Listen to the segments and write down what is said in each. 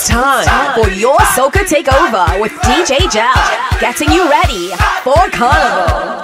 It's time for your soca takeover with DJ Gel, getting you ready for Carnival.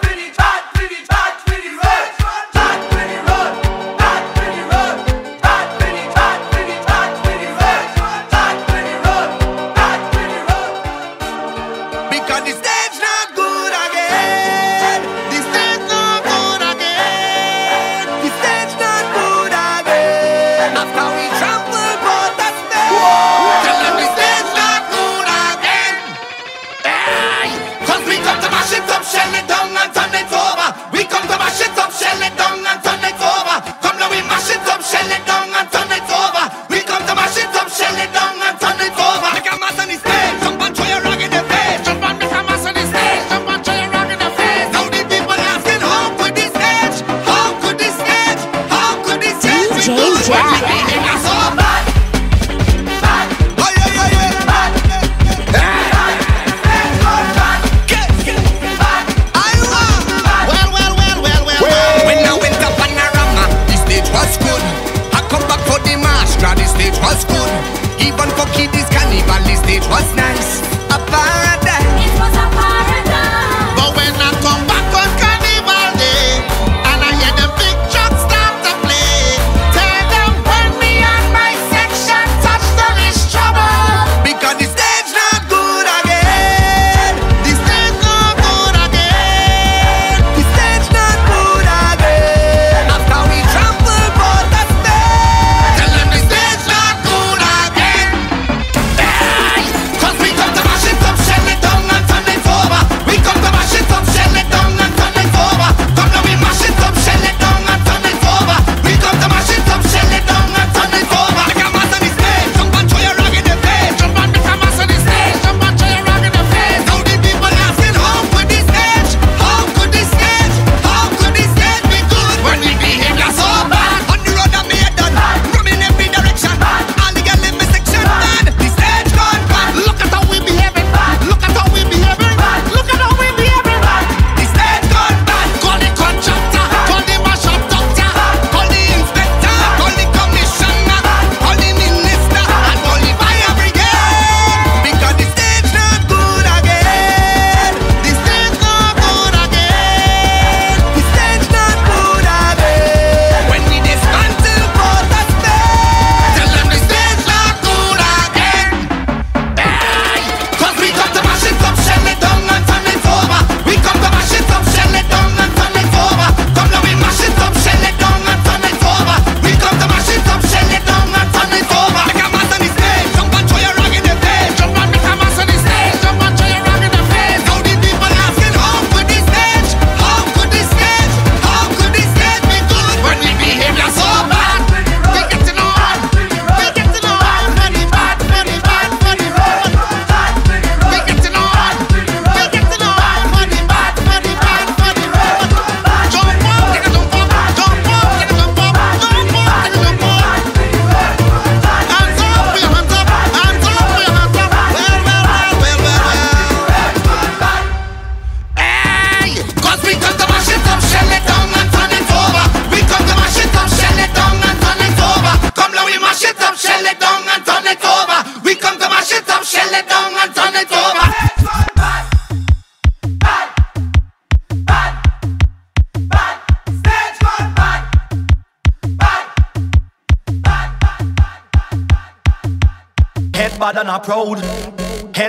Bad and a proud. Head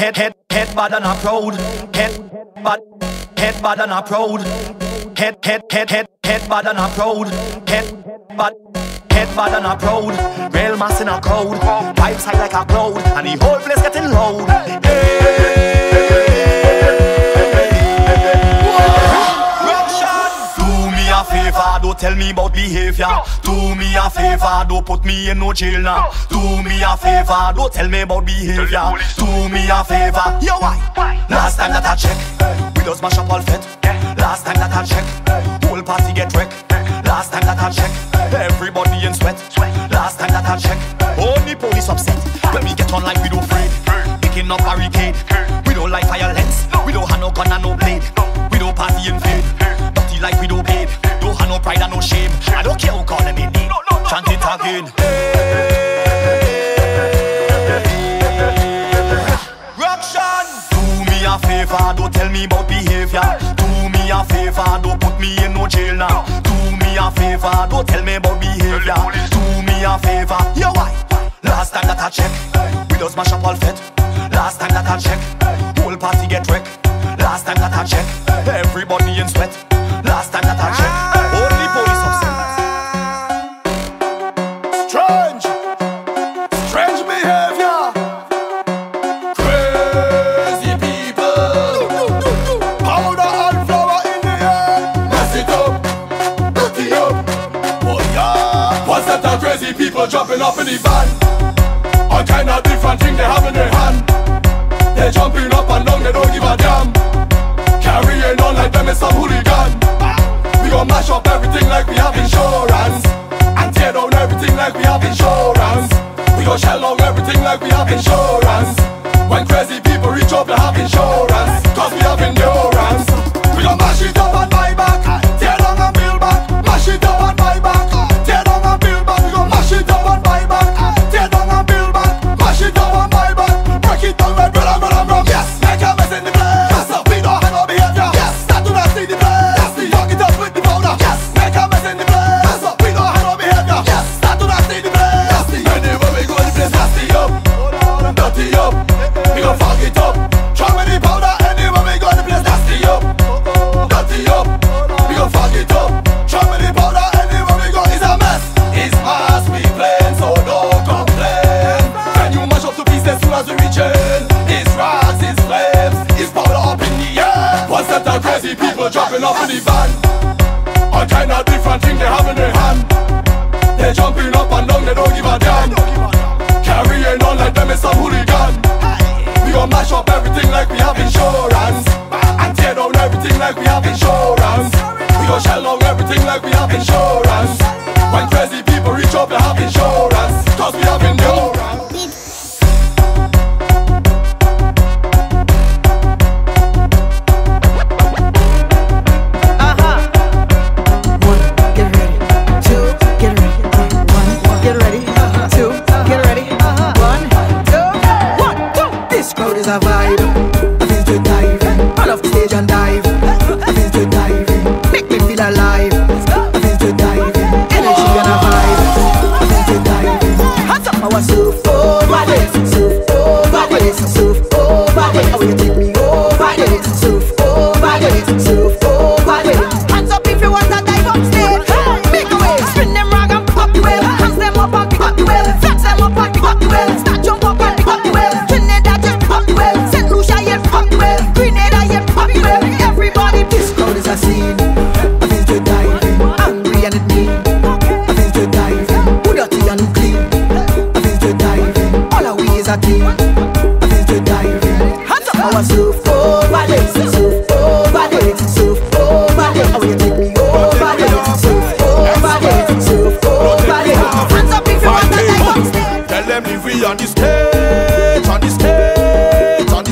bad and a proud. Head bad and a proud. Head bad and a proud. Head bad and a proud. Real mass in a crowd. Vibes high like a cloud, and the whole place getting loud. Do me a favor, don't tell me about behavior. Do me a favor, don't put me in no jail now. Do me a favor, don't tell me about behavior. Do me a favor, yo why? Last time that I check, we just mash up all fit. Last time that I check, whole party get wrecked. Last time that I check, everybody in sweat. Last time that I check, only police upset. When we get on like we don't afraid, picking up barricade. We don't like violence, we don't have no gun and no blade. We don't party in vain, dirty like we don't paid. Don't have no pride and no shame. I don't care who call them in name. Chant it again. favor, don't tell me about behavior. Do me a favor, don't put me in no jail now. Do me a favor, don't tell me about behavior. Do me a favor, yo why? Last time that I check, we just mash up all fet. Last time that I check, whole party get wrecked. Last time that I check, everybody in sweat. Last time that I check, only police upset. Strange behavior. Crazy people. Powder and flour in the air. Mess it up, dirty up. Oh yeah. What's that? Crazy people jumping up in the van. All kind of different things they have in their hand. They're jumping up and down, they don't give a damn. Carrying on like them is some hooligan. We gon' mash up everything like we have insurance, and tear down everything like we have insurance. We gon' shell down everything like we have insurance. When crazy people reach up, they have insurance, cause we have endurance. We gon' mash it up and buy back, tear down and build back. Mash it up and buy back, tear down and build back. We gon' mash it up and buy back, tear down and build back. Mash it up and buy back, break it down like bread and bread and rum. Yes, make a mess in the place. Yes, we don't have no behavior. Yes, that do not see the place. Yes, we fuck it up with the powder. Yes, make a mess in the place. Yes, we don't have no behavior. Yes, that do not see the place. Yes, anywhere we go, the place nasty up, dirty up. We gon' fuck it up. Try with the powder. Anywhere we go, the place nasty up, dirty up. We gon' fuck it up. Try with the powder. Anywhere we go, it's a mess. It's mass we playing, so don't complain. Can you mash up to pieces as soon as we reach in? It's rags, it's flames, it's powder up in the air. One set of crazy people dropping off in the van. All kind of different things they have in their hand. They're jumping up and down, they don't give a damn. Carrying on like them is some hooligan. We gon' mash up everything like we have insurance, and tear down everything like we have insurance. We gon' shell down everything like we have insurance. When crazy people reach up, they have insurance, cause we have endurance. A vibe, I feel to dive in. Run off the stage and dive. I feel to dive in. Make me feel alive. I feel to dive in. Energy and a vibe. I feel to dive in. Hands up, I was surf over this, surf over this, surf over this. I will take me over this, surf over this, surf over this. Hands up if you want to dive up stage. Make a wave, spin them rag and pick up the whale. Hands them up and pick up the whale. Flex them up and pick up the whale. Start jump up and pick up the whale. St. Lucia, yeah, pop the whale. Grenada, yeah, pop the whale. Everybody, this crowd is a scene. I feel to dive in. Angry and it mean. I feel to dive in. Who dirty and who clean. I feel to dive in. All our we is a team. I feel to dive in. Hands up, our surf over this, surf over this, surf over this. How will you take me over this, surf over this, surf over this. Hands up if you want to dive on stage. Tell them if we on the stage, on the stage, on the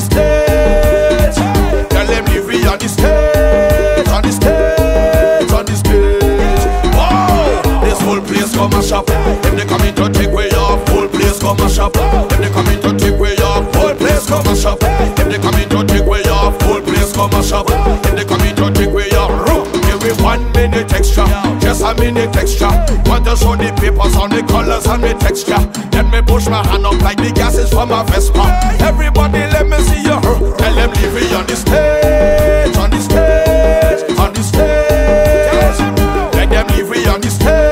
stage. Tell them if we on the stage, on the stage, on the stage. Wow, this whole place come mash up. If they come in to take way off, whole place come mash up. If they come in to take way off, whole place come mash up. If they come in to take way off, whole place come mash up. If they come in to take way off, give me 1 minute extra, just a minute extra. Want to show the papers on the colors and the texture. Let me push my hand up like the gases from a Vespa. Everybody let me see you. Tell them leave me on the stage, on the stage, on the stage. Let them leave me on the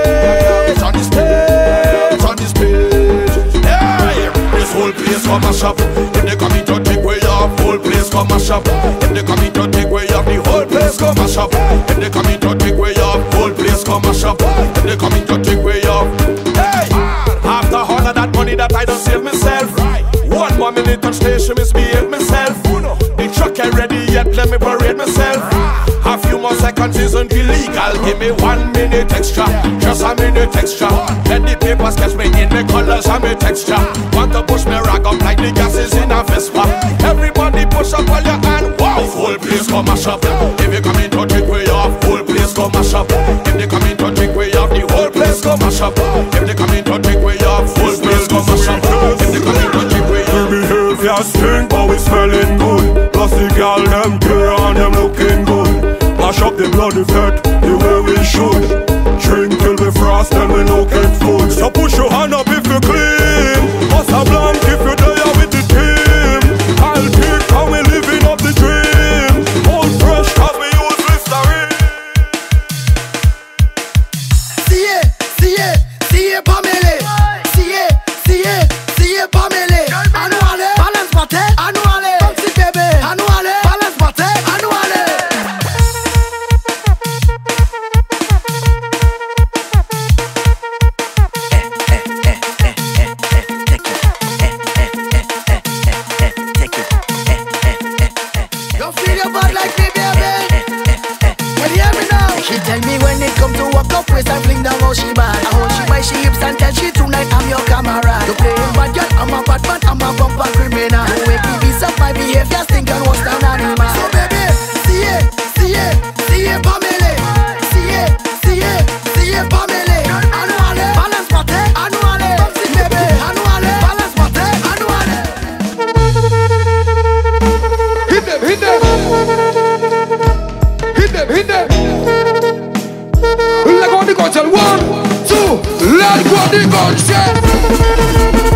stage, on the stage, on the stage. Yeah, this whole place come mash up. If they come in to take way off, whole place come mash up. If they come in to take way off, the whole place come mash up. If they come in to take way off, whole place come mash up. If they come in to take way off, hey. After all of that money that I don't save myself, 1 more minute on station, misbehave myself. The truck ain't ready yet, let me parade myself. A few more seconds isn't illegal. Give me 1 minute extra, just a minute extra. Let the papers catch me in the colors and the texture. Want to push me rag up like the gases in a Vespa. Everybody push up all your hand. Wow, whole place come mash up. If you come in to take way off, whole place come mash up. If they come in to take way off, the whole place come mash up. If they come in to take way off, whole place come mash up. If they come in to take way off, behavior stink, but we smelling good. Plus the girl them clear and them looking good. Mash up the bloody fat the way we should. Drink till we frost and we look at food. So push your hand up if you clean. Bust a blank if you're there with the team. I'll take how we living up the dream. Hold fresh cause we use Listerine. See it, Pamela. See it, Pamela. Annuale, balance bate, annuale. Fancy baby, annuale, balance bate, annuale. Don't feel your bad like me, baby. Well, hear me now. She tell me when it come to walk up waist and fling down how she bad. How she buy she hips and tell she tonight I'm your camera. You playing bad girl, I'm a bad man, I'm a bumper criminal. You make me beat up my behavior, stink and worse than animal. So baby, see it, Pamela. See it, Pamela. Annuale, balance bate, annuale. Baby, annuale, balance bate, annuale. Hit them. Let go the gun, tell 1, 2, let go the gun, say.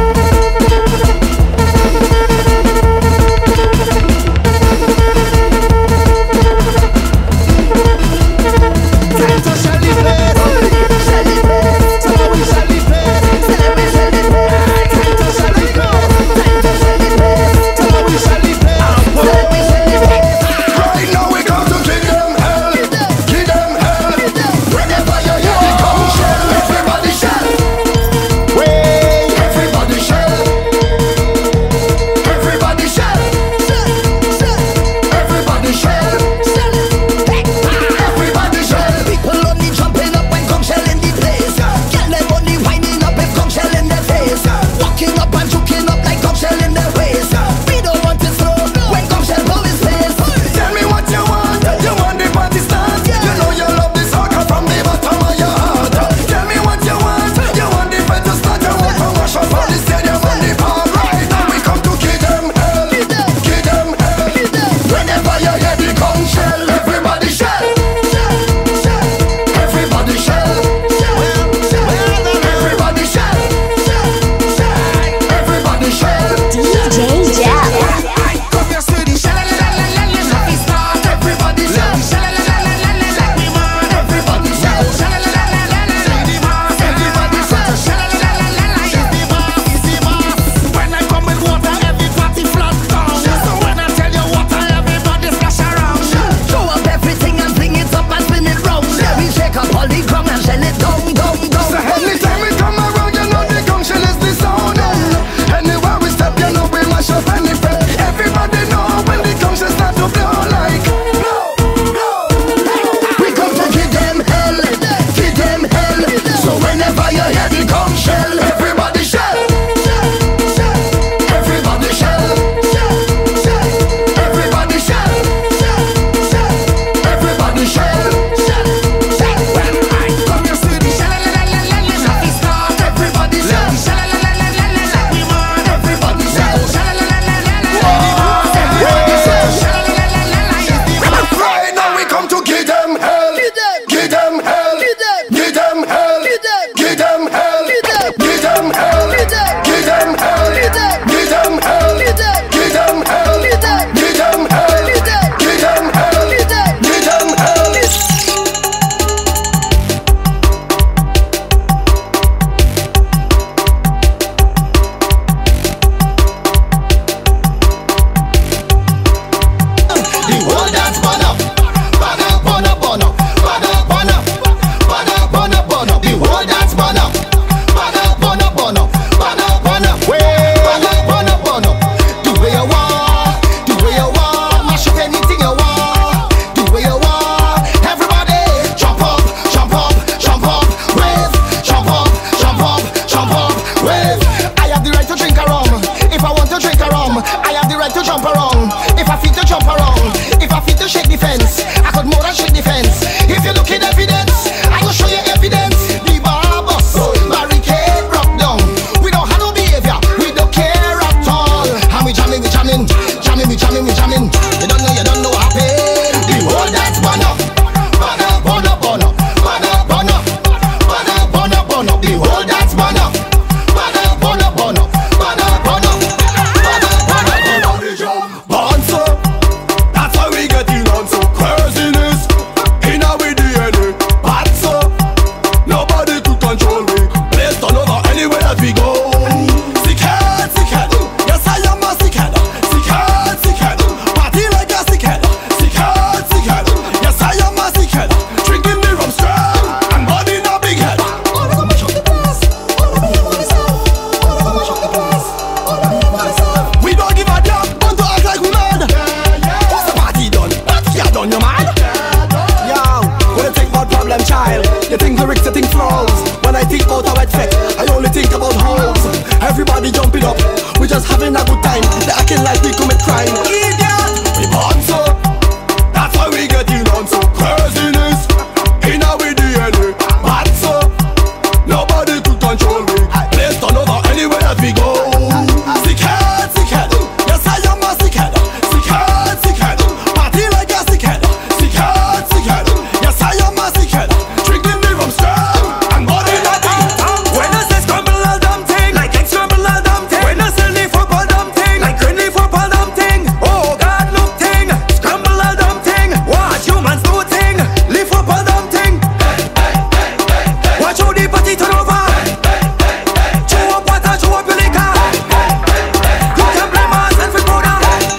we go. Sick head, yes I am a sick head. Sick head, party like a sick head. Sick head, yes I am a sick head. Drinking the rum strong and body in a big head. We don't give a damn, want to act like we mad. What's the party done? Party done, you mad? Yo, when I think about problem child, you think lyrics, you think flows. When I think about how it affect, I only think about hoes. Everybody jumping up, we just having a good time. They acting like we commit crime. Idiot, we born so. That's why we getting on so. Craziness in our DNA. Bad so, nobody could control me. Place turn over anywhere that we go. Sick head, yes I am a sick head. Sick head, party like a sick head. Sick head, yes I am a sick head. Drinking the rum strong and body in a big head. When I say scramble all damn thing, like egg scramble all damn thing. When I say leaf up all damn thing, like green leaf up all damn thing. Oh God, look thing, scramble all damn thing. Watch humans do thing, leaf up all damn thing. Watch how the party turn over. Chew up water, chew up your liquor. You can blame us and for powder.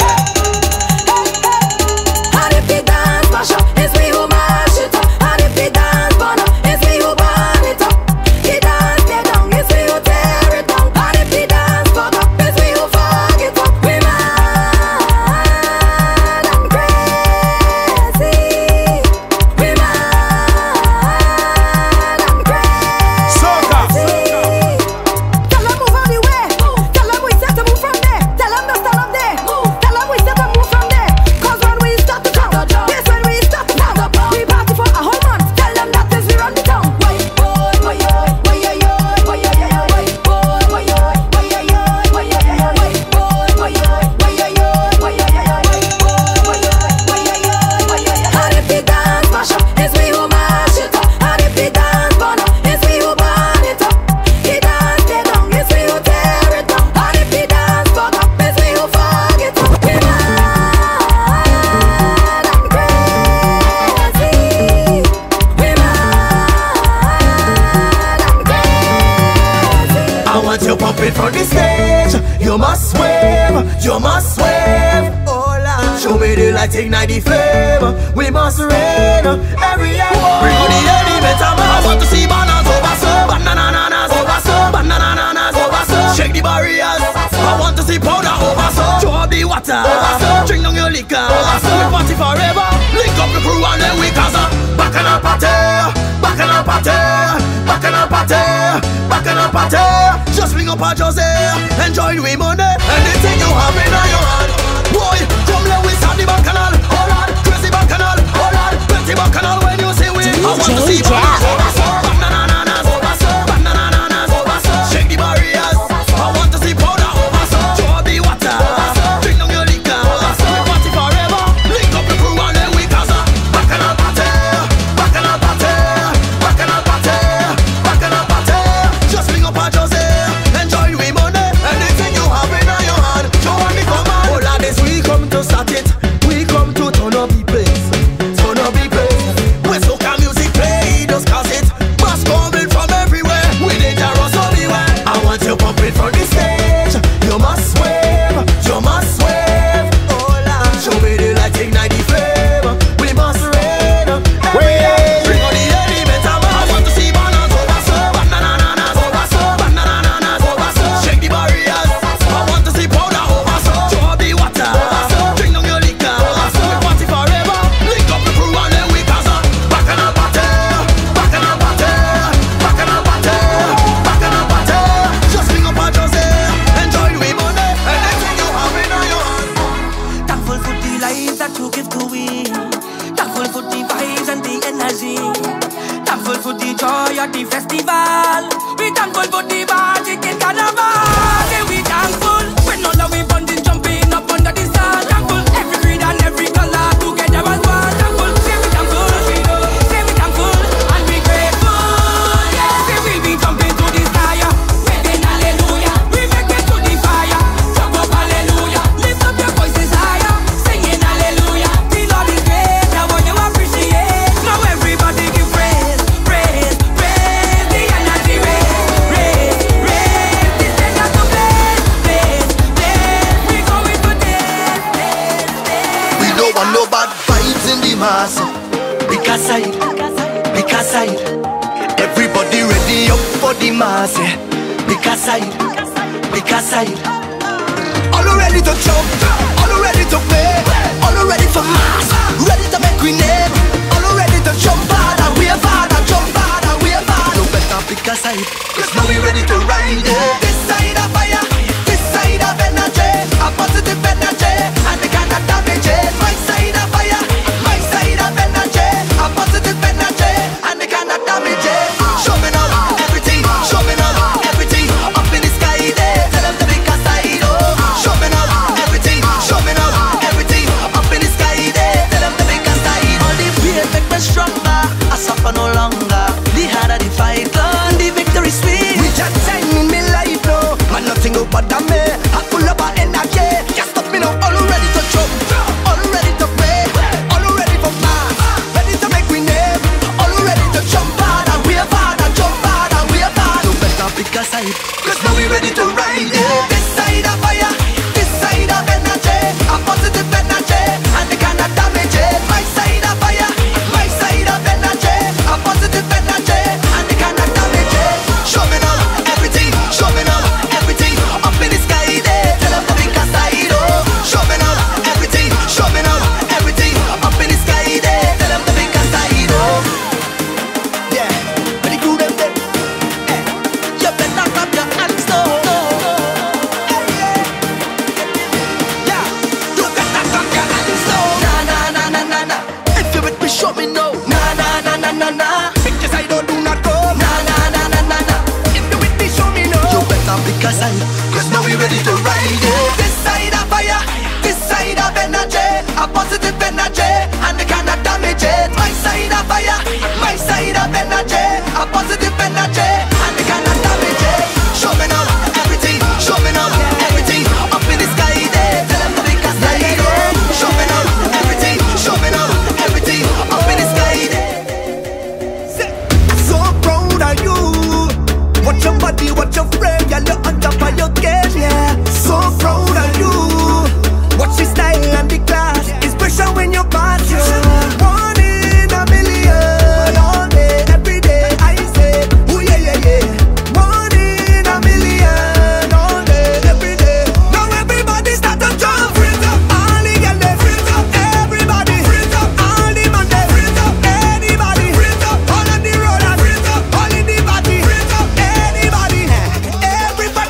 And if the dance mash up, it's we who mash it up. And if the dance burn up, it's we who burn it up. The dance tear down, it's we who tear it down. And if the dance fuck up, it's we who fuck it up. We mad and crazy. We mad and crazy. Soca. Tell them move on the way. Tell them we set to move from there. Tell them to stand up there. Tell them we set to move from there. Cause when we start to come, yes when we start to come, we party for a whole month. Tell them that is we run the town. White boy, white boy, white boy, white boy, white boy, white boy. And if the dance mash up, it's we who mash it up. And if the dance burn up, it's we who burn it up. The dance tear down, it's we who tear it down. And if the dance fuck up, it's we who fuck it up. We mad and crazy. We mad and crazy. I want you pumping from the stage. You must wave, you must wave. Oh Lord, show me the light, ignite the flame. We must rain every year. Bring on the element, I want to see bananas over so, bananas over so, bananas over so. Shake the barriers. I want to see powder over so. Throw up the water over so. Drink down your liquor over so. We party forever. Link up the crew and then we cause a back and a party, back and a party, back and a party, back and a party. Just bring up a Jose, enjoy the money, anything you have in your hand. Boy, come let we start the bacchanal. Oh Lord, crazy bacchanal. Oh Lord, plenty bacchanal when you see we. I want to see bananas over so, bananas over so, bananas over so. Shake the barriers. I want to see powder over so. Throw up the water over so. Drink down your liquor over so. We party forever. Link up the crew and then we cause a bacchanal party, bacchanal party, bacchanal party, bacchanal party. Just bring up a Jose, enjoy the money, anything you have in your hand. Show me come on. Oh Lord, this we come to start it. We come to turn up the place, turn up the place. When soca music play, just cause it. Bass coming from everywhere. We dangerous so beware. I want you pumping from the stage. You must wave, you must wave. Oh Lord, show me the light, ignite the flame. We must rain every year. Bring on the element, I want to see bananas over so, bananas over so, bananas side, pick a side. Everybody ready up for the mass, yeah. Pick a side, pick a side. All ready to jump, all ready to play, all ready for mass, ready to make we name. All ready to jump hard and wave hard and jump hard and wave hard. You better pick a side, cause now we ready to ride it. This side of fire, this side of energy, a positive energy, and they cannot damage it. My side of fire, my side of energy, a positive energy, and they cannot damage it. Show me now everything, show me now everything, up in the sky there, tell them to pick a side, oh. Show me now everything, show me now everything, up in the sky there, tell them to pick a side. All the pain make me stronger, I suffer no longer. The harder the fight, Lord, the victory sweet. We just time in me life, no, man, nothing go bother me. I full of energy, can't stop me now. All ready to jump, all ready to play, all ready for mass, ready to make we name. All ready to jump hard and wave hard and jump hard and wave hard. You better pick a side, cause now we ready to ride it. This side of fire, this side of energy, a positive energy, and they cannot damage it. My side of fire, my side of energy, a positive energy, and they cannot damage it. Show me now everything, show me now everything, up in the sky there, tell them to pick a side, oh. Show me now everything, show me now everything, up in the sky there, tell them to pick a side, oh. Yeah, but the crew them there, hey, you better clap your hands now. Yeah, you better clap your hands now. Na na na na na na, if you with me, show me no. Na na na na na na, because I don't do not go. Na na na na na na, if you with me, show me no. You better pick a side, cause now we ready to ride it. This side of fire, this side of energy, a positive energy, and they cannot damage it. My side of fire, my side of energy, a positive energy, and they cannot damage it. Show me now everything, show me now everything, up in the sky there, tell them to pick a side, oh. Show me now everything, show me now everything, up in the sky there. So proud of you. Watch your body, watch your frame, you look on top of your game, yeah. So proud of you. Watch the style and the class, it's special when you pass, yeah. One in a million, all day, every day, I say, ooh yeah, yeah, yeah. One in a million, all day, every day. Now everybody start to jump, freeze up, all the girls they freeze up, everybody freeze up, all the man they freeze up, anybody freeze up, all on the road and freeze up, all in the body freeze up, anybody, everybody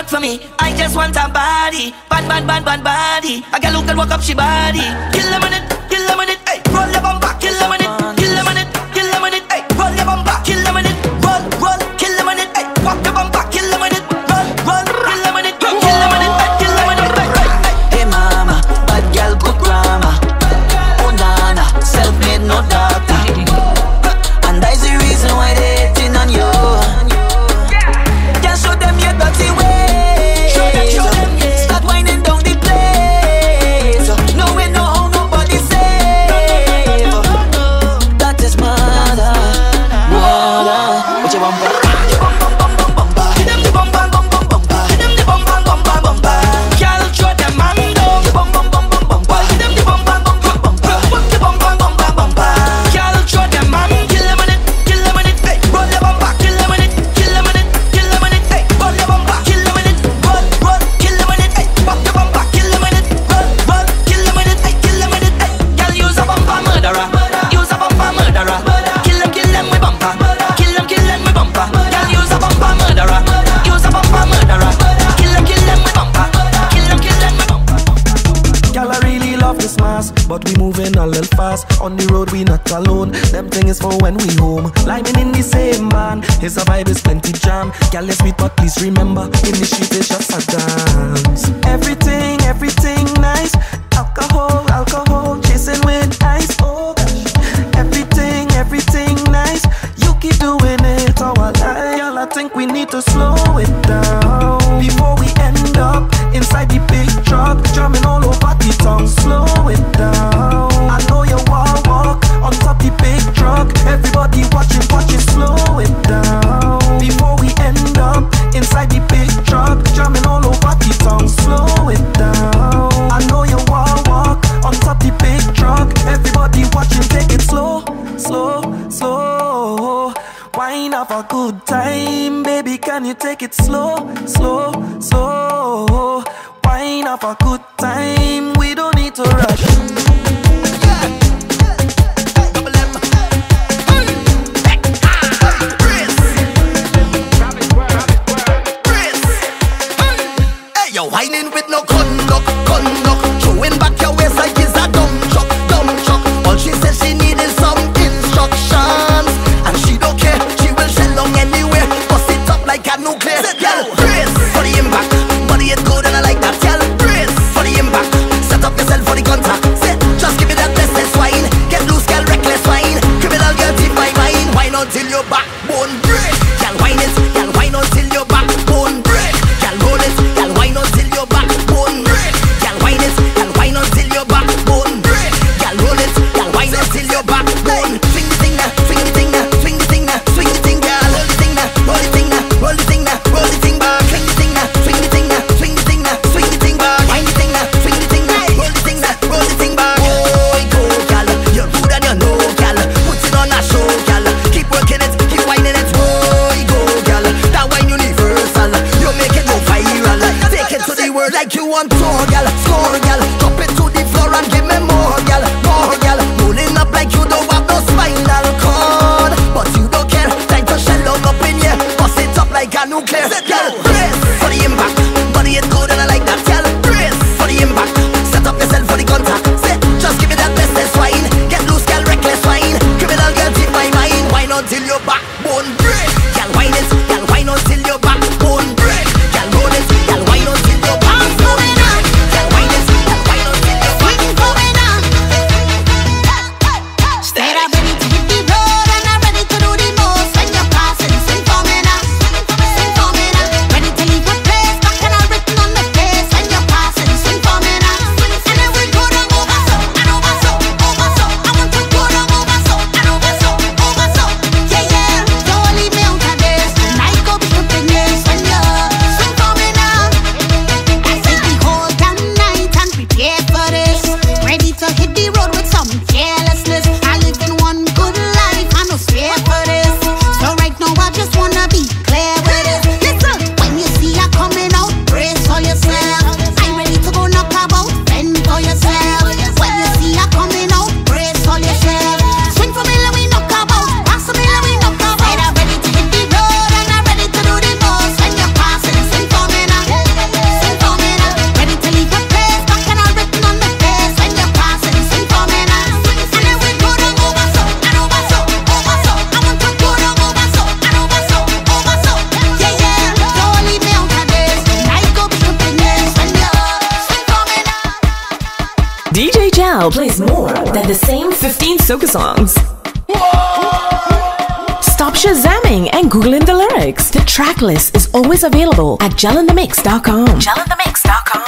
work for me. I just want a body, bad body. A girl who can walk up she body. Kill them on it, hey. Roll your bumper, kill them on it, kill them on it, hey. Roll your bumper, kill them on it, roll, kill them on it, hey. Walk your bumper, kill them on it, roll, kill them on it, kill them on it, kill them on it, hey. Hey mama, bad girl good grammar. Oh nana, self-made no doctor. And that's the reason why they hating on you. Can't show them your dirty ways. Show them, yeah. Start winding down the place. No way, no how nobody safe. That is murder. What you want? Hit them the bum bum bum bum bum. Hit them the bum bum bum bum bum. Girl, show them man down. Bum bum bum bum bum. Hit them the bum bum bum bum bum. Put the bum bum bum bum bum. Girl, show them man. Kill them on it, hey. Roll your bumper, kill them on it, kill them on it, hey. Roll your bumper, kill them on it, roll, kill them on it, hey. Pop your bumper, kill them on it, roll, kill them on it, hey. Kill them on it, hey. Girl, use a bumper murderer, use a bumper murderer. Kill them with bumper, kill them with bumper. Girl, use a bumper murderer, use a bumper murderer. Kill them with bumper, kill them with bumper. Girl, I really love this mass, but we moving a little fast. On the road we not alone. Them thing is for when we home. Liming in the same man. His vibe is plenty jam. Girl, let's sweet, but please remember, in the street it's just a dance. Everything nice. Alcohol, chasing with ice. Oh gosh. Everything nice. You keep doing it all while girl, I think we need to slow it down before we end up inside the big truck, drumming all over the tongue. Slow it down. I know you walk on top the big truck. Everybody watching, slow it down before we end up inside the big truck, drumming all over the tongue. Slow it down. I know you walk on top the big truck. Everybody watching, take it slow. Wine have a good time, baby. Can you take it slow? Wine have a good time. We don't need to rush. You're whining with no conduct. Throwing back your waist like it's a dumb truck. All she says she needed some instructions, and she don't care. She will shell long anywhere. Bust it up like a nuclear. Girl, brace for the impact. Body is good and I like that. Girl, brace for the impact. Set up yourself for the contact. Say, just give me that restless wine. Get loose, girl, reckless wine. Criminal girl, keep my mind. Wine until your backbone break. Girl, wine it. Girl, wine until your backbone break. Girl, roll it. Girl, wine until your backbone break. Girl, wine it. Girl, wine until your backbone break. Girl, roll it. Girl, wine until your backbone. Swing the thing now, swing the thing now, swing the thing now, swing the thing, girl. Roll the thing now, roll the thing now, roll the thing now, roll the thing back. Swing the thing now, swing the thing now, swing the thing now, swing the thing back. Wine the thing now, swing the thing now, roll the thing now, roll the thing back. Oh, go, girl, you're good and you know, girl. Put it on a show, girl. Keep working it, keep whining it. Oh, go, girl. That wine universal, you make it go viral. Take it to the world like you want to, girl. Score, girl. Drop it to the floor and give me more, girl. More, girl. Rolling up like you don't have no spinal cord, but you don't care. Time to shell out up in here. Bust it up like a nuclear. Girl, brace for the impact. Body is good and I like that. Girl, brace for the impact. Set up yourself for the contact. Say, just give me that restless wine. Get loose, girl, reckless wine. Criminal girl, keep my mind. Wine until your backbone break. Girl, wine it. Girl, wine until your backbone break. Girl, roll it. Girl, wine until your backbone break. Girl, the same 15 soca songs. Stop shazamming and googling the lyrics. The track list is always available at gelinthemix.com. gelinthemix.com.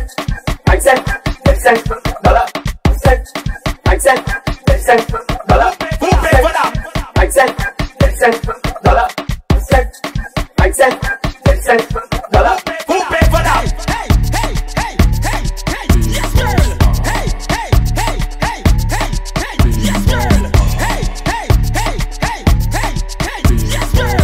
Who pay for that? Who pay for that? Yes, girl. Yes, girl. Yes, girl.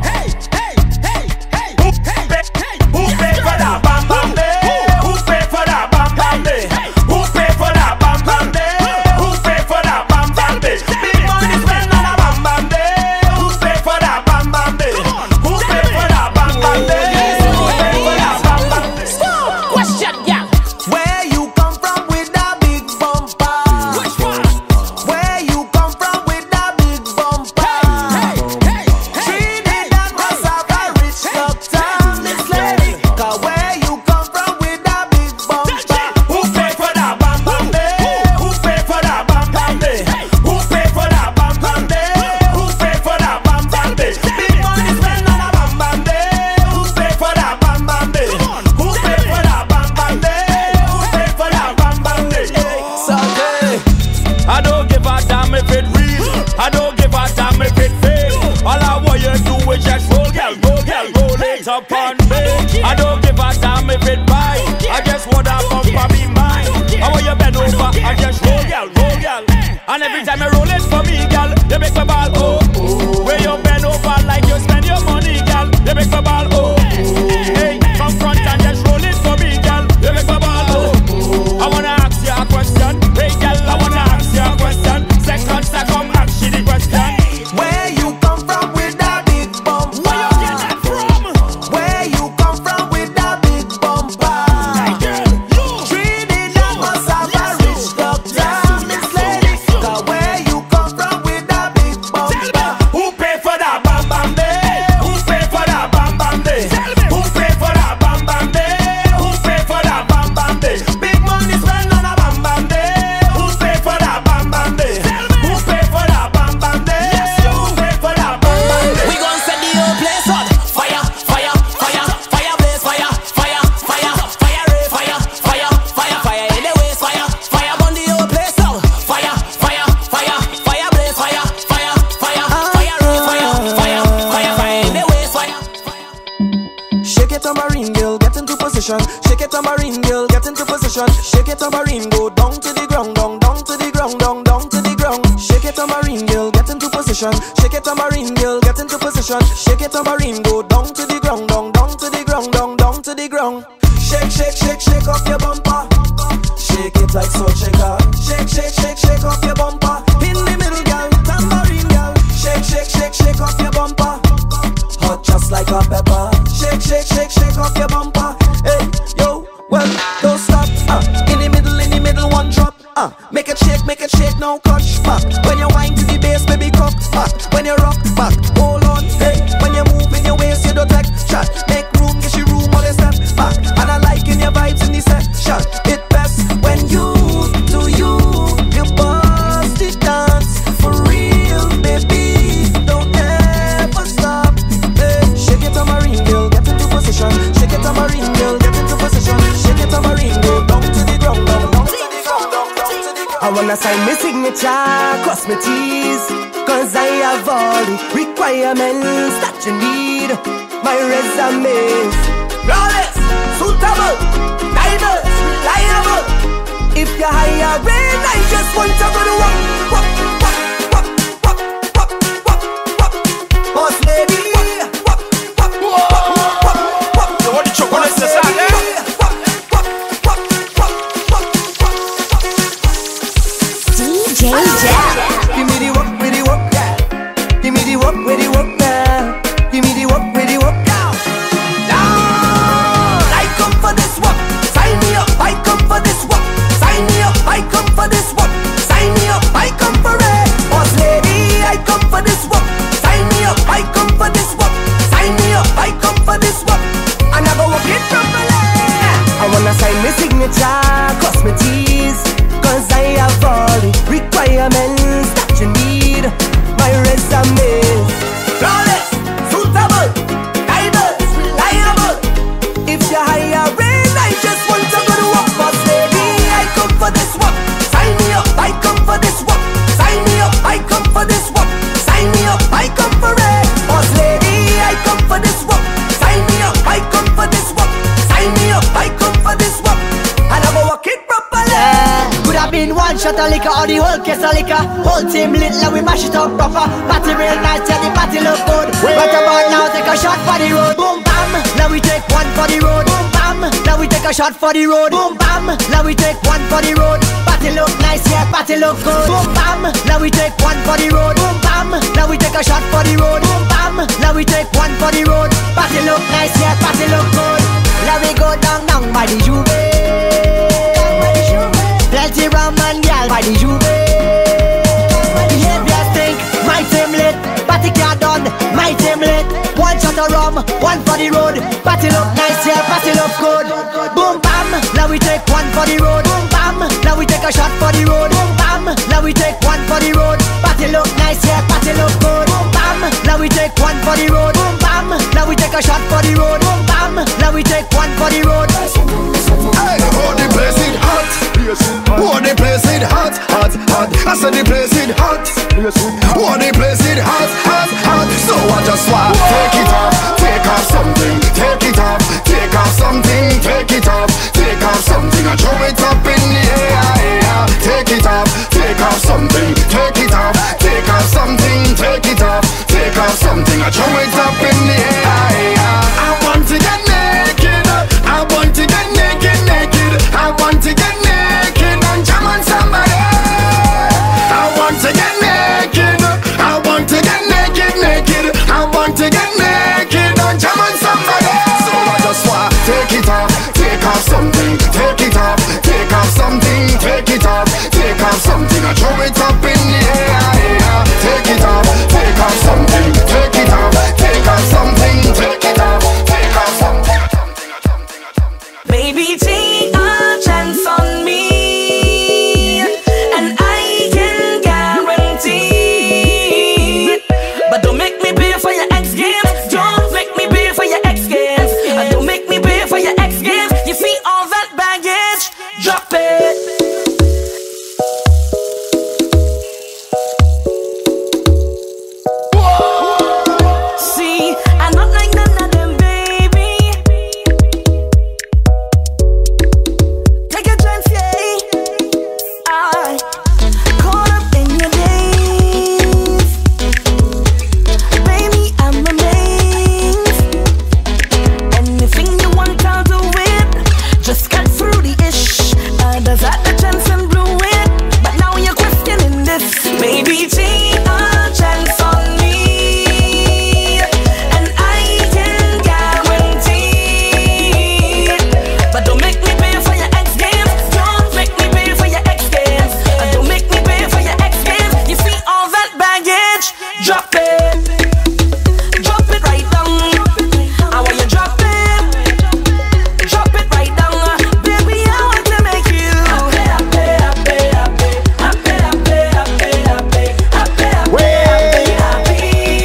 Who pay for that? Bam bam day. Who pay for that? Bam bam day. Who pay for that? Bam bam day. Who pay for that? Bam bam day. Big money spent on a bam bam day. Who pay for that? Bam bam day. Who pay for that? Bam bam day. Who pay for that? Bam bam day. Question, yeah. Where you come from with that big bumper? Which one? Where you come from with that big bumper? Trinidad must have a rich doctor, Miss Lady. 'Cause where you come from with that big bumper? Who pay for that bam bam day? Who pay for that bam bam day? Who pay for that bam bam day? Who pay for that bam bam day? Big money spent on a bam bam day. Who pay for that bam bam day? Who pay for that bam bam day? Who pay for that bam bam day? Sunday. I don't give a damn if it real. I don't give a damn if it fake. All I want you do is just roll it up on me. I don't give a damn if it bite. I just want that bumper be mine. I want you bend over and just roll, girl. And every time you roll it for me, girl, you make my ball oh. Where you bend over like you spend your money, girl, you make my ball oh. Hey, come front and just roll it for me, girl, you make my ball oh. I wanna ask you a question, hey girl, I wanna ask you a question. Seconds I come ask you the question. Where you come from with that big bumper? Where you get that from? Where you come from with that big bumper? Hey girl, Trinidad must have a rich doctor, Miss Lady. 'Cause where you come from with that big bumper? Who pay for that bam bam day? Who pay for that bam bam day? Who pay for that bam bam day? Who pay for that bam bam day? Big money spent on a bam bam day. Who pay for that bam bam day? Who pay for that bam bam day? Who pay for that bam bam day? We gon' set the whole place on fire, fire, fire, fire blaze, fire, fire, fire, fire ray, fire, fire, fire, fire in the waist, fire, fire burn the whole place down, fire, fire, fire, fire blaze, fire, fire, fire, fire ray, fire, fire, fire, fire in the waist, fire. Shake it tambourine girl, get into position. Shake it tambourine girl, get into position. Shake it tambourine, go down to the ground, down to the ground, down to the ground. Shake it tambourine girl, get into position. Shake it tambourine girl, get into position. Shake it tambourine, go down to the ground, down to the ground, down to the ground. Shake, shake, shake, shake up your bumper. Shake it like salt shaker. Shake, shake, shake, shake up your bumper. In the middle, girl, tambourine girl. Shake, shake, shake, shake up your bumper. Hot just like a pepper. Shake, shake, shake, shake up your bumper. Hey, yo, well, don't stop. In the middle, one drop. Make it shake, no clutch back. When you wind to the bass, baby, cock back. When you rock back, hold on. Hey, when you move in your waist, you don't take shot. Make room, get your room, all the step back. And I like in your vibes in the section. It best when you bust it dance for real, baby. Don't ever stop. Hey, shake it tambourine girl, get into position. Shake it tambourine girl, get into position. Shake it tambourine girl, down to the ground, down to the ground, down to the ground. I wanna sign my signature, cross my T's, 'cause I have all the requirements that you need. My resume flawless, suitable, diverse, reliable. If you're hiring, I just want to go to work. Boss lady, You want the chocolate to start there? DJ Jack. give me the work with the work, yeah. Give me the work with the work now. Give me the work with the work now. Now I come for this work. Sign me up. I come for this work. Sign me up. I come for this work. Sign me up. I come for it. Boss lady, I come for this work. Sign me up. I come for this work. Sign me up. I come for this work. And I go work it properly. I wanna sign my signature, cross my T's, 'cause I have all the shot of liquor or the whole case of liquor. Whole team lit, like we mash it up proper. Party real nice, yeah, the party look good. Right about now, take a shot for the road. Boom bam, now we take one for the road. Boom bam, now we take a shot for the road. Boom bam, now we take one for the road. Party look nice, yeah, party look good. Boom bam, now we take one for the road. Boom bam, now we take a shot for the road. Boom bam, now we take one for the road. Party look nice, yeah, party look good. Now we go down by the Juve. Plenty rum and gal by the Juve. Behavior stink, my team lit. Party car done, my team lit. One shot of rum, one for the road. Party look nice, yeah, party look good. Boom bam, now we take one for the road. Boom bam, now we take a shot for the road. Boom bam, now we take one for the road. Party look nice, yeah, party look good. Boom bam, now we take one for the road. Boom bam, now we take a shot for the road. Boom bam, now we take one for the road. Hey, oh, the place is hot. Oh, the place is hot, hot, hot. I said the place is hot. Oh, the place is hot, hot, hot. So I just want take it off, take off something, take it off, take off something, take it off, take off something. I throw it up in the air. Take it off, take off something, take it off, take off something, take it off, take off something. I throw it up in the air. I want to get naked. I want to get naked, naked. I want to get naked and jam on somebody. I want to get naked. I want to get naked, naked. I want to get naked and jam on somebody. So I just want take it off, take off something, take it off, take off something, take it off, take off something. I throw it up in the air. Take it off, take off something, take it off, take off something, take it off, take off something. Baby, take a chance on me, and I can guarantee. But don't make me pay for your X games. Don't make me pay for your X games. Don't make me pay for your X games. You see all that baggage? Drop it. See, I'm not like none of them, baby. Take a chance, yeah. I caught up in your days. Baby, I'm amazed. Anything you want, I'll do it. Just cut through the ish. Others had the chance and blew it. But now you're questioning this. Baby, take a chance on me, and I can guarantee. But don't make me pay for your X games. Don't make me pay for your X games. Don't make me pay for your X games. You see all that baggage? Drop it. Drop it right down. I want you drop it. Drop it right down. Baby, I want to make you happy, happy, happy, happy, happy, happy, happy, happy, happy, happy.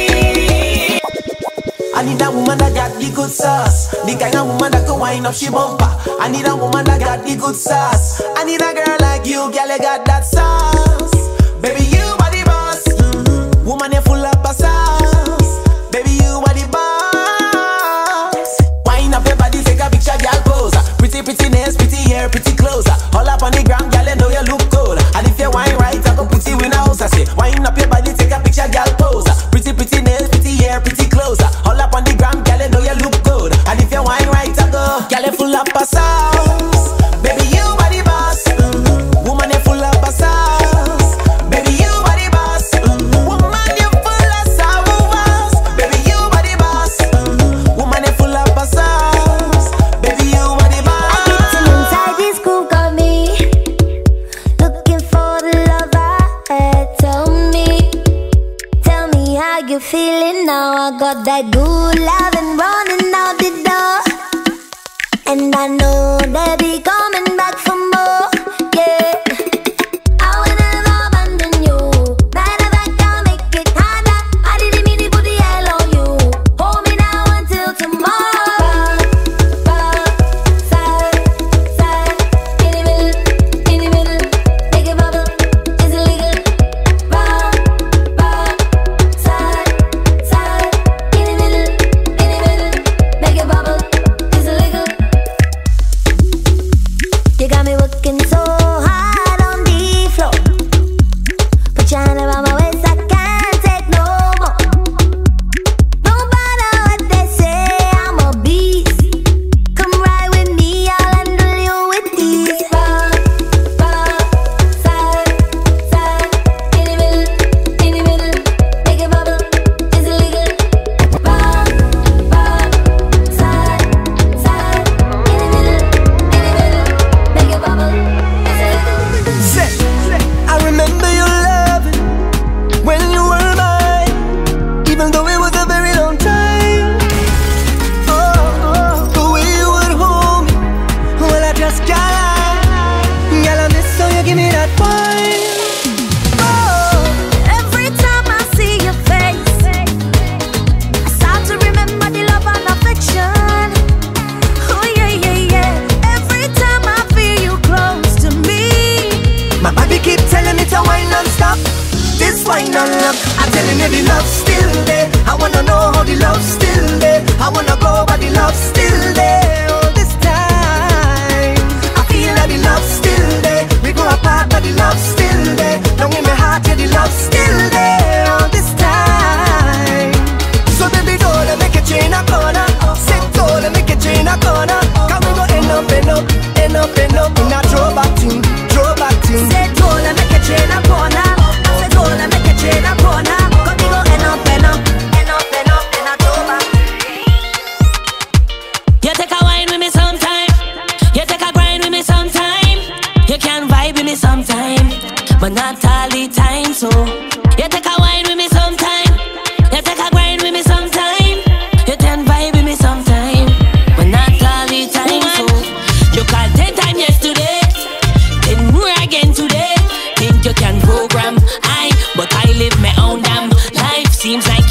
I need a woman that got the good sauce. The kind of woman that can wind up she bumper. I need a woman that got the good sauce. I need a girl like you, girl, you got that sauce. Baby, you are the boss. Woman, you full up of sauce. Baby, you are the boss. Wind up your body, take a picture, girl, pose. Pretty, pretty nails, pretty hair, pretty clothes. All up on the ground, girl, you know you look good. And if you wine right, I go put you in a house. I say, wind up your body, take a picture, girl, pose. Pretty, pretty nails, pretty hair, pretty clothes. All up on the ground, girl, you know you look good. And if you wine right, I go, girl, you full up of sauce. Baby, you are the boss. Woman, you full up of sauce. Baby, you are the boss. Woman, you full of sauce. Baby, you are the boss. Woman, you full up of sauce. Baby, you are the boss. I get some inside this coop got me looking for the love I had. Tell me how you feeling now. I got that good love and running out the door, and I know they'll be coming back for more. Yeah, I will never abandon you. Matter of fact, I'll make it harder. I didn't mean to put the hell on you. Hold me now until tomorrow. Side, side, in the middle, make it bubble. Is it legal? Side, side, in the middle, make it bubble. Is it legal?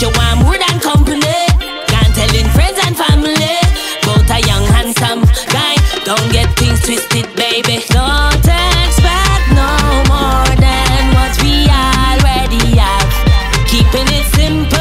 you want more than company. Can't telling friends and family about a young handsome guy. Don't get things twisted, baby. Don't expect no more than what we already have. Keeping it simple.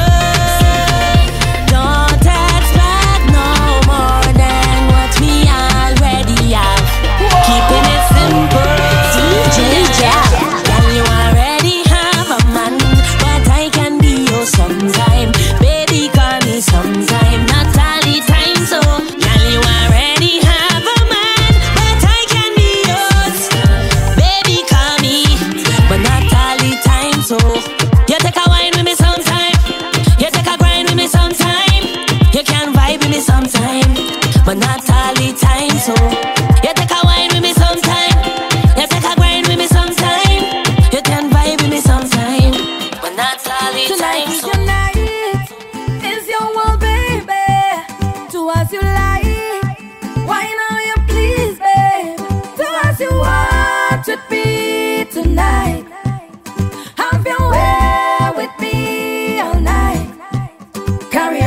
Don't expect no more than what we already have. Keeping it simple. DJ Jab. Girl, you already have a man, but I can be yours sometime. Baby, call me sometime. Not all the time, so girl, you already have a man, but I can be yours. Baby, call me, but not all the time, so you take a wine with me sometime. You take a grind with me sometime. You can vibe with me sometime, but not all the time, so you take a wine with me sometime. You take a grind with me sometime. You can vibe with me sometime, but not all the time, so Tonight is your world, baby. Do as you like. Why now you please, babe? Do as you want with me tonight. Have your way with me all night. Carry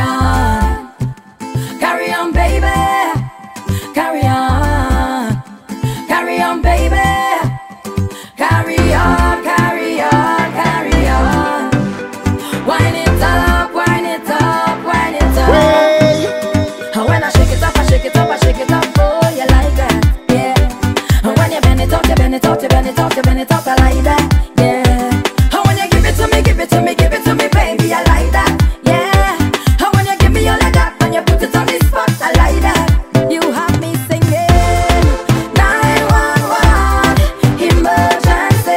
on, baby. Carry on, baby. Carry on, carry on, carry on. Wind it up, wind it up, wind it up. And when I shake it up, I shake it up, I shake it up. Oh, you like that, yeah. And when you bend it up, you bend it up, you bend it up, you bend it up, I like that, yeah. And when you give it to me, give it to me, give it to me, baby, I like that, yeah. And when you give me your leg up and you put it on the spot, I like that. You have me singing 911 emergency,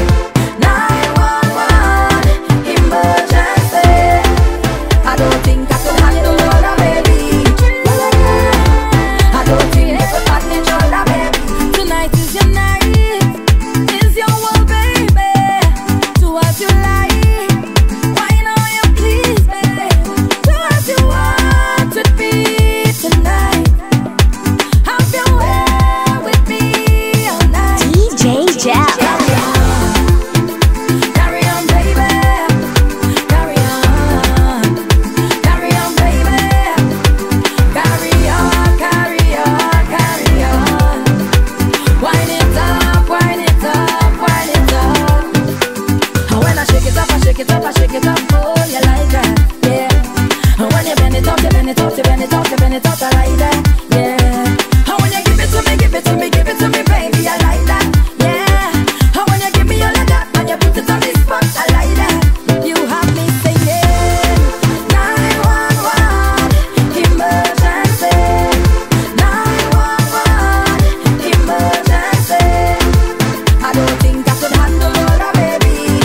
911 emergency. I don't think I could handle all that, baby. I don't think I could handle all that, baby. Tonight is your night, is your world, baby. Do as you like. Why now you please, baby? Do as you want with me tonight. Have your way with me all night. DJ Jab. Carry on, baby. Carry on. Carry on, baby. Carry on, carry on, carry on. Wind it up, wind it up, wind it up. And when I shake it up, I shake it up, I shake it up. Oh, you like that, yeah. And when you bend it up, you bend it up, you bend it up, you bend it up, I like that, yeah. And when you give it to me, give it to me, give it to me, baby, I like that, yeah. And when you give me your leg up and you put it on the spot, I like that. You have me singing 911 emergency, 911 emergency. I don't think I could handle all that, baby.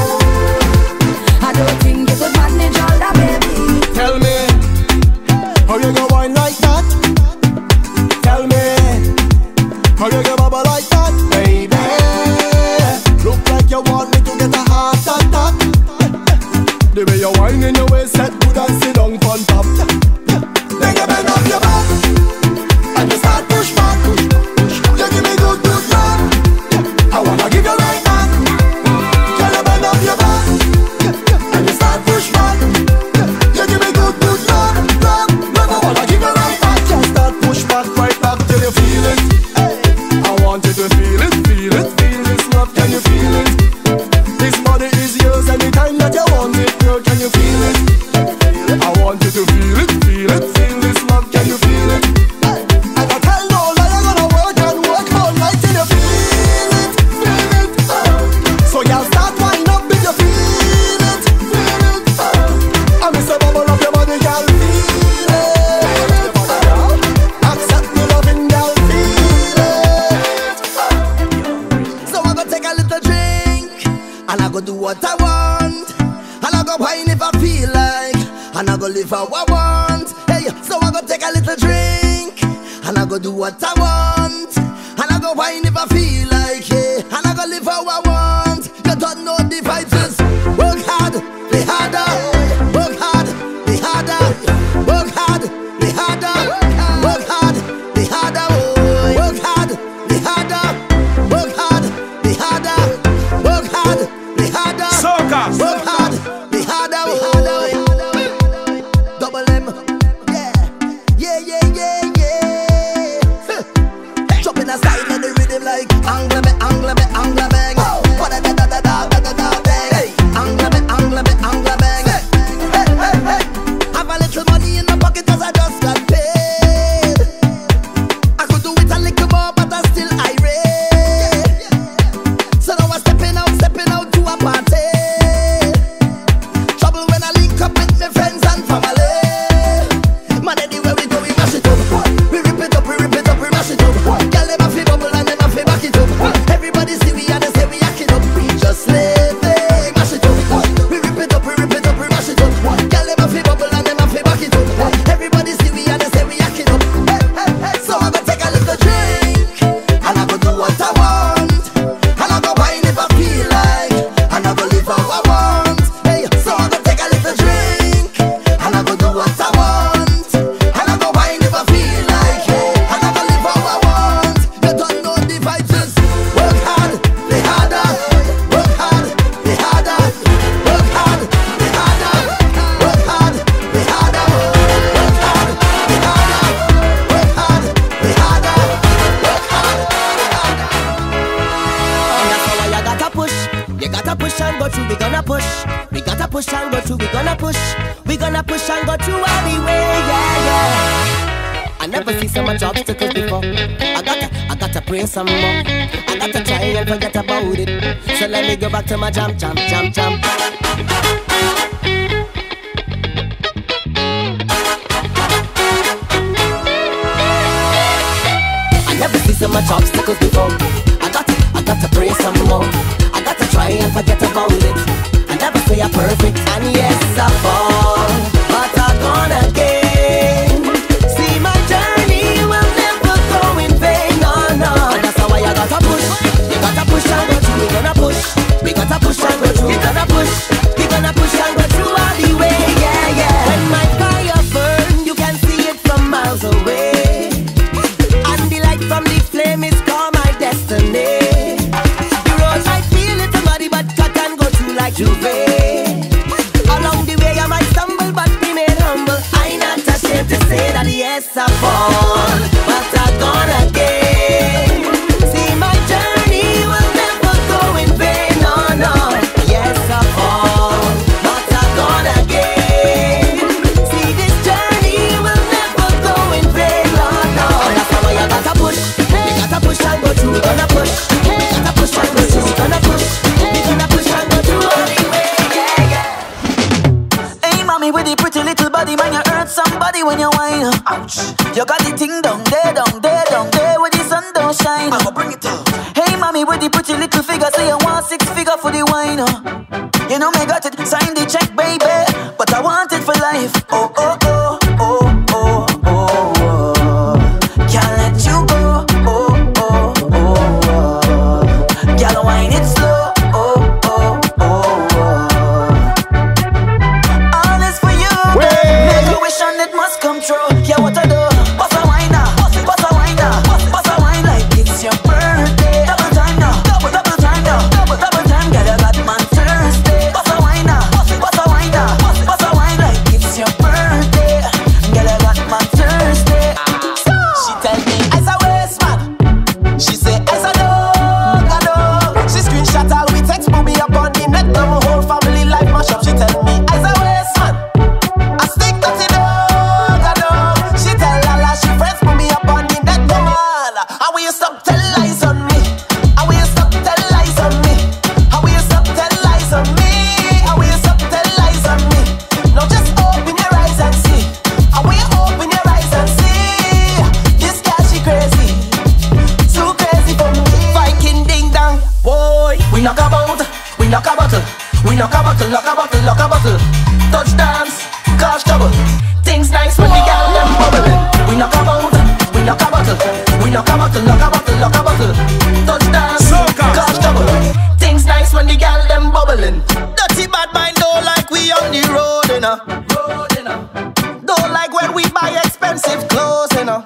I don't think you could manage all that, baby. Tell me, how you go wine like that? Tell me, how you go bubble like that, baby? Look like you want me to get a heart attack. The way you wine in your waist, set good and sit down on top. Then you bend up your back and you start push back. You give me good, good love. I wanna give you right back. Girl, you bend up your back and you start push back. You give me good, good love, love, love. I wanna give you right back. Just start push back, right back till you feel it. I want you to feel it, feel it, feel this love. Can you feel it? This body is yours anytime that you want it, girl. Can you feel it? I want you to feel it, feel it, feel this love. Can you feel it? And I tell no lie, I'm gonna work and work all night till you feel it, feel it. So y'all start wind up if you feel it, feel it. I miss a bubble of your body, y'all feel it. Accept me loving, y'all feel it. So I go take a little drink and I go do what I want, and I go wine if I feel like, and I go live how I want. Hey, so I go take a little drink and I go do what I want, and I go wine if I feel like, yeah, and I go live how I want. You don't know the vibes is work hard, play harder, work hard, play harder, work hard, play harder, work hard, play harder, work hard, play harder, work hard, play harder, work hard, play harder, work hard, play harder, push. We gonna push and go through all the way, yeah, yeah. I never see so much obstacles before. I gotta pray some more. I gotta try and forget about it. So let me go back to my jam. I never see so much obstacles before. I gotta pray some more. I gotta try and forget about it. I never say I'm perfect, and yes I fall, but I'm gonna again. See my journey will never go in vain, no. And that's why I gotta push. You gotta push and go through. We gonna push. We gotta push and go through. We gonna push. We gonna push and go through all the way, yeah, yeah. When my fire burn, you can see it from miles away. And the light from the flame is called my destiny. The road might feel it somebody, but cut and go through like Juve. Along the way I might stumble, but remain humble. I not ashamed to say that yes I fall, but I'm gonna again. See my journey will never go in vain, no. Yes I fall, but I'm gonna again. See this journey will never go in vain, no. And that's why I gotta push. We gotta push and go through. We gonna push. We gotta push and go through. We gonna push. We gonna push and go through all the way, yeah, yeah. Hey, mommy, with the pretty little body, man, you hurt somebody when you whine. Ouch. You got the thing down there, where the sun don't shine. I go bring it up. Hey, mommy, with the pretty little figure, say you want 6 figure for the wine. You know me got it, sign the check, baby, but I want it for life. Oh. Can't let you go. Girl, wine it slow. All is for you, babe. Make a wish and it must come true. Yeah, what I do? Bust a wine now. Bust a wine now. Bust a wine like it's your birthday. Double time now. Double time now. Double time. Girl, you got man Thursday. Bust a wine now. Bust a wine now. Bust a wine like it's your birthday. Girl, you got man Thursday. She tell me as a waste man. She say as a dog, a dog. She screenshot all we text, put me up on the net. Now my whole family life mash up. She tell me as a waste man. I stick to the dog, a dog. She tell Lala she friends, put me up on the net. Come on, I will you stop tell lies on me. I will you stop tell lies on me. I will you stop tell lies on me. I will you stop tell lies on me. Now just open your eyes and see. I will you open your eyes and see. This girl she crazy, too crazy for me. Viking ding dong, boy. We knock a bottle, we knock a bottle, we knock a bottle, knock a bottle, knock a bottle. Touchdowns, cause trouble. Things nice when the girl them bubbling. We knock a bottle, we knock a bottle, we knock a bottle, knock a bottle, knock a bottle. Touchdowns, cause trouble. Things nice when the girl them bubbling. Dirty bad mind don't like we on the road, you know. Don't like when we buy expensive clothes, you know.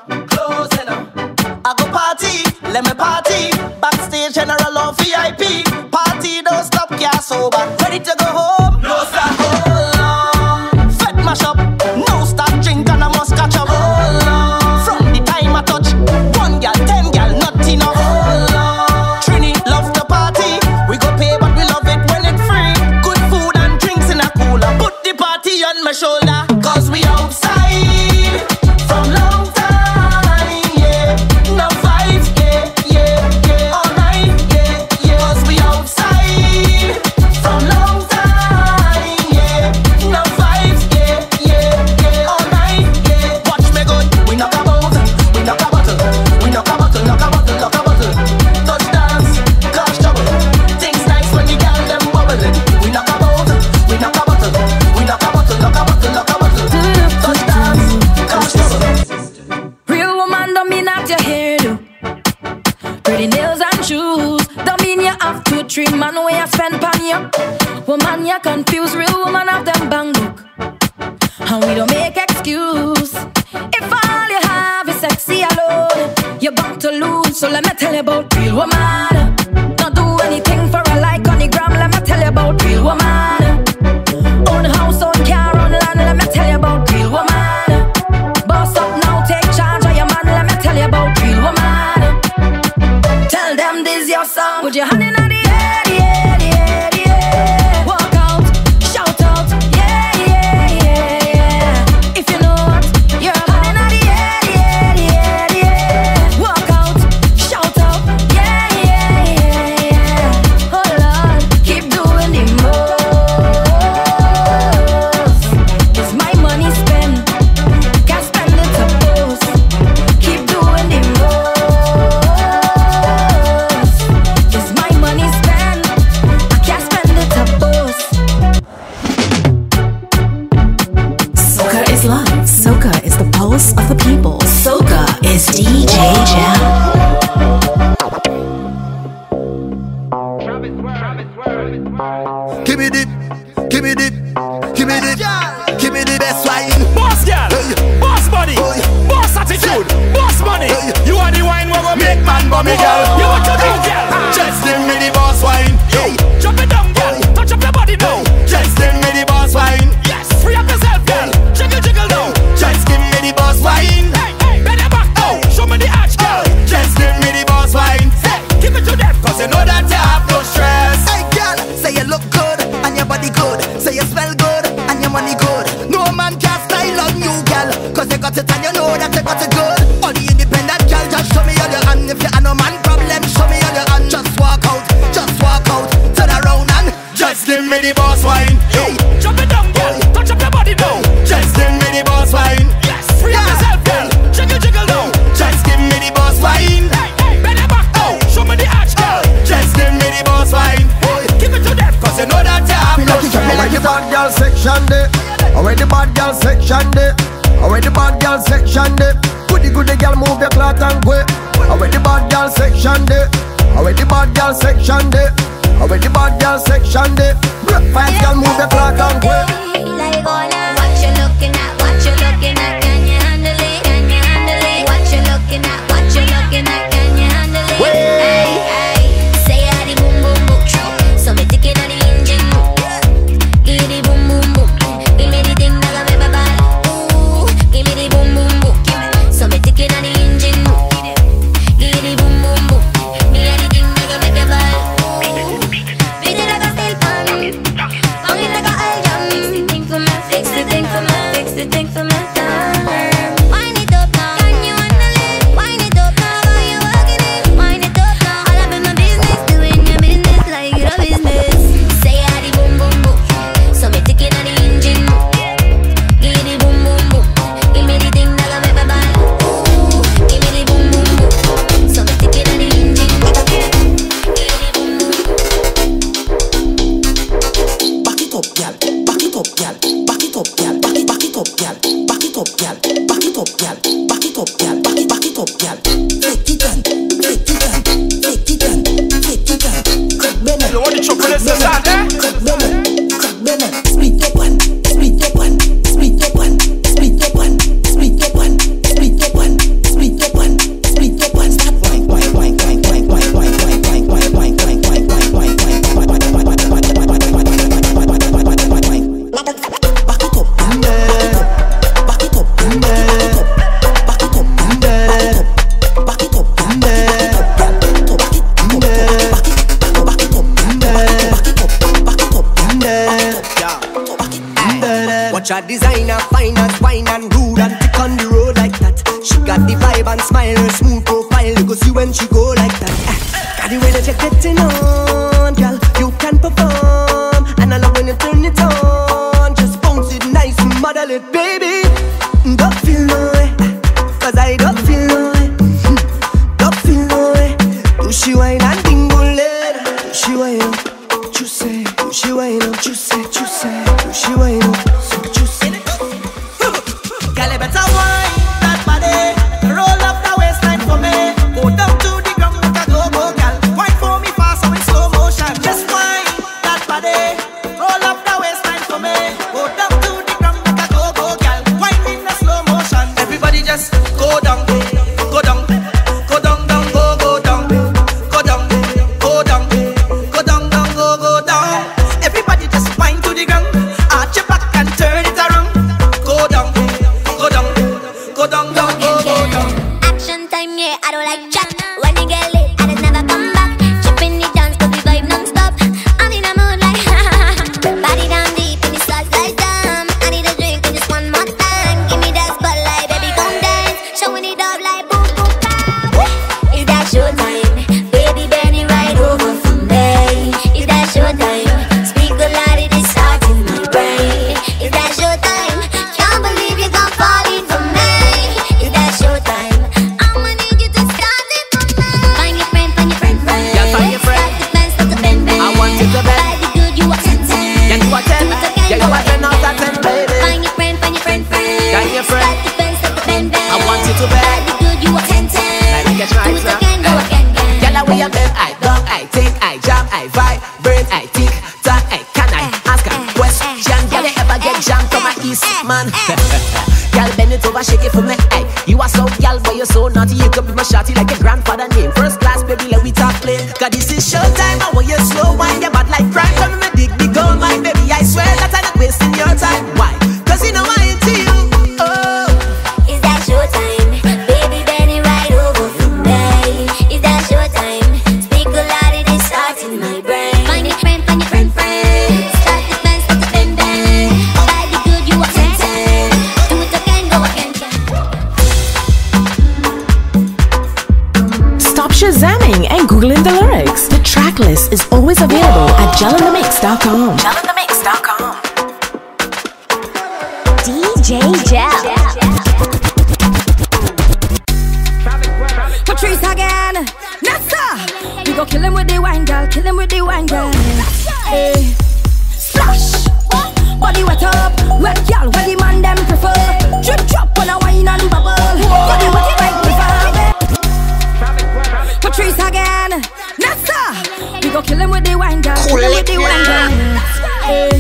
I go party, let me party. Backstage general or VIP. Party don't stop, yeah, sober. Ready to go home? No stop, hold on. Fed mash up, no stop drink and I must catch up. Hold on. From the time I touch, 1 gal, 10 gal, not enough. Hold on. Trini love the party. We go pay but we love it when it's free. Good food and drinks in a cooler. Put the party on my shoulder. Cause we outside from long time, yeah. No vibes, yeah. All night, yeah. Cause we outside from long time, yeah. No vibes, yeah. All night, yeah. Watch me good. We knock a bottle, we knock a bottle, we knock a bottle, knock a bottle, knock a bottle. Touchdowns, cause trouble. Things nice when the girl them bubbling. We knock a bottle, we knock a bottle, we knock a bottle, knock a bottle, knock a bottle. Touchdowns, cause trouble. Real woman don't mean that your hairdo, pretty nails and shoes. Don't mean you have to treat man where you spend pan you. Woman you confused, real woman have them bang book, and we don't make excuse. If all you have is sexy alone, you're bound to lose. So let me tell you about real woman. Don't do anything for a like on the gram. Let me tell you about real woman. Own house, own car, own land. Let me tell you about real woman. Boss up now, take charge of your man. Let me tell you about real woman. Tell them this your song. Put your hand in the air, yeah. Walk out, shout out, yeah. pulse of the people. Soca is DJ Jam. Give me the, give me the, give me the, give me the best wine. Boss girl, boss body, boss attitude, boss money. You are the wine we go make man bummy girl. You want to do girl? Just give me the boss wine. Drop it down girl, touch up your body now. Just give me the boss wine. Yes, free up yourself girl, jiggle jiggle now. Just give me the boss wine. Hey, bend your back now, show me the arch girl. Just give me the boss wine. Hey, give it to them, cause you know that you have no stress. Hey girl, say you look good and your body good. Say you smell good and your money good. No man can style on you, girl, cause you got it and you know that you got it good. All the independent girl, just show me on your hand. If you have no man problem, show me on your hand. Just walk out, turn around and just give me the boss wine. Hey, drop it down girl, touch up your body now. Just give me the boss wine. Yes, free up yourself girl, jiggle jiggle now. Just give me the boss wine. Hey, bend your back now, show me the arch girl. Just give me the boss wine. Give it to them, cause you know that you have no stress. I like the bad girl section there. I like the bad girl section there. I like the bad girl section there. Goody girl, move your cloth and go. I like the bad girl section there. I like the bad girl section there. I like the bad girl section there. Five girl, move your cloth and go. What you looking at? What you looking at? Can you handle it? Can you handle it? What you looking at? What you looking at? Can you handle it? Hey, hey, say I the boom boom boom. So me ticking on the engine. Give me the boom boom boom. Give me the thing that I make my ball. Ooh, give me the boom boom boom. So me ticking on the engine. Give me the boom boom boom. Me and the thing that I make my ball. Ooh, beat it like a steel pan. Bang it like a oil jam. Fix the thing for me, fix the thing for me. Wind it up now, can you handle it? Wind it up now, how you working it? Wind it up now, all up in my business, doing your business like your business. Say I the boom boom boom, so me ticking on the engine. Give me the boom boom boom, give me the thing that I make my ball. Ooh, give me the boom boom boom, so me ticking on the engine. Give me the boom boom boom. Back it up, girl. Back it up, girl. Back it up, girl. Back it up, girl. Back it up, girl. Back it up, girl. Back it up, girl. Back it up, girl. Take it on, take it on, take it on, take it on. Crack Bennett. You want the chocolate sauce, eh? Crack Bennett, crack Bennett. Split up one, split up one, split up one, split up one, split up one, split up one, split up one, split up one. Start wine, wine, wine, wine, wine, wine, wine, wine, wine, wine, wine, wine, wine, wine, wine, wine. Watch a designer, finance, wine and rude and tick on the road like that. She got the vibe and smile, her smooth profile. You go see when she go like that. Got the way that you're getting on, girl. You can perform, and I love when you turn it on. Just bounce it nice and model it, baby. Don't feel no way, cause I don't feel no way. Don't feel no way. Do she wine and dingle it? Do she wine up? You say. Do she wine up? You say. Do she wine up? Girl, you better wine that body. Roll up the waistline for me. Go down to the ground like a go-go, girl. Wine for me fast so in slow motion. Just wine that body. Roll up the waistline for me. Go down to the ground like a go-go, girl. Wine in the slow motion. Everybody just go down, them I dog, I think, I jam, I vibrate, I tick, tock, I can I ask a question? Can you ever get jammed from a East man? Girl, bend it over, shake it for me. Ay, you are so girl, but you're so naughty. You could be my shawty like your grandfather name. First class, baby, let we talk plain. Cause this is showtime, I want you slow wine. You're bad like crime, come me dig the gold mine. Baby, I swear that I'm not wasting your time. Why? Cause you know I ain't to you. Oh, Is that showtime? Baby, bend it right over for me. Is that showtime? Speak a lot of this thoughts in my brain. Find your friend, find your friend, friend. Start the bend, start the bend, bend. Body good, you are 10. Do it again, go again. Stop shazamming and googling the lyrics. The track list is always available at jalandamix.com. Jalandamix.com. DJ Gel. Patrice again. Nessa. We go kill him with the wine, girl. Kill him with the wine, girl. Hey. Splash. Body wet up. Wet girl. Where the man them prefer. Drip drop on a wine and bubble. Body wet like the Patrice again. Nessa. We go kill him with the wine, girl. Kill him with the wine, girl. Hey.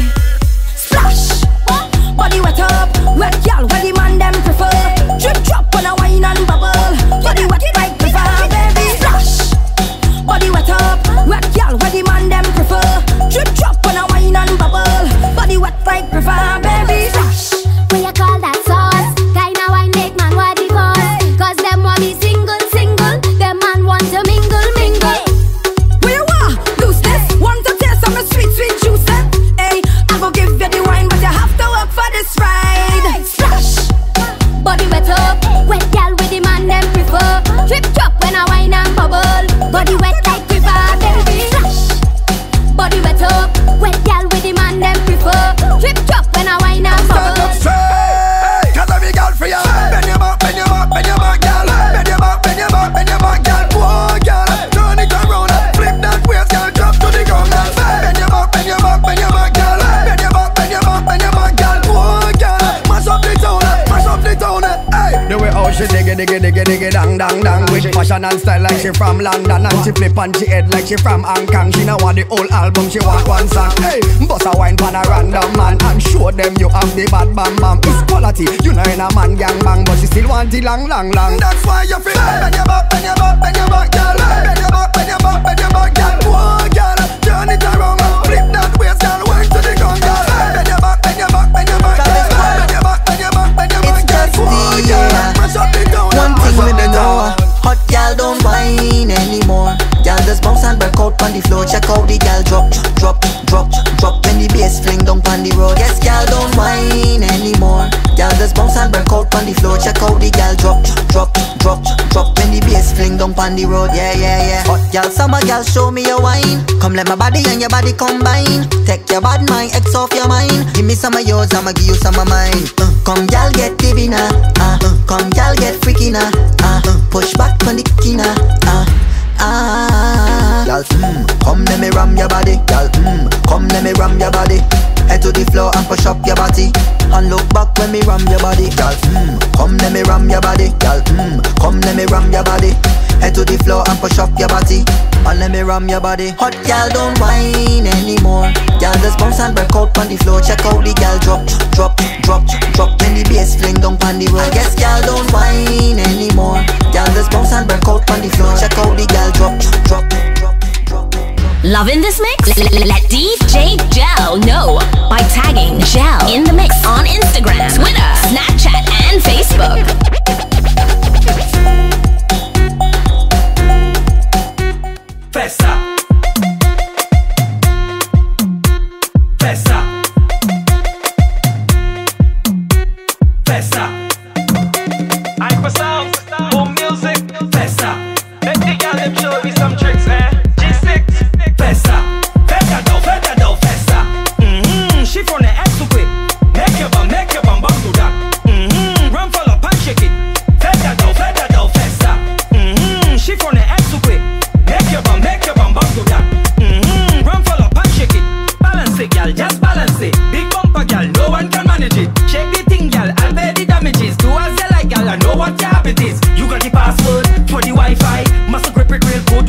Splash. Body wet up. Wet girl. Where the man them prefer. Drip drop on a wine and bubble. Body wet like the baby. Splash. Body wet up. Wet girl. Where the man them prefer. Drip drop on a wine and bubble. Body wet like the baby. Splash. What you call that sauce? Kinda wine make man what the cause. Cause them want me single, single. Them man want to mingle, mingle. Where you are? Loose this. Want to taste some sweet, sweet juice. Hey, I go give you the wine, but you have to work for this ride. Splash. Body wet up. Wet gal with the man them prefer. Drip drop when I wine and bubble. Body wet like river, baby. Splash. Body wet up. Wet gal with the man them prefer. Drip drop when I wine and bubble. Stand up straight, cause I'm a girl for ya. Bend your back, bend your back, bend your back, girl. Bend your back, bend your back, bend your back, girl. Whoa, girl, turn it around, flip that waist, girl. Drop to the ground, girl. Bend your back, bend your back, bend your back, girl. Bend your back, bend your back, bend your back, girl. Whoa, girl, mash up the town, mash up the town. Hey, the way how she diggy, diggy, diggy, diggy, dang, dang, dang. With fashion and style like she from London, and she flip on she head like she from Hong Kong. She now want the whole album, she want one song. Hey, bust a wine pan a random man and show them you have the bad bam bam. It's quality, you know in a man gang bang, but she still want it long, long, long. That's why you feel bend your back, bend your back, bend your back, girl. Bend your back, bend your back, bend your back, girl. Whoa, girl, turn it around, flip that waist, girl. Wine to the ground, girl. Bend your back, bend your back, bend your back, girl. Bend your back, bend your back, bend your back, girl. Whoa, girl, mash up the town. One thing with me know, hot gal don't whine anymore. Gal just bounce and break out on the floor. Check out the gal drop, drop, drop, drop when the bass fling down on the road. Yes, gal don't whine anymore. Gal just bounce and break out on the floor. Check out the gal drop, drop, drop, drop when the bass fling down on the road. Yeah, yeah, yeah. Hot gal, summer gal, show me your wine. Come let my body and your body combine. Take your bad mind, X off your mind. Give me some of yours, I'ma give you some of mine. Come gal, get divina. Come gal, get freaky now. Push back on the kina. Y'all, come let me ram your body. Y'all, come let me ram your body. Head to the floor and push up your body. And look back when me ram your body. Y'all, come let me ram your body. Y'all, come let me ram your body. Head to the floor and push up your body. And let me ram your body. Hot gal don't whine anymore. Gal just bounce and break out on the floor. Check out the gal drop, drop, drop, drop when the bass fling down on the road. I guess gal don't whine anymore. Gal just bounce and break out on the floor. Check out the gal drop, drop, drop, drop. Loving this mix? Let DJ Gel know by tagging Gel in the Mix on Instagram, Twitter, Snapchat, and Facebook. Festa. Festa. Festa. Hypersound, boom music. Festa. Let the girl them show me some tricks, eh? G6. Festa. Festa do, festa. She from the X to quick. Make your bum bum do that. Run follow and shake it. Festa do, festa. She from the X to quick. Make your bum do that. Run follow and shake it. Balance it, girl, just balance it. Big bumper, girl, no one can manage it. Shake the thing, girl, I'll pay the damages. Do as you like, girl, I know what your habit is. You got the password for the Wi-Fi. Must grip it real good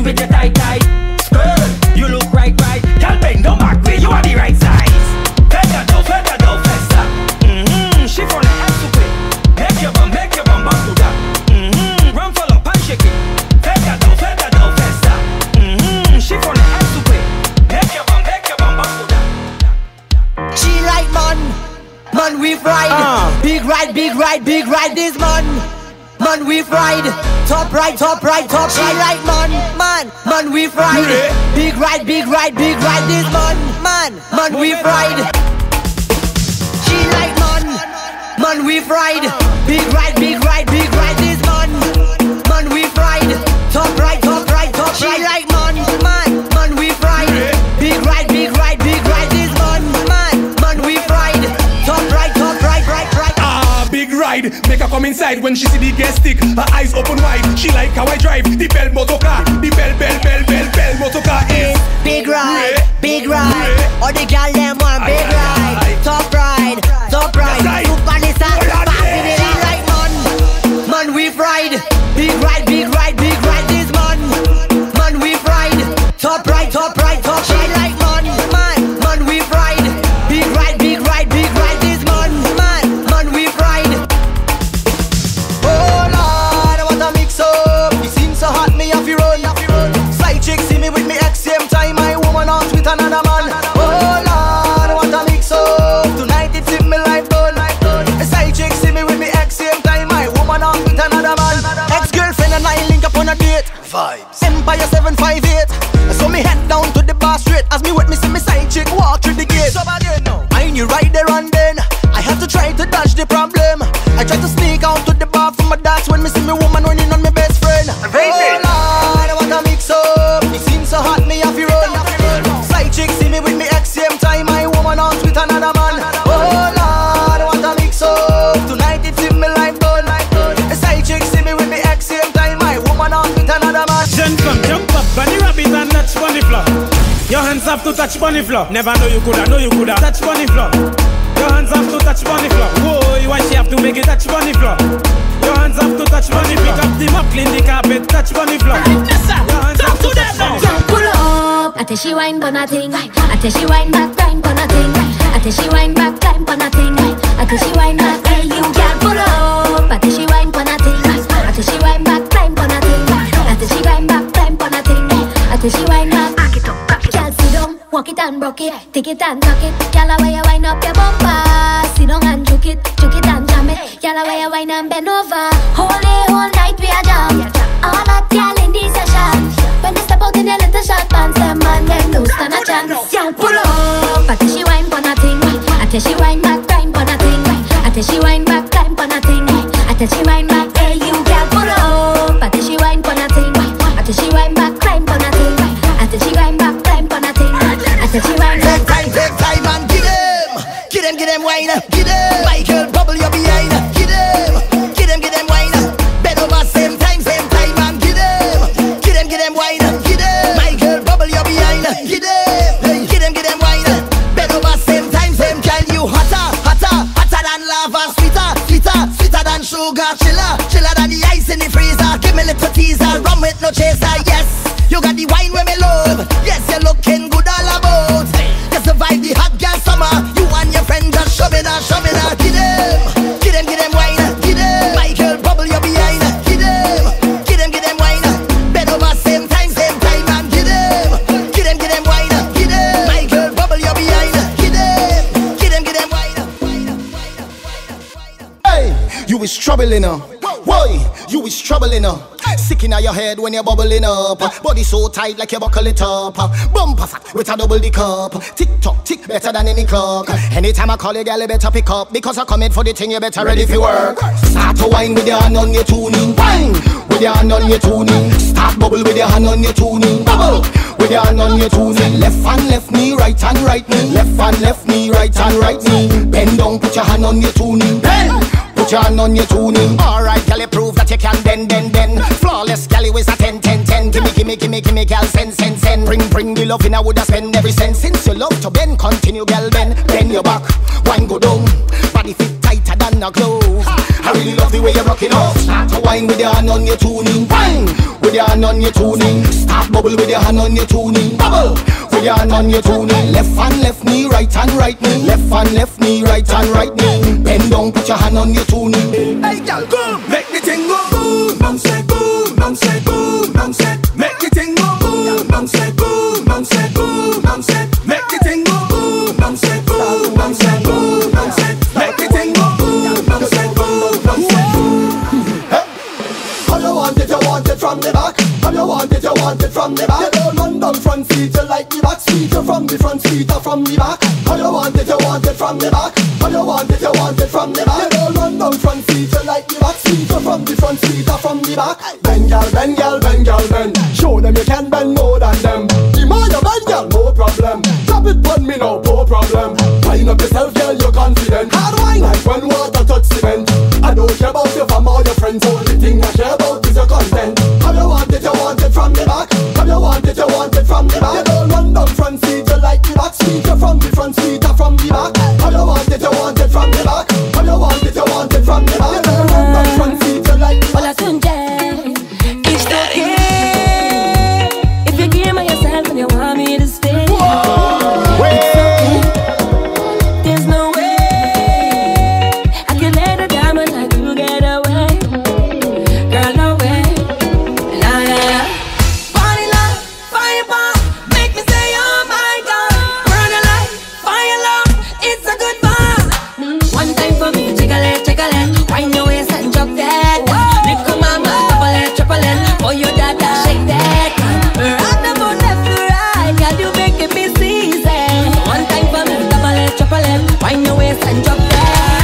ride, big ride, big ride this man. Man we ride, top right, top right, top right. She like man we ride. Big ride, big ride, big ride this man we ride. She like man we ride. Big ride, big ride, big ride this man we ride. Top right, top right, top right. She like man we ride. Big ride, big ride, big ride this man we ride. Top right, right. Ah, big ride. Make her come inside when she see the gas stick. Her eyes open wide. She like how I drive the bell motor car. The bell motor car is big ride. All the girl them want big ride. Top ride. Super Nissan. Passing it out like man we ride. Big ride this man we ride. Top right, top right. She like man we ride. Big ride this man we ride. Oh Lord, what a mix up. It seems so hot, me have to run. Side chick see me with me ex same time. My woman out with another man. Oh Lord, what a mix up. Tonight it's in me life done. Side chick see me with me ex same time. My woman out with another man. Ex-girlfriend and I link up on a date. Vibes. Empire 758. So me head down to the bar straight. As me with me see me side chick walk through the gate. So I knew right there and then I had to try to dodge the problem. I tried to sneak out to the bar from my dance when me see me woman running on my best friend. Oh Lord, what a mix up. It seems so hot, me have to run. Side chick see me with me ex same time. My woman out with another man. Oh Lord, what a mix up. Tonight it's in me life done. Side chick see me with me ex same time. My woman out with another man. Come jump up, bunny rabbit and touch bunny floor. Your hands have to touch bunny floor. Never know you coulda touch bunny floor. Your hands have to touch bunny floor. Whoa, why she have to make it touch bunny floor? Your hands have to touch bunny floor. Pick up the mop, clean the carpet, touch bunny floor. Your hands have to touch bunny floor. Pull up, I tell she wine for nothing. I tell she wine back, climb for nothing. I tell she wine back, climb for nothing. I tell she wine back, hey you can't pull up. I tell she wine for nothing. I tell she wine back, climb for nothing. I tell she wine back, climb for nothing. I tell she wine back, back it up, can't sit down, walk it and broke it, take it and tuck it. Y'all where you wine up your bumper, sit down and juke it and jam it. Y'all where you wine and bend over, whole night we are jam. All that y'all in this session. When they step out in their little short pants, them man them no stand a chance. Y'all pull up, I tell she wine for nothing. I tell she wine back, climb for nothing. I tell she wine back, climb for nothing. I tell she wine back, hey you can't pull up. I tell she wine for nothing. I tell she wine back, climb for nothing. I tell she wine back, climb for nothing. I tell she wine back. Take time and get them wine, get them. My girl bubble you behind, get them wine. Bend over same time and get them wine, get them. My girl bubble you behind, get them wine. Bend over same time, girl you hotter than lava, sweeter than sugar, chiller than the ice in the freezer. Give me a little teaser, rum with no chaser, yes. You got the wine where me love. Yes, you're looking good all about. You survive the hot girl summer. You and your friend just shoving her. Get them wine. Get them. My girl bubble you behind. Get them wine. Bend over same time and get them wine. Get them. My girl bubble you behind. Get them wine. Hey, you is troubling her. Why? You is troubling her. Sick in your head when you're bubbling up. Body so tight like you buckle it up. Bumper fat with a double the cup. Tick tock, tick better than any clock. Anytime I call you, girl, you better pick up. Because I coming for the thing, you better ready for work. Start to wine with your hand on your tuning. Wine with your hand on your tuning. Start bubble with your hand on your tuning. Bubble with your hand on your tuning. Left hand, left knee, right hand, right knee. Left hand, left knee, right hand, right knee. Bend down, put your hand on your tuning. Bend. Put your hand on your tuning. Alright, girl, you prove that you can bend. Flawless, girl, you is a 10. Gimme, girl, send. Bring the love in, I woulda spend every cent. Since you love to bend, continue, girl, bend your back. Wine go down, body fit tighter than a glove. I really love the way you rock it off. Start to wine with your hand on your tuning. Wine with your hand on your tuning. Start bubble with your hand on your tuning. Bubble with your hand on your tuning. Left hand, left knee, right hand, right knee. Left hand, left knee, right hand, right knee. Bend down, put your hand on your tuning. Hey, girl, go make the thing go boom, bounce it, boom, bounce it, boom, bounce it. Make the thing go boom, bounce it, boom, bounce it, boom, bounce it. Make the thing go boom, bounce it, boom, bounce it, boom, bounce it. Make the thing go boom, bounce it. want it from the back. You don't run down front seat, you like the back seat. You from the front seat or from the back. How you want it from the back. How you want it from the back. You don't run down front seat, you like the back seat. You from the front seat or from the back. Bend girl, bend girl, bend girl, bend. Show them you can bend more than them. The more you bend girl, no problem. Drop it on me now, no problem. Wind up yourself girl, you're confident. Hard wine like when water touch cement. I don't care about your fam or your friends. Only thing I care about is your content. How you want it from the back. How you want it from the back. You don't run down front seat, you like the back seat. You're from the front seat or from the back. How you want it from the back. How you want it from the back. You don't run down front seat, you like the back seat. It's okay if you give me yourself and you want me to stay. It's okay. There's no way I can let a diamond like you get away. Girl, no way. Body like fireball, make me say oh my God. Burn a light, fire love, it's a good vibe. One time for me, jiggle it, wind your waist and drop that. Little mama, triple it, for your dada, shake that. Rock the boat left to right, girl you making me season. One time for me, triple it, wind your waist and drop that.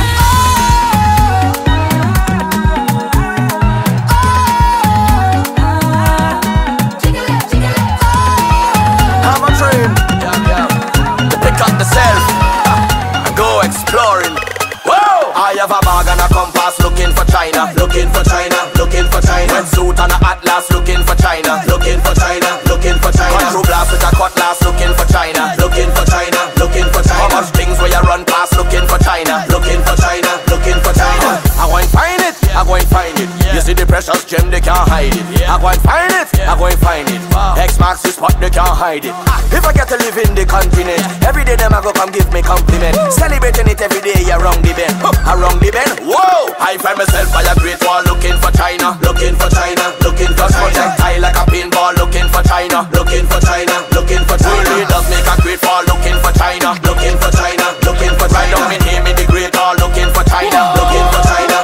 I'm a dream to pick up the self and go exploring. Whoa! I have a bag and a compass looking for China, looking for China, looking for China. Red suit and a atlas looking for China, looking for China, looking for China. Control blast with a cutlass looking for China, looking for China, looking for China. How much things where you run past looking for China, looking for China, looking for China. I go and find it, I go and find it. You see the precious gem, they can't hide it. I go and find it, I go and find it. X marks the spot, they can't hide it. If I get to live in the continent, every day them I go come give me compliment. Celebrating it every day, around the bend, around the bend. Whoa! I find myself by a great wall, looking for China, looking for China, looking for China. Projectile like a pinball, looking for China, looking for China, looking for China. World does make a great wall, looking for China, looking for China, looking for China. Right down in here, me the great wall, looking for China, looking for China.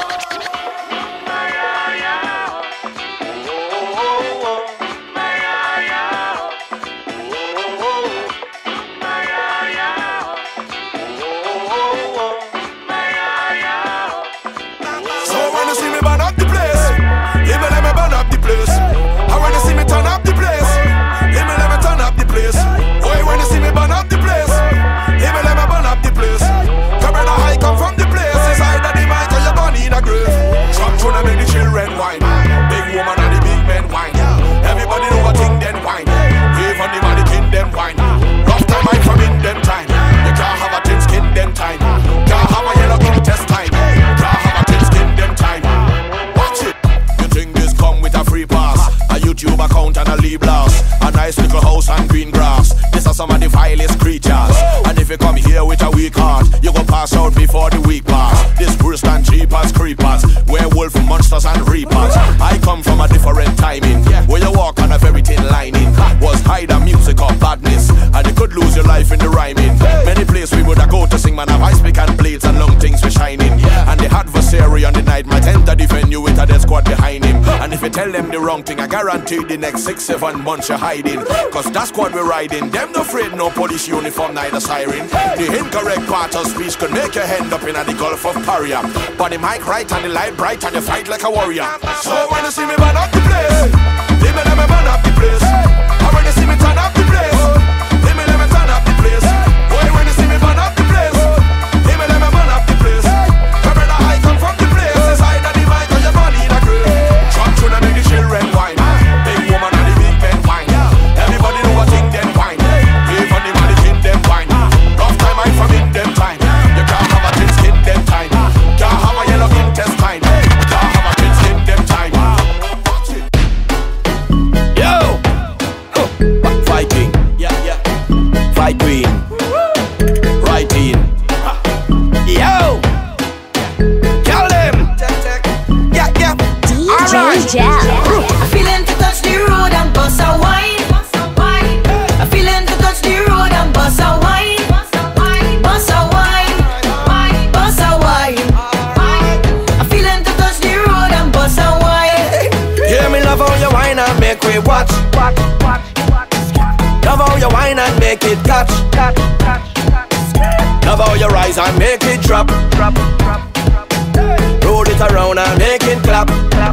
YouTube account and a leave blast. A nice little house and green grass. This are some of the vilest creatures. And if you come here with a weak heart, you go pass out before the week pass. This worse than cheapers, creepers, werewolf, monsters and reapers. I come from a different timing, where you walk and have everything lining. Was either music or badness, and you could lose your life in the rhyming. Many places we would go to sing, man, have ice pick and blades and long things we shining. And the adversary on the night might enter the venue with a dead squad behind him. And if you tell them the wrong thing, I guarantee the next 6-7 months you're hiding. Cause that's what we're riding. Them no afraid, no police uniform, neither siren. The incorrect part of speech could make you end up in the Gulf of Paria. But the mic right and the light bright and you fight like a warrior. So when you see me burn up the place, let me burn up the place. And when you see me turn up the place, let me turn up the place. Boy, when you see me burn up the place, let me burn up the place. Come brother, I come from the place. It's either the mic or your body in a grave. Trump tune and make the children wine. Big woman and the big men wine. Everybody know what thing them wine. Wave on the mannequin them wine. Rough time I from in them time. You can't have a thin skin them time. Can't have a yellow intestine. Can't have a thin skin them time. Yo! Viking. Yeah. Fight queen. Right in. Yo! Kill them! Yeah. DJ Jam. I feeling to touch the road and bust a wine. I feeling to touch the road and bust a wine. Bust a wine. Bust a wine. I feeling to touch the road and bust a wine. Yeah, me love how you wine and make we watch. make it catch. Love how you rise and make it drop. Roll it around and make it clap.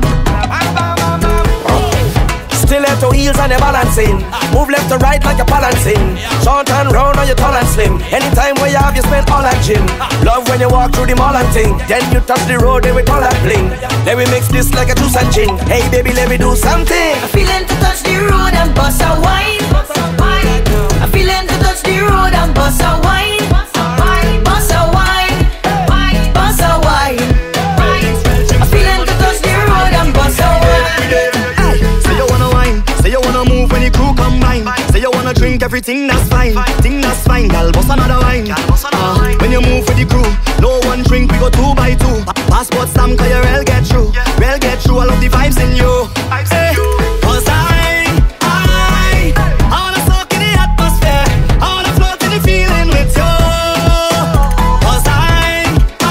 Stiletto heels and you're balancing. Move left to right like you're balancing. Short and round or you tall and slim. Anytime where you have, you spend all that gym. Love when you walk through the mall and thing. Then you touch the road, then we call that bling. Then we mix this like a juice and gin. Hey baby, let me do something. I'm feeling to touch the road and bust a wine. I'm feeling to touch the road and bust a wine. Bust a wine. Bust a wine. I'm feeling to touch the road and bust a wine. Say you wanna wine, say you wanna move when the crew combine. Say you wanna drink everything, that's fine. Thing that's fine, girl, bust another wine. When you move with the crew, no one drink, we go 2 by 2. Passport stamp, cause your rail get through. Rail get through, I love the vibes in you. Cause I wanna soak in the atmosphere. I wanna float in the feeling with you. Cause I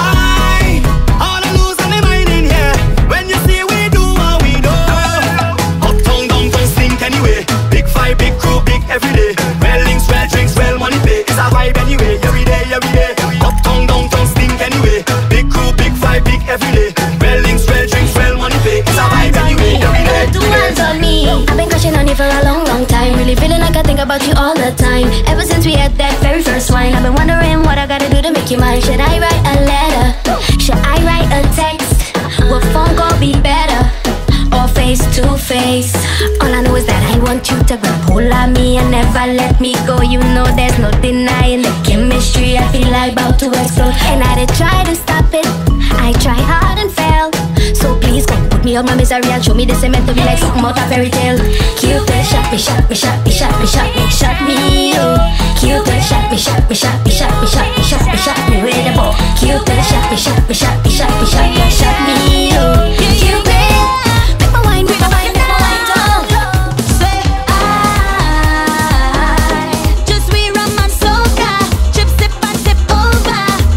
wanna lose my mind in here. When you see we do what we do. Uptown, downtown, stink anyway. Big fight, big crew, big everyday. Well links, well drinks, well money pay. It's a vibe anyway, every day, every day. Uptown, downtown, stink anyway. Big crew, big fight, big everyday. Well links, well drinks, well money pay. It's a vibe anyway, every day. Two hands on me. I've been crushing on you for a long, long time. Really feeling like I think about you all the time. Ever since we had that very first wine, I've been wondering what I gotta do to make you mine. Should I write a letter? Should I write a text? Will phone call be better? Or face to face? All I know is that I want you to grab hold of me and never let me go. You know there's no denying the chemistry. I feel like about to explode. And I did try to stop it. I tried hard and failed. So please come put me out my misery and show me this meant to be like something out of fairy tale. Cupid shot me, shot me, shot me, shot me, shot me, shot me, oh. Cupid shot me, shot me, shot me, shot me, shot me, shot me, shot me with a bow. Cupid shot me, shot me, shot me, shot me, shot me, shot me, oh. Cupid, make my wine, make my wine, make my wine down. Say I just we rum and soca, chip sip and tip over.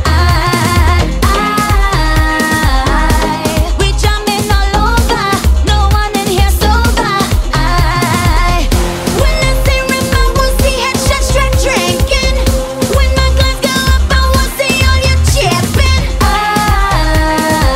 We jamming all over, no one in here sober. When I say rip, I will see headshot straight drinking. When my glass go up, I will see all you chipping.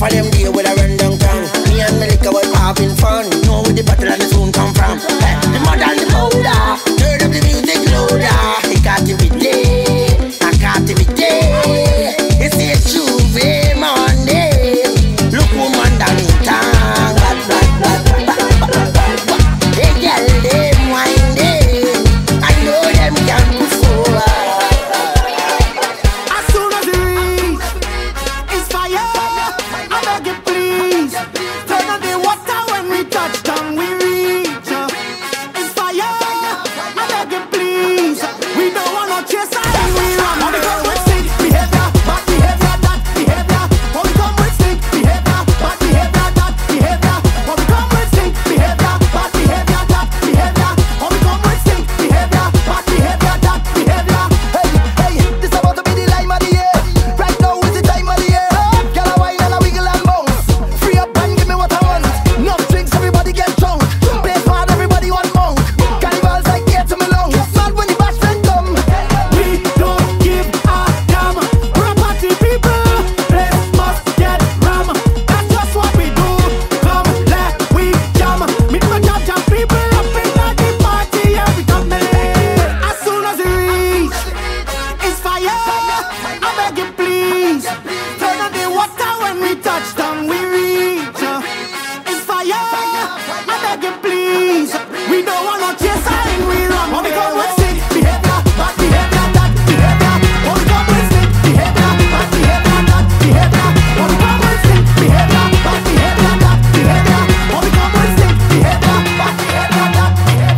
Enough of them day with a run down town. Me and Melika was having fun. Know where the battle and the soon come from. Hey, the mud and the powder. Turn up the music louder. I got to be there. I got to be there. It's a Juve Monday. Look woman down in town. Hey girl, them winding. I know them can perform. As soon as you reach, it's fire. I beg you please, turn on the water when we touch down. We reach, it's fire. I beg you please, we don't want no chase and we run. When we come with sick behavior, bad behavior, that behavior. When we come with sick behavior, bad behavior, that behavior. When we come with sick behavior, bad behavior, that behavior. When we come with sick behavior, bad behavior, that behavior. Hey, this about to be the lime of the year. Right now is the time of the year. Girl a wine and a wiggle and bounce. Free up and give me what I want. No drinks, everybody get drunk. Play hard, everybody want monk. Carnival's like here to me long. Mad when the bashment come. We don't give a damn. We're party people. Place must get ram. That's just what we do. Come, let we jam. Me do a jam people up in the party. Yeah, we come in. As soon as we reach, it's fire. I beg you please, turn on the water when we touch down. We reach, it's fire. I beg you please, we don't want no chase and we run. When we come with sick behavior, bad behavior, that behavior. When we come with sick behavior, bad behavior, that behavior. When we come with sick behavior, bad behavior, that behavior. When we come with sick behavior, bad behavior, that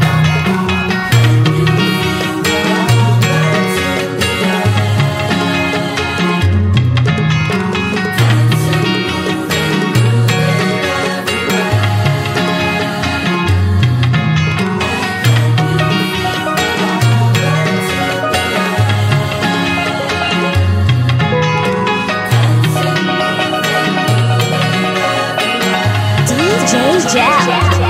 DJ Jam.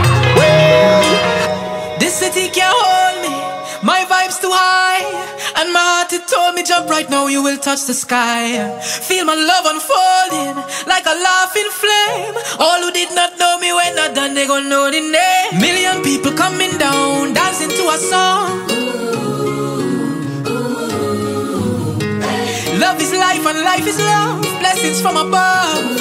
This city can't hold me, my vibe's too high. And my heart it told me jump right now, you will touch the sky. Feel my love unfolding like a laughing flame. All who did not know me when not done, they gon' know the name. Million people coming down, dancing to a song. Love is life and life is love, blessings from above.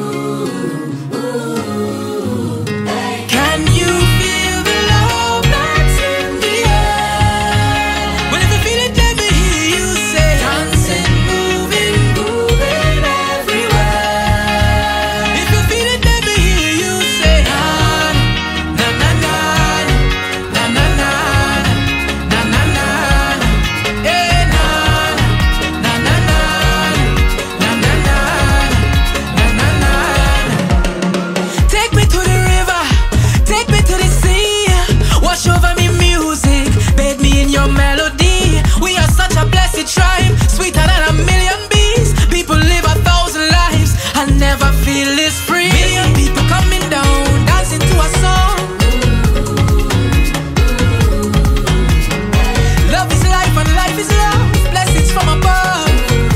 Can you feel the love that's in the air? Well, if you feel it, let me hear you say dancing, moving, moving everywhere. If you feel it, let me hear you say na na na na na na na na na na eh na na na na na na na na na. Take me to the river, take me to the sea. Wash over me music, bathe me in your melody. We are such a blessed tribe, sweeter than a million bees. People live 1,000 lives and never feel this free. Million people coming down, dancing to a song. Love is life and life is love, blessings from above.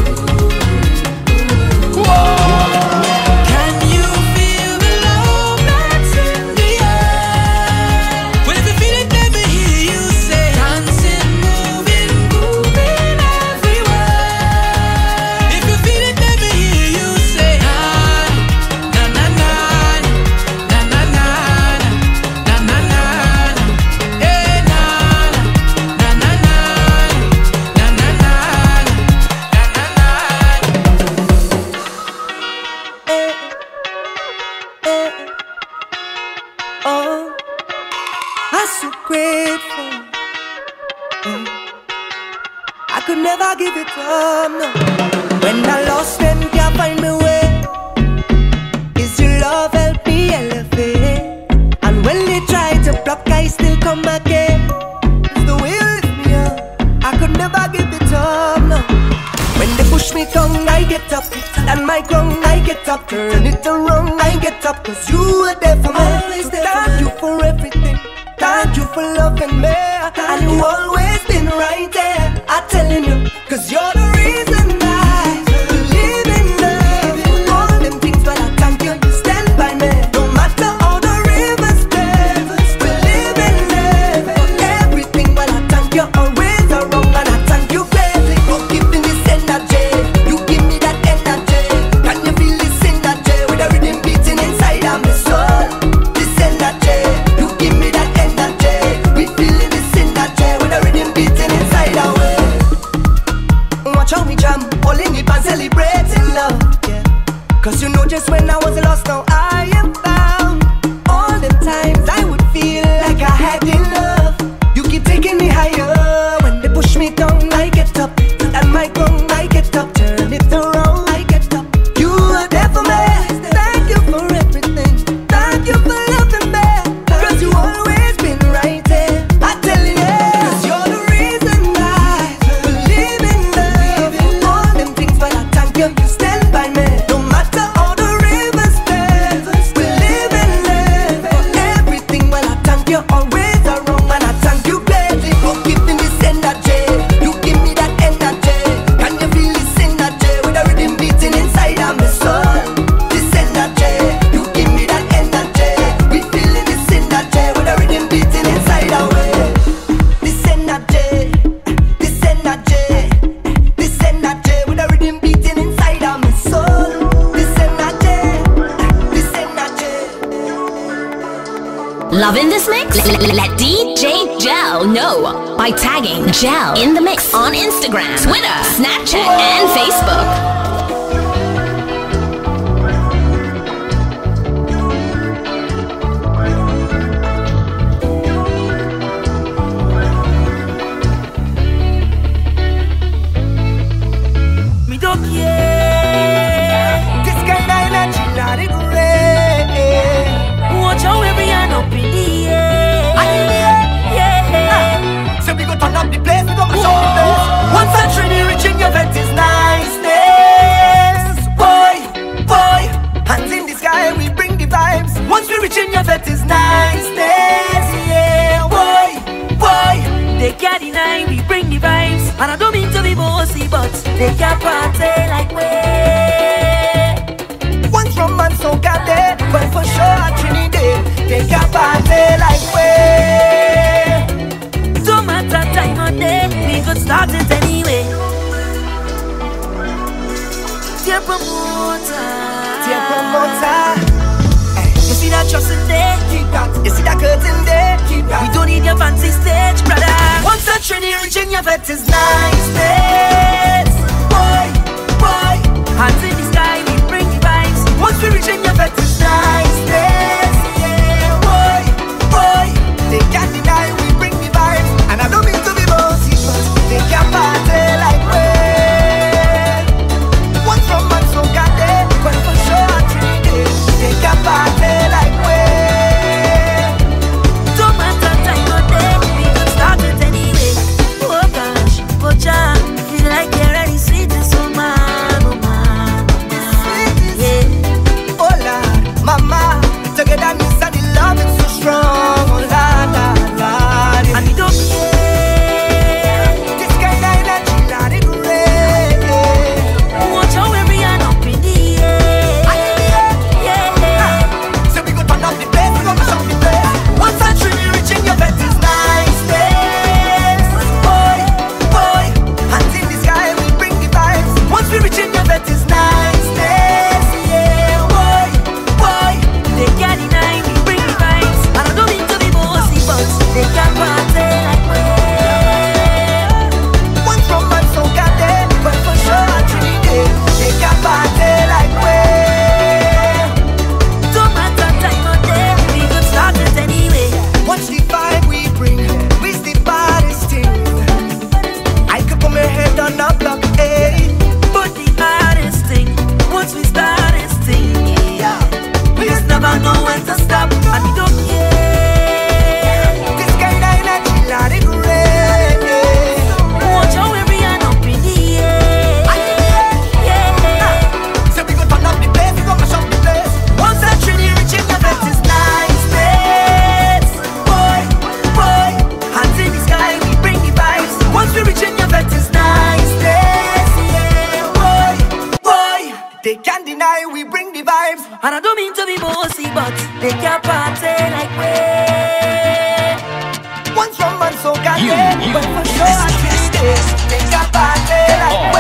Can you feel the love that's in the air? Well, if you feel it, let me hear you say dancing, moving, moving everywhere. If you feel it, let me hear you say na na na na na na na na na na eh na na na na na na na na. Oh, I'm so grateful. I could never give it up, no. When I lost them, can't find me way. Is your love help me elevate? And when they try to block, I still come again. It's the way you lift me up. I could never give it up, no. When they push me down, I get up. And my ground, I get up. Turn it around, I get up. Cause you are there for me. Thank you for everything. Thank you for loving me. And you always been right there. I'm telling you, cause you're the reason I believe in love. All them things, but I thank just when I was lost, now I am found. All the times I would feel like I had enough. You keep taking me higher. When they push me down, I get up. And my ground, I get up. Turn it around, I get up. You are there for me. Thank you for everything. Thank you for loving me. Cause you always been right there. I tell you, cause you're the reason I believe in love. All them things, but I thank you. You stand by me. No matter all the rivers bend, we live in love. For everything, well I thank you. Always around, and I thank you, baby. For giving this energy. You give me that energy. Can you feel this energy? With the rhythm beating inside of my soul. This energy, you give me that energy. We feeling this energy. With the rhythm beating inside of me. This energy, this energy, this energy. With the rhythm beating inside of my soul. This energy, this energy. Loving this mix? Let DJ Gel know by tagging Gel in the Mix on Instagram, Twitter, Snapchat, and Facebook. Me don't care. This kind of energy, not it great. Watch how every hand up in the air. Yeah. So we go turn up the place, we go mash up the place. Once a trinity reaching your vent is niceness. Boy, hands in the sky, we bring the vibes. Once we reach in your vent is niceness. Yeah, boy. They can't deny we bring the vibes. And I don't mean to be bossy, but they can't party like we. Once from man so goddamn, but for sure a Trinidad, they can't party like we. Don't matter time or day, we could start it anyway. Dear promoter, you see that trust in there? Keep that. You see that curtain there? Keep that. we don't need your fancy stage, brother. Once a Trinity reaching your vet is niceness. Boy, Hands in the sky, we bring the vibes. once we reach in your vet is niceness. Yeah, boy, they can't deny we bring the vibes. And I don't mean to be bossy, but they can't party like we. Once from man so goddamn, but for sure a Trinity, they can't party like we. Don't matter time or day, we could start it anyway. Oh gosh, oh Jah, feel like you're ready, sweet and so man, oh man. Yeah. Oh Lord, mama, togetherness and the love is so strong. Oh Lord, And we don't care. this kind of energy, not it great. Watch how every hand up in the air. Yeah. So we go turn up the place, we go mash up the place. Once a Trinity reaching your vet is niceness. Boy, hands in the sky, we bring the vibes. Once we reach in your vet is niceness. Yeah, boy, They can't deny we bring the vibes. And I don't mean to be bossy, but they can't party like we. once from man so goddamn, but for sure a Trinity, they can't party like we. Don't matter time or day, we could start it anyway. Watch the vibe we bring, we's the baddest thing. I could put my head on the block, eh? But the hardest thing, once we start this thing, yeah, we just never know when to stop. And we don't care. This kind of energy, not it great. Watch how every hand up in the air. Yeah. So we go turn up the place, we go mash up the place. Once a Trinity reaching your vet is niceness. Boy, Hands in the sky, we bring the vibes. once we reach in your vet is niceness. Yeah, boy, they can't deny we bring the vibes. And I don't mean to be bossy, but they can't party like we. Once from man so goddamn, but for sure a Trinity, they can't party like we.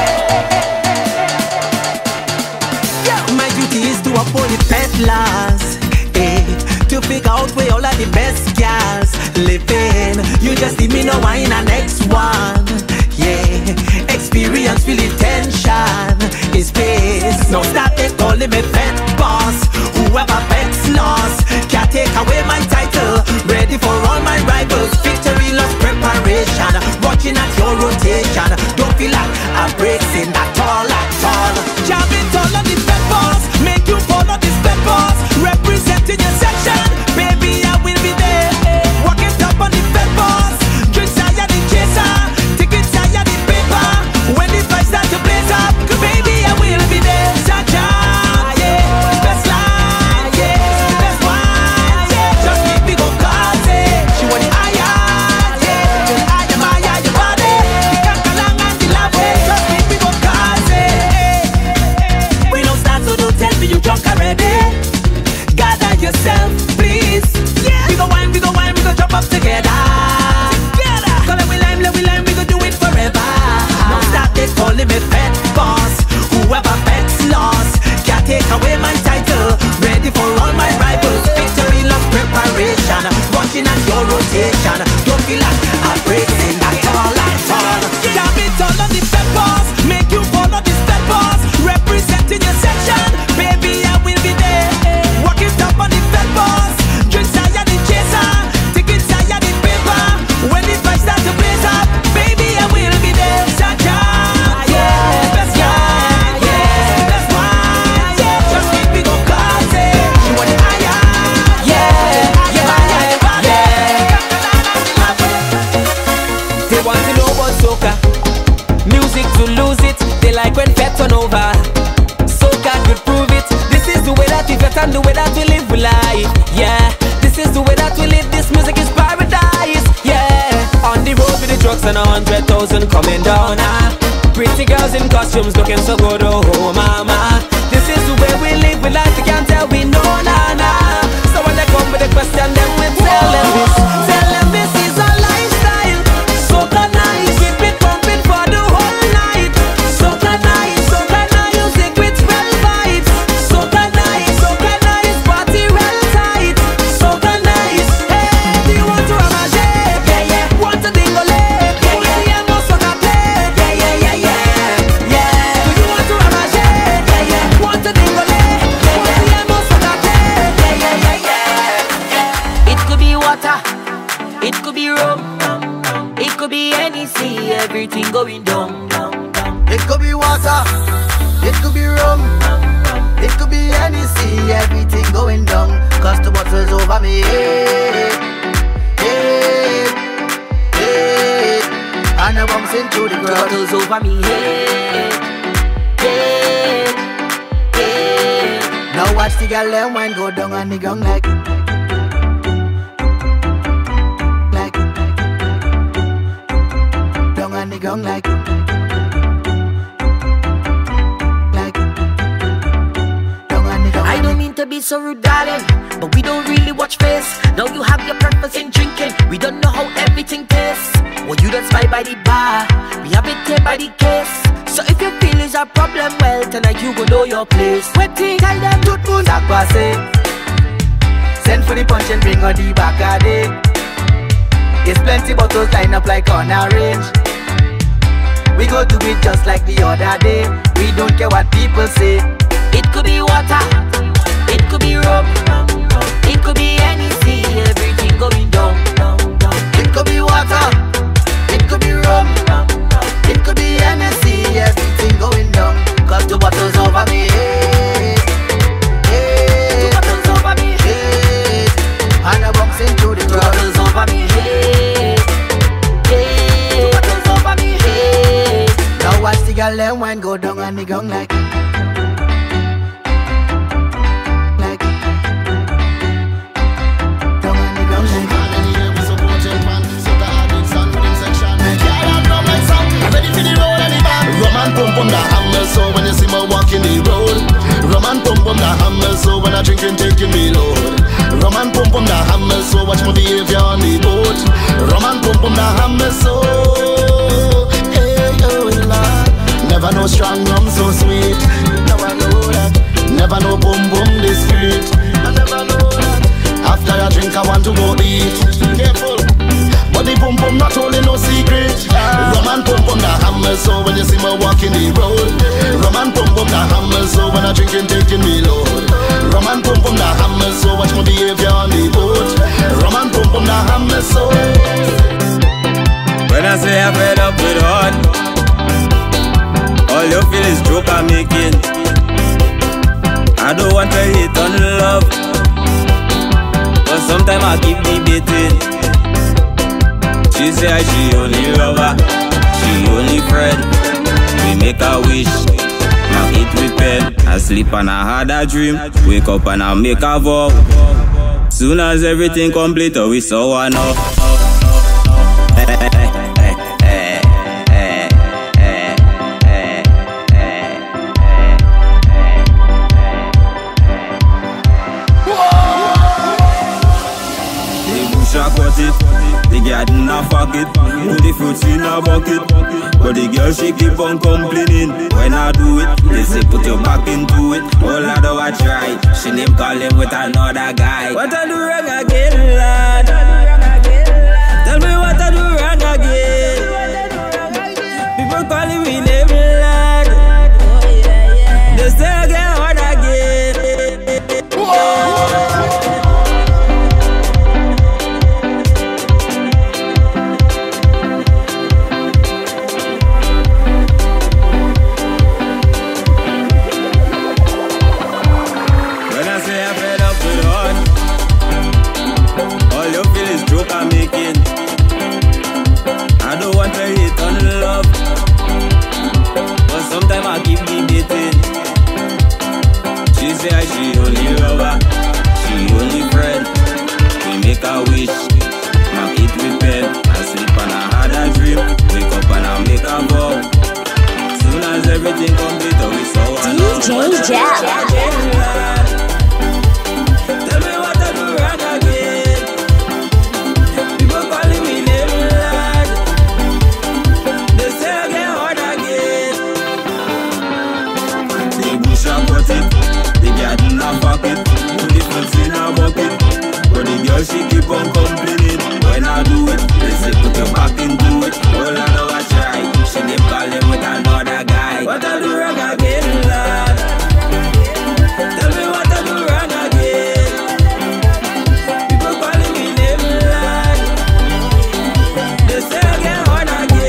My duty is to uphold the peddlers, to figure out where all of the best gals living. You just leave me no wine and next one. Yeah, experience, feel the tension is pace. Now start it calling only me pet boss. Whoever bets lost can't take away my title. Ready for all my rivals. Victory lost preparation. Watching at your rotation. Don't feel like I'm breaking at all, at all. Jamming all on the pet boss. Make you follow this pet boss. Representing your section. Baby, I will be there. Walking up on the pet boss. Drinks higher the chaser. Tickets higher the paper. When the vibes start to blaze up, baby, I will be there. Cha-cha, yeah. The best line, yeah. The best one, yeah. Just make me go crazy. She want the higher, yeah. Just higher, your body. The kankalang and the love, just make me go crazy. We don't start, so don't tell me you drunk already. Gather yourself, please. Yeah. We go wine, we go jump up together. Color we lime, we go do it forever. Now start they calling me pet boss. Whoever bets lost can't take away my title. Ready for all my rivals. Victory lost preparation. Watching at your rotation. Don't feel like I'm breaking at all, at all. Jam it all on the pet boss. Make you follow this pet boss. Representing your section. Baby, I will be there. Walking up on the pet boss. Drinks higher the chaser. Tickets higher the paper. When the vibes start to blaze up, baby, I will be there. Cha-cha, yeah. The best one, yeah. The best one, yeah. Just make me go crazy. She want the higher, yeah. They want to know about soca. Music to lose it. They like when fed turn over. Soca could prove it. This is the way that we fet and the way that we live with life. Yeah, this is the way that we live. This music is paradise. Yeah, on the road with the trucks and 100,000 coming down. Pretty girls in costumes looking so good. Oh mama, this is the way we live with life. You can't tell we know, nah, nah. So when they come with a question, then we tell them this. Tell them this is our lifestyle. Soca nice, keep it pumping for the whole night. Soca nice, music with real vibes. Soca nice, party real tight. Soca nice, hey, do you want to ramage? Yeah, yeah. Want to dingle? Yeah, yeah, yeah. No soca play? Yeah, yeah, yeah, yeah, yeah. Do you want to ramage? Yeah, yeah. Want to dingle? Yeah, yeah, yeah. No soca play? Yeah, yeah, yeah, yeah. It could be water, it could be rum, it could be any sea, everything going down. It could be water, it could be rum, it could be any sea, everything going down. Cause the bottle's over me, hey, hey, hey. And I bumps into the ground. Bottles over me, hey, hey, hey. Now watch the girl them wine go down on the gong like down on the gong like I don't mean to be so rude, darling, but we don't really watch face. Now you have your purpose in drinking. We don't know how everything tastes. Well, you don't spy by the bar, we have it here by the case. So if you feel is a problem, well, tonight you go know your place. Waiting, tell them tout moon a passé. Send for the punch and bring on the back of it. There's plenty bottles line up like on a range. We go do it just like the other day. We don't care what people say. It could be water, it could be rum, it could be any sea, everything going down. It could be water, it could be rum, it could be any sea, everything going down. Cause the bottle's over me, hey, hey. The bottle's over me, hey. And I bumps into the crowd. The bottle's over me, hey, hey. The bottle's over me, hey. Now watch the girl them wine go down on the gong like pump on the hammer, so when you see me walking the road, rum and pump on the hammer, so when I drink and taking me load. Rum and pump on the hammer, so watch my behavior on the boat. Rum and pump on the hammer, so hey, oh Lord. Never know strong rum so sweet. Now I know that. Never know boom boom discreet. I never know that. After I drink I want to go eat. Careful. but the pum pum not only no secret. Rum and pum pum the hammer, so when you see me walking the road. Rum and pum pum the hammer, so when I drinking taking me load. Rum and pum pum the hammer, so watch my behavior on the boat. Rum and pum pum the hammer, so. When I say I'm fed up with heart, all you feel is joke I'm making. I don't want to hate on love, but sometimes I keep debating. She say she only lover, she only friend. We make a wish, mark it with pen. I sleep and I had a dream, wake up and I make a vow. Soon as everything complete, we saw one up. The garden a fuck it, put the fruits in a bucket. But the girl she keep on complaining. When I do it, they say put your back into it. All I do I try, she name calling with another guy. What I do wrong again, lad? Tell me what I do wrong again. People calling me name, lad. They say I get hard again. I'm making. I don't want to hate on love, but sometimes I keep debating. She say she only lover, she only friend. We make a wish, mark it with pen. I sleep and I had a dream, wake up and I make a vow. Soon as everything complete, we saw one DJ Jell. She keep on complaining. When I do it, they say put your back into it. All I know I try, she keep calling with another guy. What I do wrong again, lad? Tell me what I do wrong again. People calling me name, lad. They say I get hard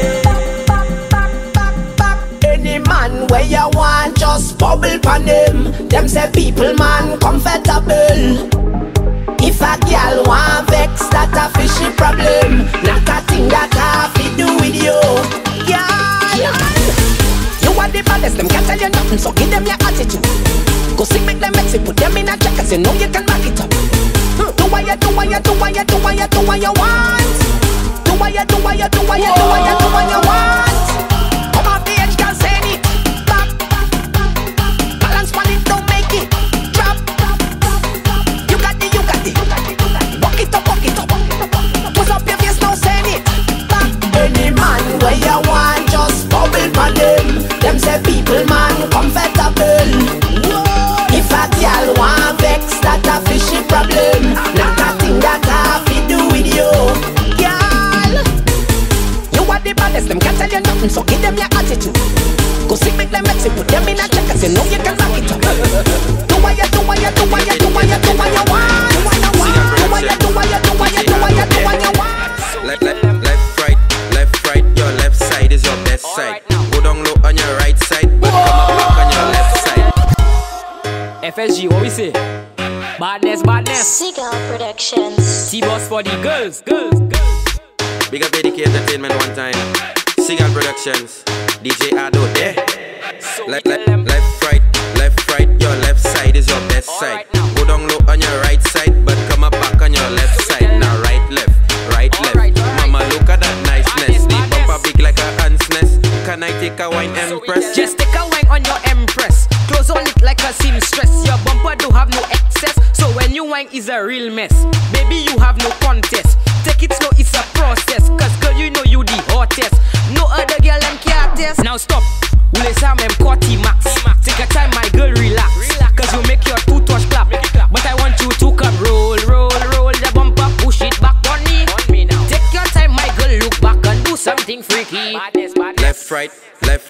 again. Any man where you want, just bubble pan them. Them say people man comfortable. If a girl want vex, that a fishy problem. Not a thing that I fi do with you, girl. You are the baddest, them can't tell you nothing, so give them your attitude. Go sick, make them vex it, put them in a check, cause you know you can back it up. Do what you do, what you do, what you do, what you do, what you want. Do what you do, what you do, what you do, what you do, what you want. Come off the edge, girl, say it. Back, balance on it, don't make it. Drop. Walk it up. Put up your face now, send it back. Any man where you want, just bubble for them. Them say people man comfortable. If a girl want vex, that a fishy problem. Not a thing that I fi do with you, girl. You are the baddest, them can't tell you nothing, so give them your attitude. Go sick, make them vex it, put them in a check, cause you know you can back it up. Do what you do, what you do, what you do, what you do, what you want. Left, right, your left side is your best side. Go down low on your right side, but come up back on your left side. FSG, what we say? Badness. Seagull Productions. T-Boss for the girls. Big up ADK Entertainment one time. Seagull Productions. DJ Ado there. Left, right, your left side is your best side. Go down low on your right side, but come up back on your left side. Now right, left. Mama, look at that niceness. The bumper big like a ant's nest. Can I take a wine, Empress? Just take a wine on your Empress. Clothes on it like a seamstress. Your bumper do have no excess, so when you wine is a real mess. Baby, you have no contest. Take it slow, it's a process. Cause girl, you know you the hottest. No other girl them can't test. Now stop. Ule Sam M Corti Max. Take a time, my girl, relax. Cause you make your toothwash clap. But I want you to come roll the bumper, push it back on me. Take your time, my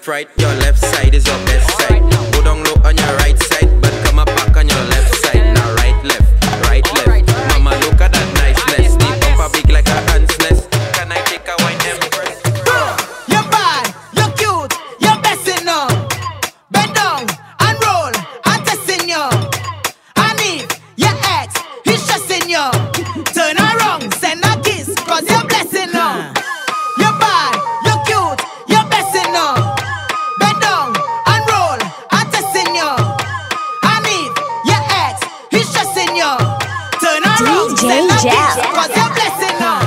left, right. Your left side is your best side. Go down low on your right side, but come up back on your left side. Now right, left, right, left. Mama, look at that niceness. The bumper big like a ant's nest. Can I take a wine empress? You're bad, you're cute, you're best now. Bend down and roll, I'm testing you. And if your ex, he's stressing you, turn around, send a kiss, cause you're blessing now. You're bad, you're cute, you're best now. Bend down and roll, I'm testing you. And if your ex, he's stressing you, turn around, send a kiss, cause you're blessing now.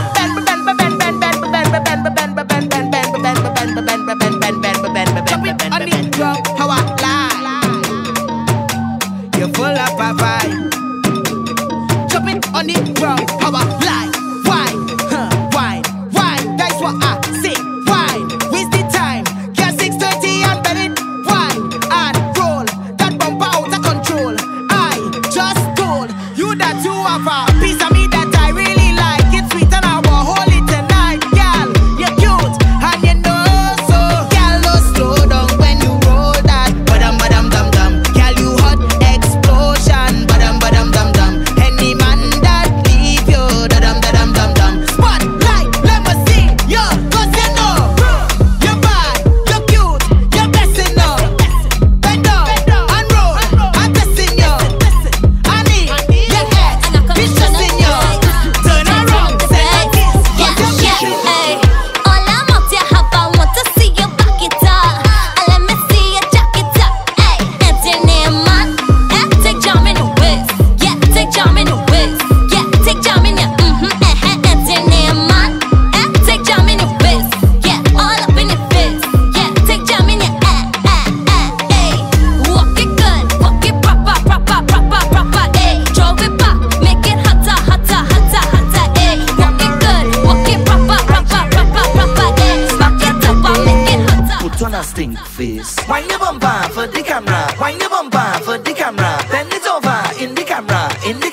How I lie. You're full of a vibe. Chop it on the ground. How I lie. Wine, wine. That's what I say. Wine. Waste the time. Get 6:30 and bet it. Wine and roll. That bumper out of control. I just told you that you have a piece of me that I really like. It's sweet and I will hold it tonight, girl. You're cute and you know so. Girl, don't slow down when you roll that. Badam badam dum dum. Girl, you hot explosion. Badam badam dum dum. Any man that leave you, da dum dum dum. Spotlight, let me see you, 'cause you know you're bad, you're cute, you're blessing now. Bend down and roll, I'm testing you. I need your ex, he's stressing you. Turn around, say like this, 'cause you're blessing. Hey, all I'm out here have, I want to see you back it up. Let me see you jack it up. Hey, that's your name, man. Take jam in the waist. Yeah, take jam in the waist. Yeah, take jam in your that's your name, man. Take jam in the waist. Yeah, all up in your face. Yeah, take jam in your hey. Walk it good, walk it proper. Hey, throw it back, make it hotter. Hey, walk it good, walk it proper. Hey, smack it up and make it hotter. Put on a stink face. Wind your bumper for the camera. Wind your bumper for the camera. Bend it over in the camera.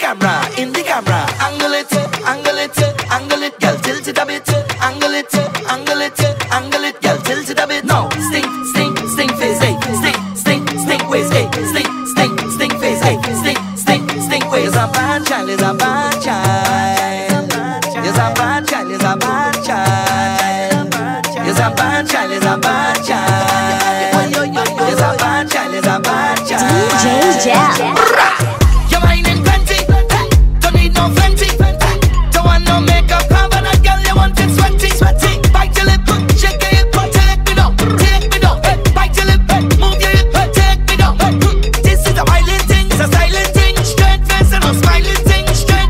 Angle it, girl, tilt it a bit. Angle it, girl, tilt it a bit. No, stink face, hey. Stink waist, hey. Stink face, hey. Stink waist. You're a bad child, you're a bad child. You're a bad child, you're a bad child. You're a bad child, you're a bad child. You're a bad child, you're a bad child. DJ Jam. You're mine in plenty, don't need no plenty. Don't want no makeup, cover that girl, you want it sweaty. Bite your lip, shake your hip, take me down. Bite your lip, move your hip, take me down. This is a violent thing, it's a silent thing. Straight face and no smiling thing.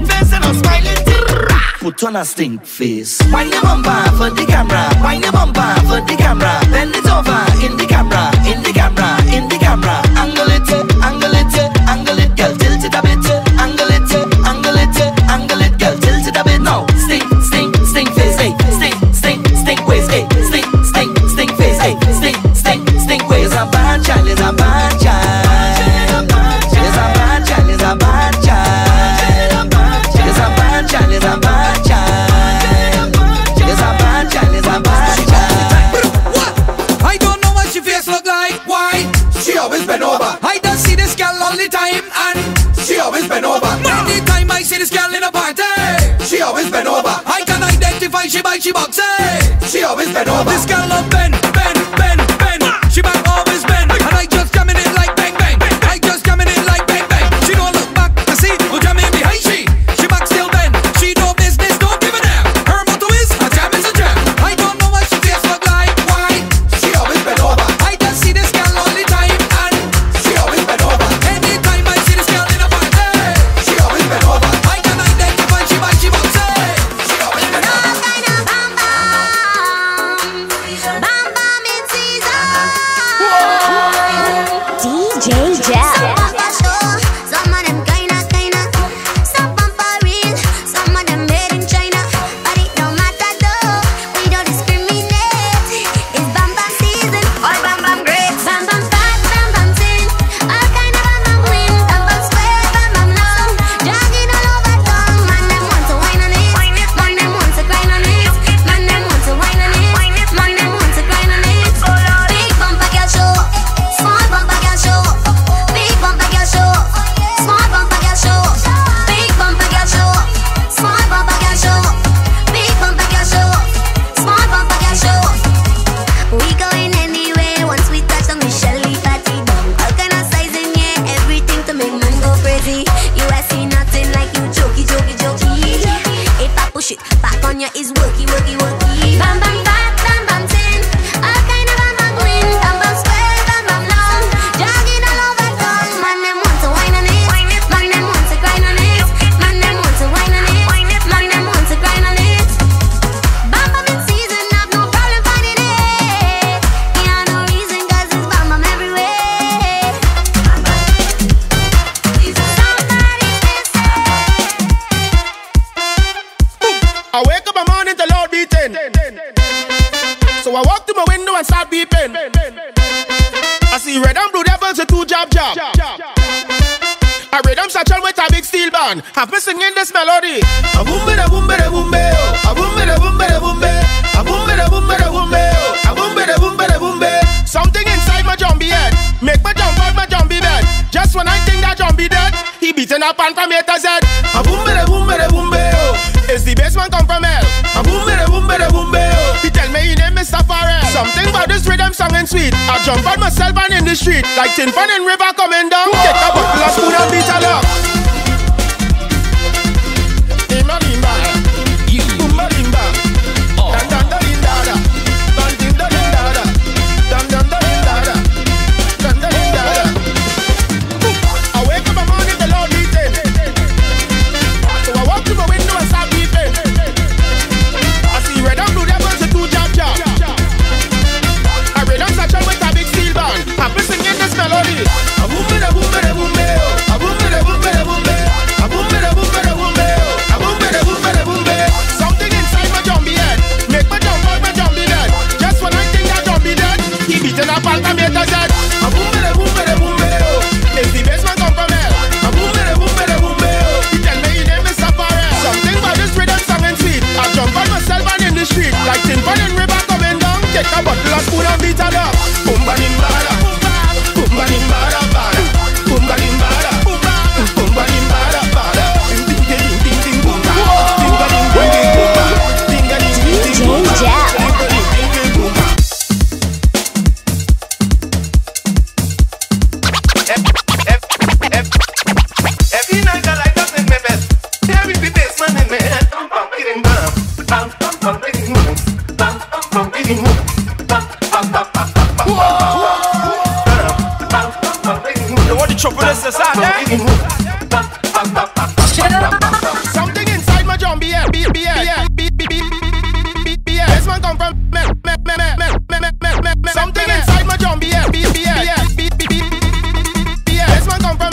Put on a stink face. Wind your bumper for the camera. Wind your bumper for the camera. Bend it over in the camera. Angle it, girl, tilt it a bit. Angle it, girl, tilt it a bit. Now, stink face, hey. Stink waist, hey. Stink face, hey. Stink waist. It's a bad child, it's a bad child. It's a bad child, it's a bad child. It's a bad child, it's a bad child. It's a bad child, it's a bad child. I don't know what she face look like. Why? She always been over. I don't see this girl all the time, and she always been over. Anytime I see this girl in a party, she always been over. I can identify she by she box. She always been over. This girl love bend. She back always bend, and I just come in it like bang bang. She don't look back to see who jam in behind she. She back still bend. She no business, don't give a damn. Her motto is a jam is a jam. I don't know what she face look like. Why? She always been over. I just see this girl all the time, and she always been over. Anytime I see this girl in a party, she always been over. I can identify she by she box. She always been over. Bam easy. You I see nothing like you jokey, jokey, jokey. If I push it back on you, it's worky, worky, worky. Bam bam fat, bam bam tin. All kind of bam bam green, bam bam square, bam bam long. Jogging all over town. Man them want to wine on it. Man them want to grind on it. Man them want to wine on it. Man them want to grind on it. Bam bam in season, have no problem finding it. Yeah, no reason 'cause it's bam bam everywhere. I wake up a morning to loud beating. So I walk to my window and start beeping. I see red and blue devils with two jab. I read them satchel with a big steel band. Have me singing this melody. A boom bada boom bada boom be, a boom bada boom bada boom be, a boom bada boom bada boom be, a boom bada boom bada boom be. Something inside my zombie head make me jump out my zombie bed. Just when I think that zombie dead, he beating up on from A to Z. A boom bada boom be. Is the bassman come from hell? A boom bada boom be. He tell me he name Mr. Farrell. Something about this rhythm song and sweet. I jump out myself and in the street like tin pan in river coming down. Take a bottle of spoon and beat it up. Limba limba, limba limba, dan dan da linda da, dan din da linda da, dan dan da linda da, dan da linda da. I wake up a morning the Lord beating, so I walk to my window and start beeping. I see red and blue devils with two jab. I read them satchel with a big steel band. I'm singing this melody. A boom bada boom bada boom be, a boom bada boom bada boom be, a boom bada boom bada boom be, a boom bada boom bada boom be. Something inside my zombie head make me jump out my zombie dead. Just when I think that zombie dead, he beating up on from A to Z. A boom bada boom be. Is the bassman come from hell? A boom bada boom be. He tell me he name Mr. Farrell. Something about this rhythm song and sweet. I jump out myself and in the street like tin pan in river coming down. Take a bottle of spoon and beat it up. Boom ba dim bada, boom ba dim bada bada, boom ba dim bada, boom ba dim bada bada. Ding ding ding ding boom ba, ding ba ding ding ding boom ba, ding ding ding ding boom ba, ding ba ding ding ding boom ba. Every night I like that in my bed. Every bassman in my head. Bam bam bam bam bam bam bam bam bam bam. Something inside my zombie head. This one come from something inside my zombie head. This one come from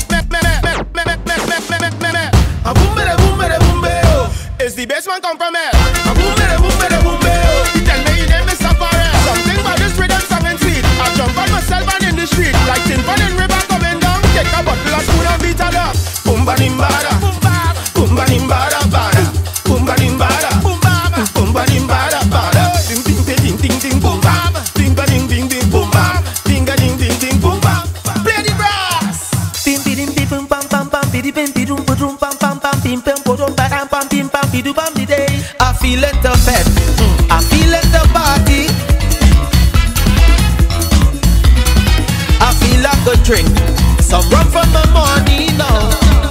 a boom bada boom bada boom be. Is the bassman come from hell? A boom bada boom be. He tell me he name Mr. Farrell. Something about this rhythm song and sweet. I jump on myself and in the street like tin pan in river coming down. Take a bottle of spoon and beat it up. Boom ba dim bada, boom ba dim bada bada, boom ba dim bada, boom ba dim bada bada. Ding ding ding ding ding boom ba, ding ba ding ding ding boom ba, ding ga ding ding ding boom ba. Play the brass. Bim bim bim bim pam pam pam bim bim bim bim pam pam pam bim bim bim pam pam bim pam bim pam the day. I feel it the fed, I feel it the party. I feel like a drink, some rum from the morning now.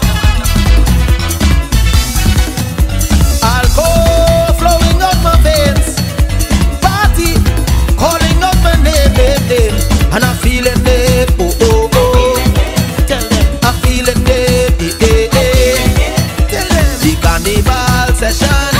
Alcohol flowing out my veins, party calling out my name, and I feel it, oh oh oh. Tell them I feel it, Tell them the carnival session,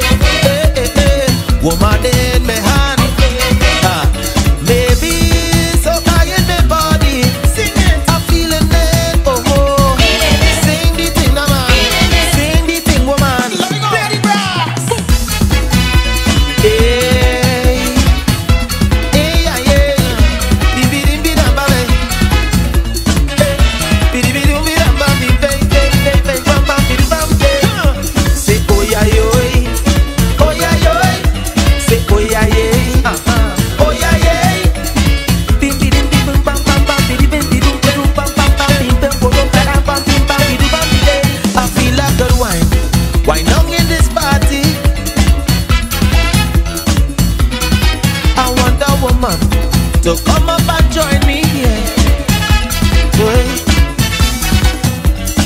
woman in my hand, maybe so high in my body. Sing it, I feel it, oh oh. Sing the thing, man, sing the thing, woman. Play the brass. Hey, hey, hey, bidi bidi bidi bam bam, bidi bidi bidi bam bam, bidi bam bam bidi bam. Say oh yeah yo, oh yeah yo. Say oh yeah yeah, oh yeah yeah. Bim bidi bidi bam bam bam, bidi bidi bidi bam bam bam, bidi bam bam bam bim bam bidi bam bidi. I feel like good wine on in this party. I want a woman to come up and join me here. Boy.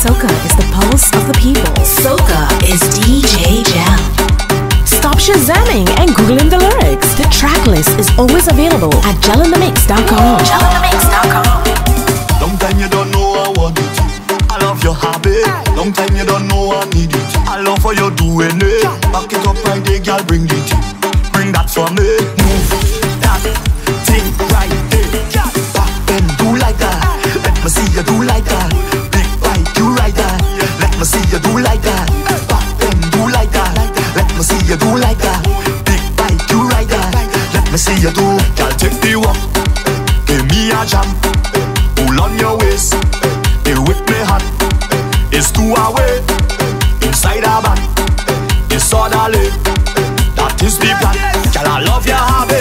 Soca is the pulse of the people. Soca is DJ Gel. Stop shazamming and googling the lyrics. The track list is always available at gelinthemix.com. Gelinthemix.com. Long time you don't know I want it. I love your habit. Long time you don't know I need it. I love how you doing it. Back it up right there, girl, bring it. Bring that for me. Move that thing right there. Back and do like that. Let me see you do like that. Big bite, you right that. Let me see you do like that. Back and do like that. Let me see you do like that. Big bite, you right that. Let me see you do. Girl, take the walk. Give me a jam. Pull on your waist. The whip me hot. It's 2 away. Inside a band. It's orderly. That is the plan. Girl, I love your habit.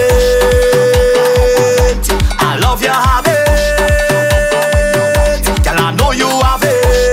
I love your habit. Girl, I know you have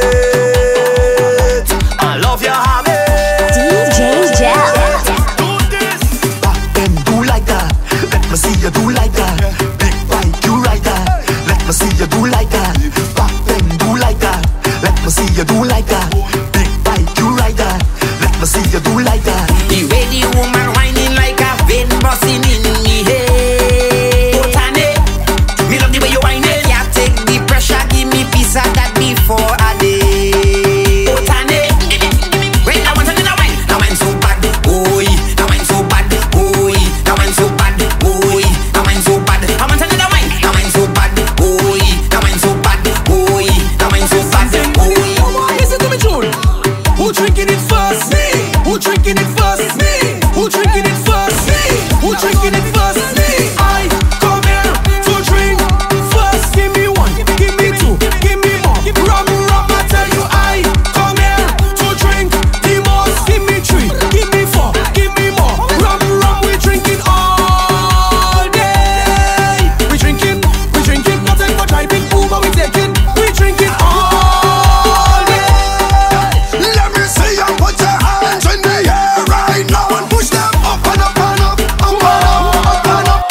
it. I love your habit. DJ Gel. Do this. Back then, do like that. Let me see you do like that. Big bite, you right that. Let me see you do like that. Back then, do like that. Let me see you do like that. Big bite, you right that. Let me see you do like that. The way the woman whining like a vein busting in me head. Botany, me love the way you whining. Yeah, take the pressure, give me piece of that before I day. Botany, wait, I want to do the wine. Now I'm so bad, boy. Now I'm so bad, boy. Now I'm so bad, boy. Now I'm so bad. I want to do the wine. Now I'm so bad, boy. Now I'm so bad, boy. Now I'm so bad, boy. Listen to me, June. Who drinking it first? Me. Who drinking it first? Me. Who drinking it first? Me. Who drinking it first? Me. I come here to drink first. Give me one, give me two, give me more. Rum, rum, I tell you, I come here to drink the most. Give me 3, give me 4, give me more. Rum, rum, we drinking all day. We drinking, nothing but driving Uber, we taking. We drinking all day. Let me see you put your hands in the air right now and push them up and up and up, up and up, up and up.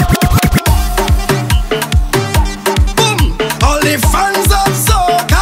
Boom! All the fans of soca,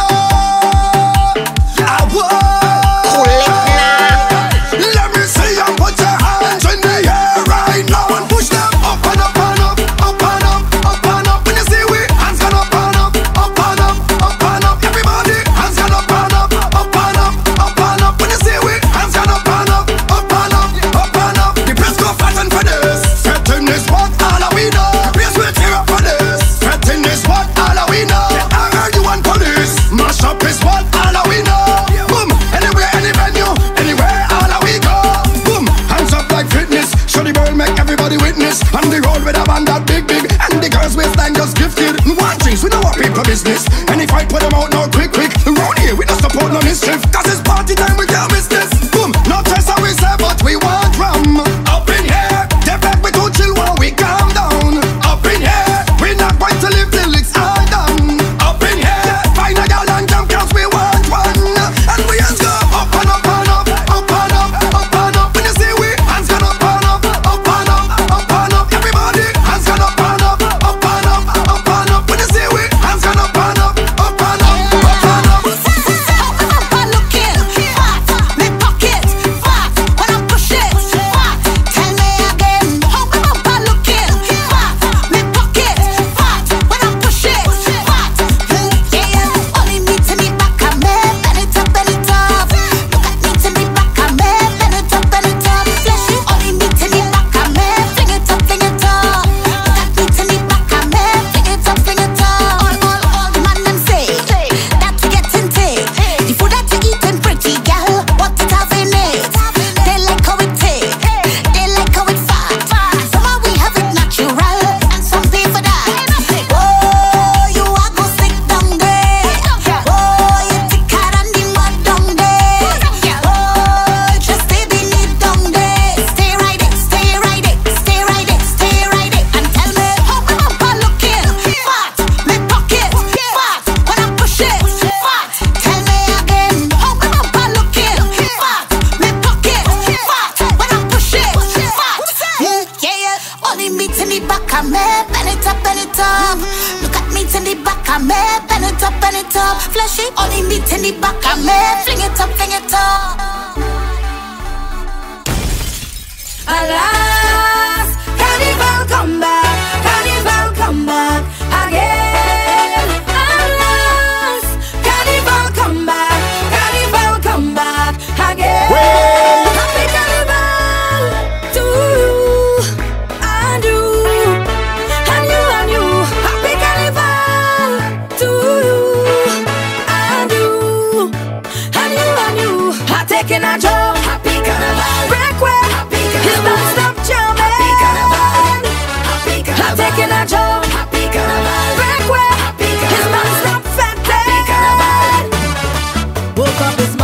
I want. Let me see you put your hands in the air right now and push them up and up and up, up and up, up and up. When you see we hands gone up and up, up and up, up and up. Everybody hands gone up and up, up and up, up and up. When you see we hands gone up and up, up and up, up and up. The press go flatten for this. Fretting is what all we know. The press will tear up for this. Fretting is what all we know. I heard you want police. Mash up is what all we know. Boom, anywhere, any venue, anywhere, all we go. Boom, hands up like fitness. Show the world, make everybody witness. On the road with a band that big, big. And the girls waistline just gifted. One drinks, we know what people business. And if I put them out now quick, quick. Round here, we don't support no mischief. Cause it's party time, we can't miss this. Boom, not just how we say, but we want rum. Up in here, they back we too chill while we calm down. Up in here, we not going to live till it's all done. Up in here, find a girl and jump cause we want one. And we hands go up and up and up, up and up, up and up. When you see we hands gone up and up, up and up, up and up. Everybody hands gone up and up, up and up, up and up. When you see we hands gone up and up, up and up, up and up. she all the meat in the back of me. Fling it up, fling it up. Alas, carnival come back again. Alas, carnival come back again. Happy carnival to you and you and you and you. Happy carnival to you and you and you and you. I'm taking a job. Happy carnival. Breakway. It's not stop jamming. Happy carnival. I'm taking a job. Happy carnival. Breakway. It's not stop fetting. Happy carnival. Woke up this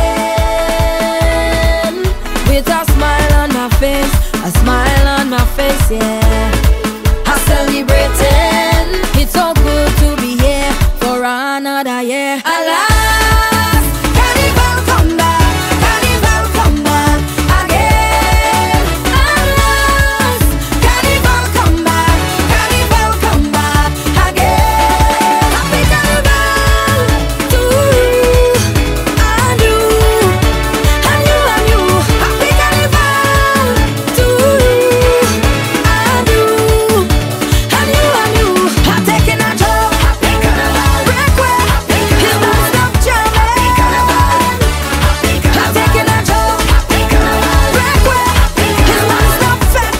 morning with a smile on my face, a smile on my face, yeah. I'm celebrating. It's so good to be here for another year. Alas, carnival come back again. Alas, carnival come back again. Happy carnival to you and you and you and you. Happy carnival to you and you and you and you. I'm taking a job. Happy carnival. Breakway. It's not stop jamming. Happy carnival. I'm taking a job. Happy carnival. Breakway. It's not stop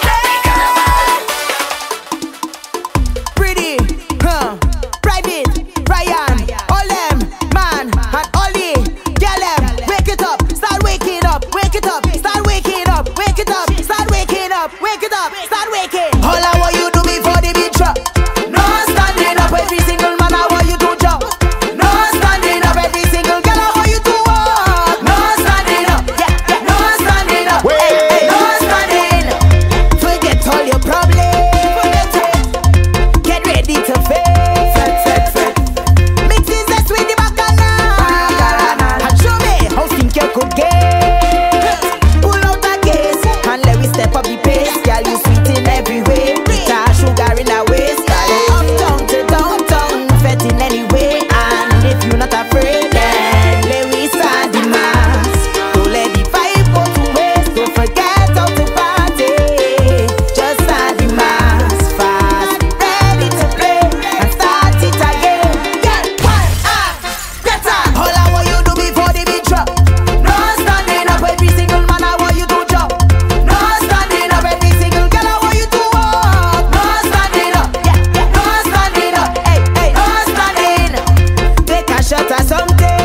Pretty, Private, Ryan, all them, man, and all the girl them. Wake it up, start waking up, wake it up, start waking up, wake it up, start waking up, wake it up, start waking. All I want you to be for the beat drop. No standing up, every single man I want you to jump. No standing up, every single girl I want you to walk. No standing up, yeah, no standing up, hey, no standing. Forget all your problems. Get ready to face. Mix this zest with the bacchanal. And show me how think you could get. Pull out the case and let we step up the pace. Girl, you sweet in every way. Bitter sugar in our waist. Uptown to downtown, fed in any way. And if you're not afraid, then let we start the mass. Don't let the vibe go to waste. Don't forget how to party. Just start the mass fast. Ready to play and start it again. Get one better. All I want you to be for the beat drop. No standing up, every single man I want you to jump. No standing up, every single girl I want you to walk. No standing up, yeah, no standing up, hey, no standing. Take a shot at something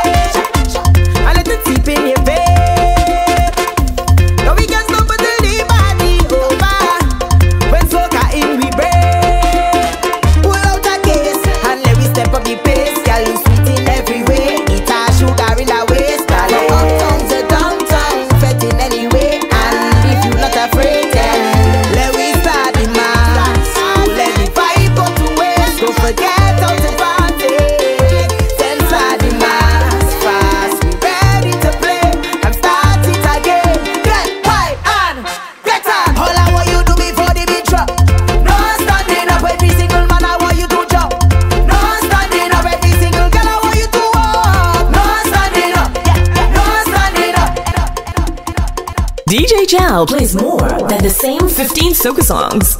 and let it seep in your vein. No, we can stop until the party over. When soca in we break. Pull out a case and let we step up the pace. Girl, you sweet in every way. Eat a sugar in our waist. Girl, uptown to downtown, fed in any way. And if you're not afraid, then let we start the mass. Don't let the vibe go to waste. Don't forget how to party. Then start the mass fast. We ready to play and start it again. Get wild and better. All I want you to be for the beat drop. No standing up, every single man I want you to jump. No standing up, every single girl I want you to walk. No standing up, yeah, no standing up. DJ Jal plays more than the same 15 soca songs.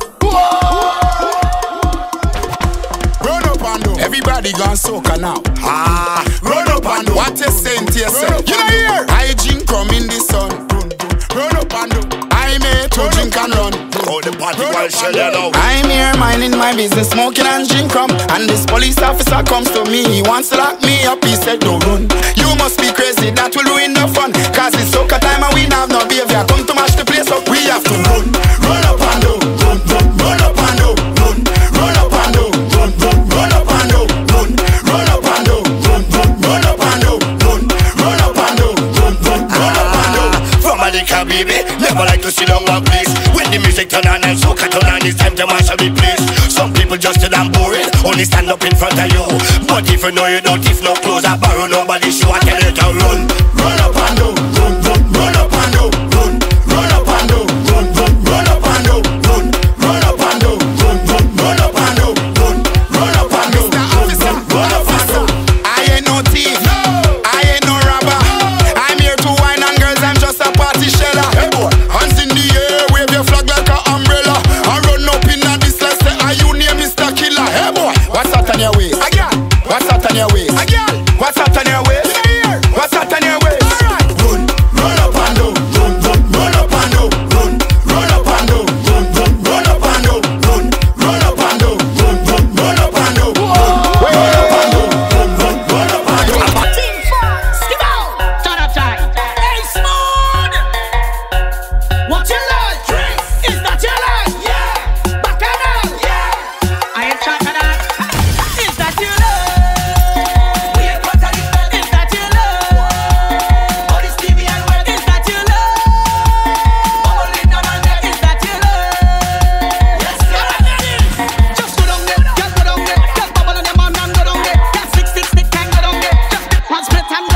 Run up and do. Everybody gone soca now. Run up and do. What you saying to yourself? You know here. Hygiene come in the sun. Run up and do. I made to drink and run. Oh, the party while shell you know. I'm here minding my business, smoking and drink rum. And this police officer comes to me. He wants to lock me up. He said, don't run. You must be crazy. That will ruin the fun. Cause it's soca time and we have no behavior. Come to mash the place up. We have to run. Run up and do. Run, run, run up and do. Run, run up and do. Run, run, run up and do. Run, run up and do. Run, run, run up and do. Run, run up and do. Run, run, run up and do. From a liquor baby, never like to sit down one place. When the music turn on and soca turn on, it's time to mash up the place. Some people just sit and boring, only stand up in front of you. But if you know you don't, if no clothes, I borrow nobody show. I tell you to run, run up and do. Run, run, run up and do. Run, run up and do. Run, run, run up and do. Run, run up and do. Run, run, run up and do. Run, run up and do. Run up and do. I ain't no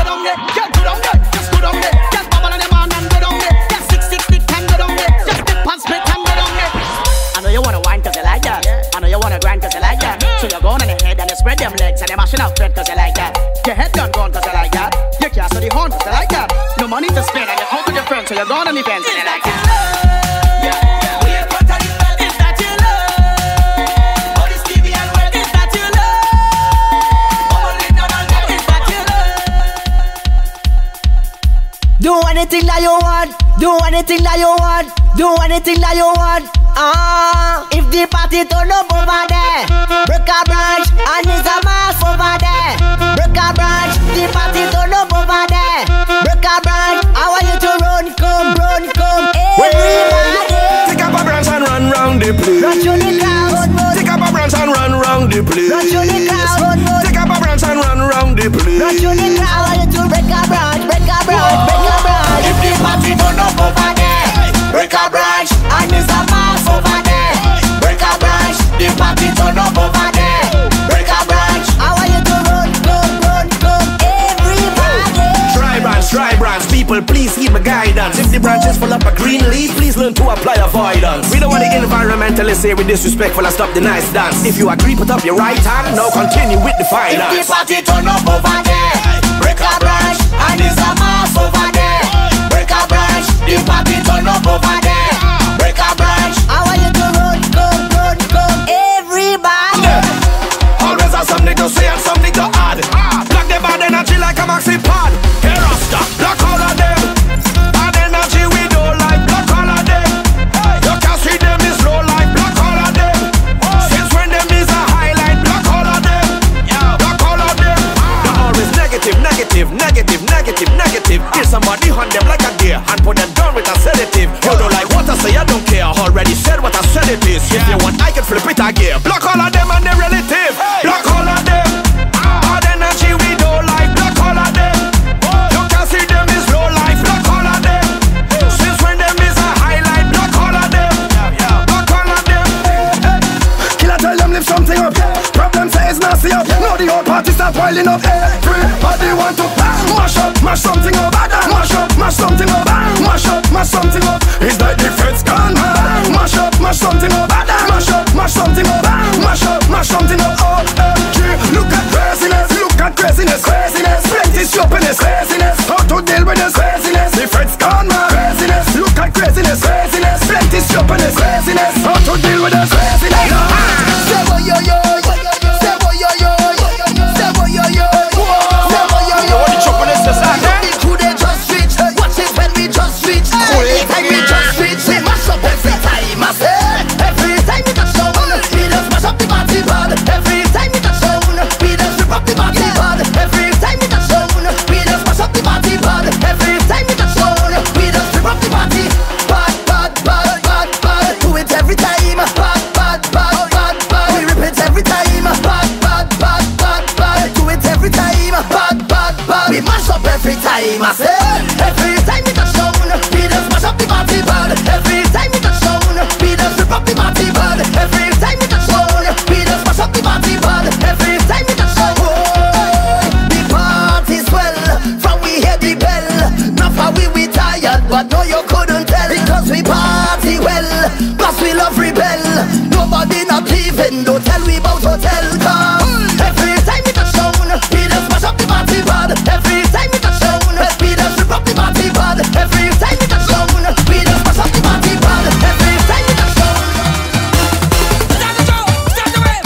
go down there. Girl, go down there, just go down there. Just bubble on the man and go down there. Just six and go down there. Just dip and split and go down there. I know you wanna wine 'cause you like that. I know you wanna grind 'cause you like that. So you're going on the head and you spread them legs and you're mashing out Fred 'cause you like that. Your head done gone 'cause you like that. You can't study horn 'cause you like that. No money to spend and you're out with your friends, so you're going on events and you like that. Do anything that you want, do anything that you want, do anything that you want. If the party turn up over there, break a branch and it's a mass over there. Break a branch, the party turn up over there. Break a branch, I want you to run, come, everybody. Take up a branch and run round the place. Run through the crowd, take up a branch and run round the place. run through the crowd, Take up a branch and run round the place. run through the crowd. I want you to break a branch, break a branch, break a branch. If the party turn up over there, break a branch and it's a mass over there. Break a branch, the party turn up over there. Break a branch, I want you to run, everybody. Try branch, people please heed my guidance. If the branch is full up a green leaf, please learn to apply avoidance. We don't want the environmentalists say we disrespectful and stop the nice dance. If you agree, put up your right hand, now continue with the finance. If the party turn up over there, break a branch and it's a mass over there. Break a branch, the party turn up over there. Break a branch, I want you to run, everybody. Always have something to say and something to add. Block the bad energy like a maxi pad. Hey Rasta, block all of them. Bad energy we don't like, block all of them. You can see them is low like, block all of them. Since when them is a highlight, block all of them. Block all of them. They're always negative. Kill somebody hunt them like a deer and put them down with a sedative. You don't like what I say, I don't care. Already said what I said it is. If you want, I can flip it again. Block all of them and their relative. Block all of them. Bad energy we don't like. Block all of them. You can see them is low life. Block all of them. Since when them is a highlight. Block all of them. Block all of them. Killer tell them lift something up. Problem say it's nasty up. Now the whole party start piling up. Everybody want to mash up, mash something up. Mash up, mash something up. Mash up, mash something up. It's like the feds gone mad. Mash up, mash something up. Mash up, mash something up. Mash up, mash something up. OMG, look at craziness. Look at craziness. Plenty stupidness. How to deal with this craziness? The feds gone mad. Craziness, look at craziness. Plenty stupidness. How to deal with this craziness? Say boy yo yo, say boy yo yo, say boy yo yo, say boy yo yo. What the chocolate is that? The crew they just reach. Watch it when we just reach. Every time we just reach, we mash up every time. I say every time we touch down, we just mash up the party pad. Every time we touch down, we just rip up the party pad. Every time we touch down, we just mash up the party pad. Every time we touch down, we just rip up the party. Bad. Do it every time. Bad. We rip it every time. Bad. Do it every time. Bad. We mash up every time. I say every time we touch down, we just mash up the party pad. Every time we touch down, we just rip up the party pad. Every time we touch down, we just mash up the party pad. Every time we touch down, the party's well. From we hear the bell, not for we tired, but no you couldn't tell because we party well. Plus we love rebel. Nobody not leaving. Don't tell we about hotel cause every time we touch down, we just mash up the party pad. Every time we touch down, we just rip up the party pad. Every time we touch down, we just mash up the party pad. Every time we touch down. Start the wave.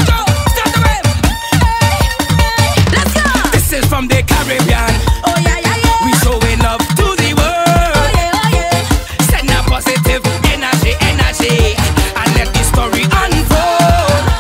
Let's go. This is from the Caribbean. Oh yeah. We showing love to the world. Oh yeah. Send a positive energy, and let the story unfold.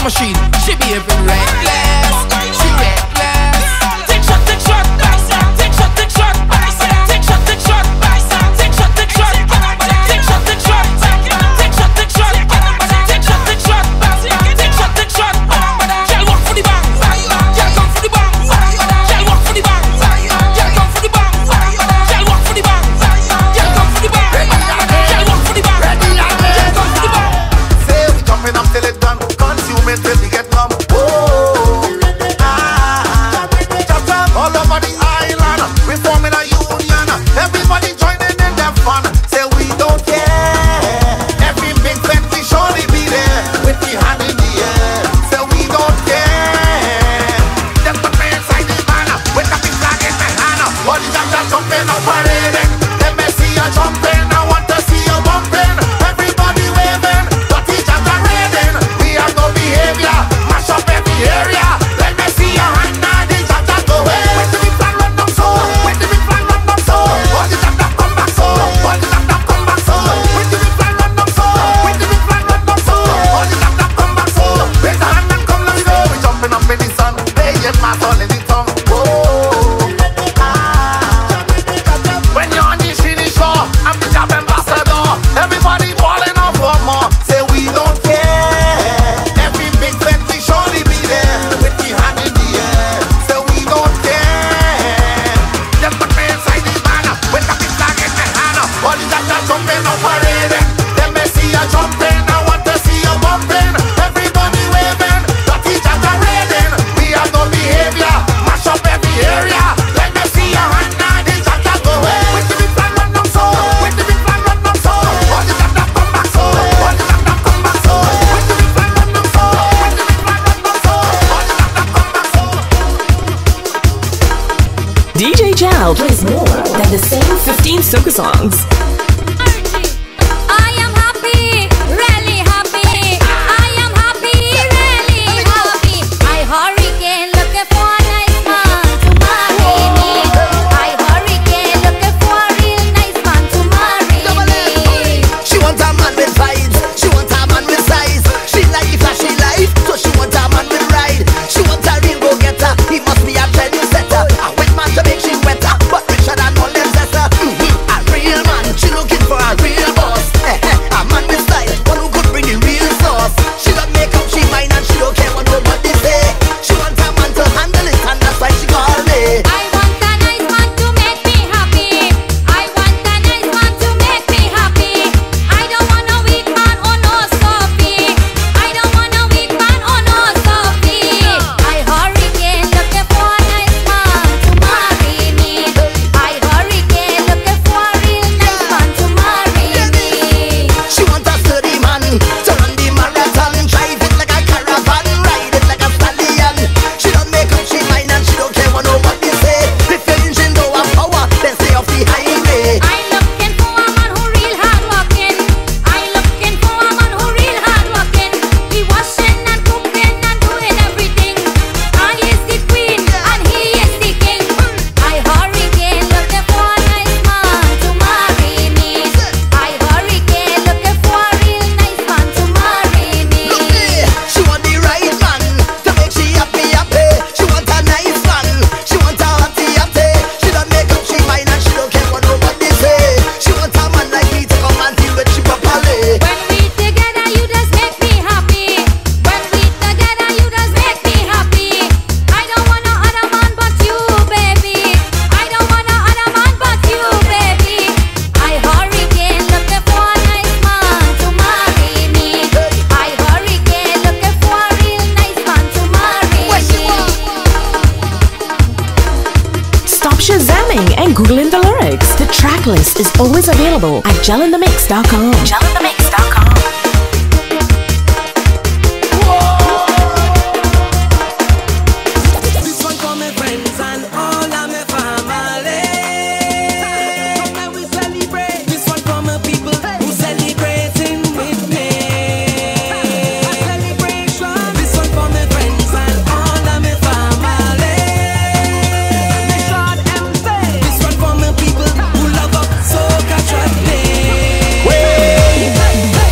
machine. She behaving reckless. She reckless. Take shot, take shot, take shot, take shot, take shot, take shot, take shot, take shot, take shot, take shot, take shot, take shot, take shot, take shot, take shot, take shot, take shot. Girl walk for the bang, girl come for the bang, girl walk for the bang, girl come for the bang, girl walk for the bang, girl come for the bang, girl walk for the bang, girl come for the bang. Say we jumping up till it's done, consume it till we get numb. All over the island, we forming a union. Everybody joining in their fun. Say we don't care. Every big fete we surely be there with the hand in the air. Say we don't care. Just put me inside the van with the big flag in my hand. All the jams jumping up parading. Let me see you jumping. I want to see you bumping. Everybody waving, but the jams are raiding. We have no behavior, mash up every area. Let me see your hand now. The jams are going. When you're on the shiny shore, I'm the job ambassador. Everybody balling up for more. Say we don't care. Every big fete we surely be there with the hand in the air. Say we don't care. Just put me inside the van with the big flag in my hand. All the jams jumping up parading. Let me see you jumping. I want to see you bumping. Everybody waving, the teachers are raiding. We have no behavior, mash up every area. Let me see your hand now. The jams are going. With the big flag run up so, with the big flag run up so. All the jams come back so, all the jams come back so. With the big flag run up so, with the big flag run up so. All the jams come back so. DJ Jal plays more than the same 15 soca songs. I am happy, really happy. I am happy, really happy. I hurricane looking for a nice man to marry me. I hurricane looking for a real nice man to marry me. She want a man with vibes, she want a man with size. She like the flashy life, so she want a man with ride. She want a real go-getter, he must be a genuine setter. A wet man to make she wetter, but richer than all them zester. A real man, she looking for a real boss. A man with style, one who could bring the real sauce. She don't make up she mind and she don't care what nobody say. She want a man to handle it and that's why she call me. I want a nice man to make me happy. I want a nice man to make me happy. I don't want a weak man or no Sophie. I don't want a weak man or no Sophie. I hurricane looking for a nice man to marry me. I hurricane looking for a real nice man to marry me. She want a sturdy man to run the marathon, drive it like a caravan, ride it like a stallion. She don't make up she mind and she don't care what nobody say. If your engine don't have power, then stay off the highway. I'm looking for a man who real hard working. I'm looking for a man who real hard working. He washing and cooking and doing everything. I is the queen and he is the king. I hurricane looking for a nice man to marry me. I hurricane looking for a real nice man to marry me. She want the right man to make she happy, happy. She want a nice man, she want a hottie, hottie. She don't make up she mind and she don't care what nobody say. She want a man like me to come and deal with she properly. When we together, you just make me happy. When we together, you just make me happy. I don't want no other man but you, baby. I don't want no other man but you, baby. I hurricane looking for a nice man to marry me. I hurricane looking for a real nice man to marry me. Stop shazamming and googling the lyrics. The track list is always available at jelinthemix.com. Jelinthemix.com. This one for my friends and all of my family. We celebrate. This one for my people who celebrating with me. Celebration. This one for my friends and all of my family. This one for my people who love up soca trap day.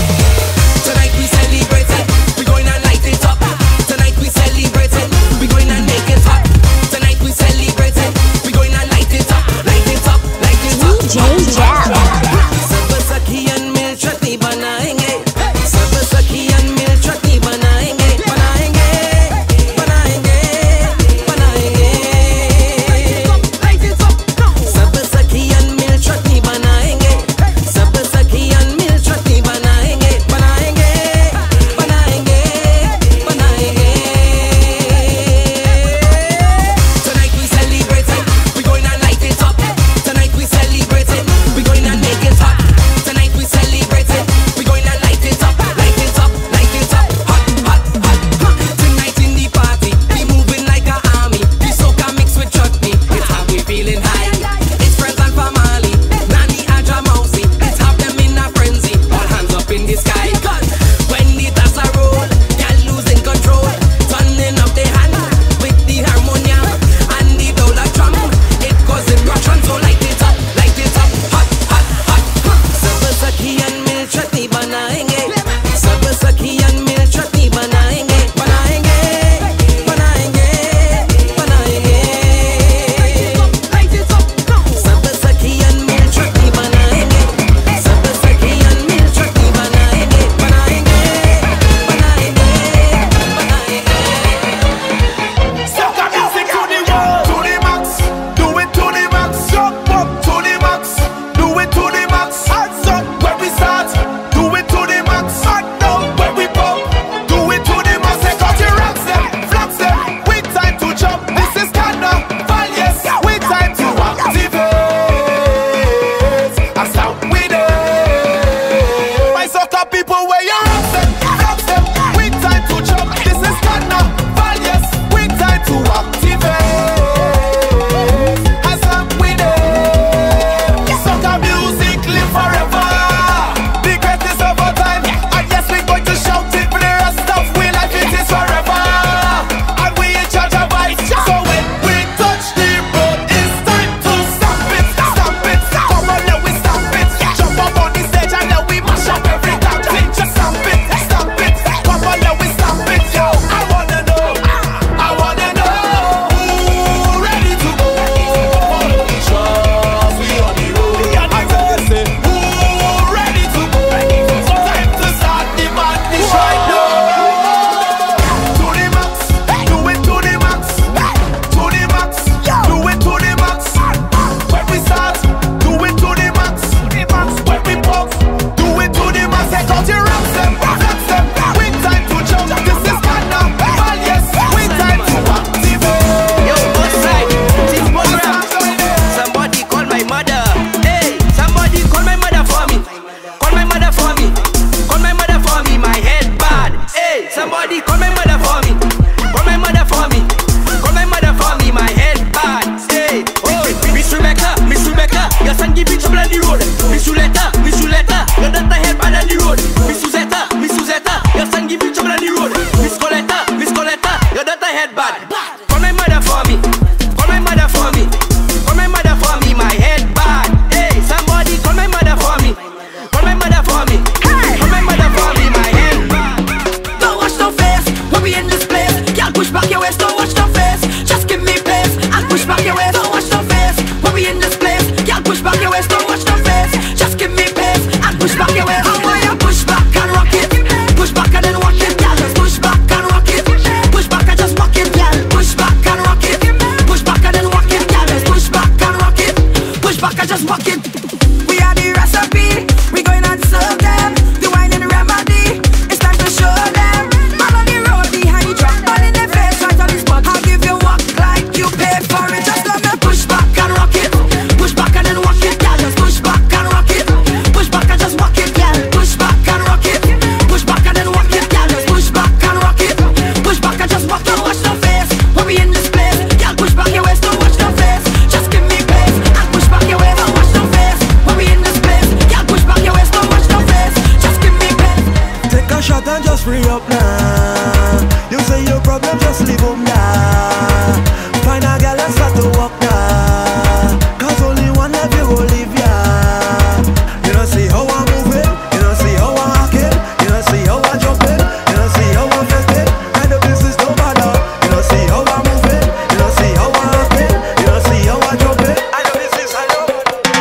Push back your waist. Oh, yeah, push back and rock it. Push back and then walk it, girl. Just push back and rock it. Push back and just walk it, girl. Push back and rock it. Push back and then walk it, girl. Just push back and rock it. Push back and just walk it. We are the recipe. We going and serve them. The wine and the remedy. It's time to show them. Man on the road behind the truck, man in the face, right on the spot. I'll give you walk like you pay for it. Just let me push back and rock it. Push back and then walk it, girl. Just push back and rock it. Push back and just walk it, girl. Push back and rock it. Push back and then walk it, girl. Just push back and rock it. Push back and just walk. Don't watch no face when we in this place. Girl, push back your waist. Don't watch no face. Just give me pace and push back your waist. Don't watch no face when we in this place. Girl, push back your waist. Don't watch no face. Just give me pace. Take a shot and just free up now. You say your problem, just leave them now. Find a girl and start to walk now. Cause only one of you will leave ya. You don't see how I'm moving. You don't see how I'm acting. You don't see how I'm jumping. You don't see how I'm festing. And the business don't bother. You don't see how I'm moving. You don't see how I'm acting. You don't see how I'm jumping. I know this is I know.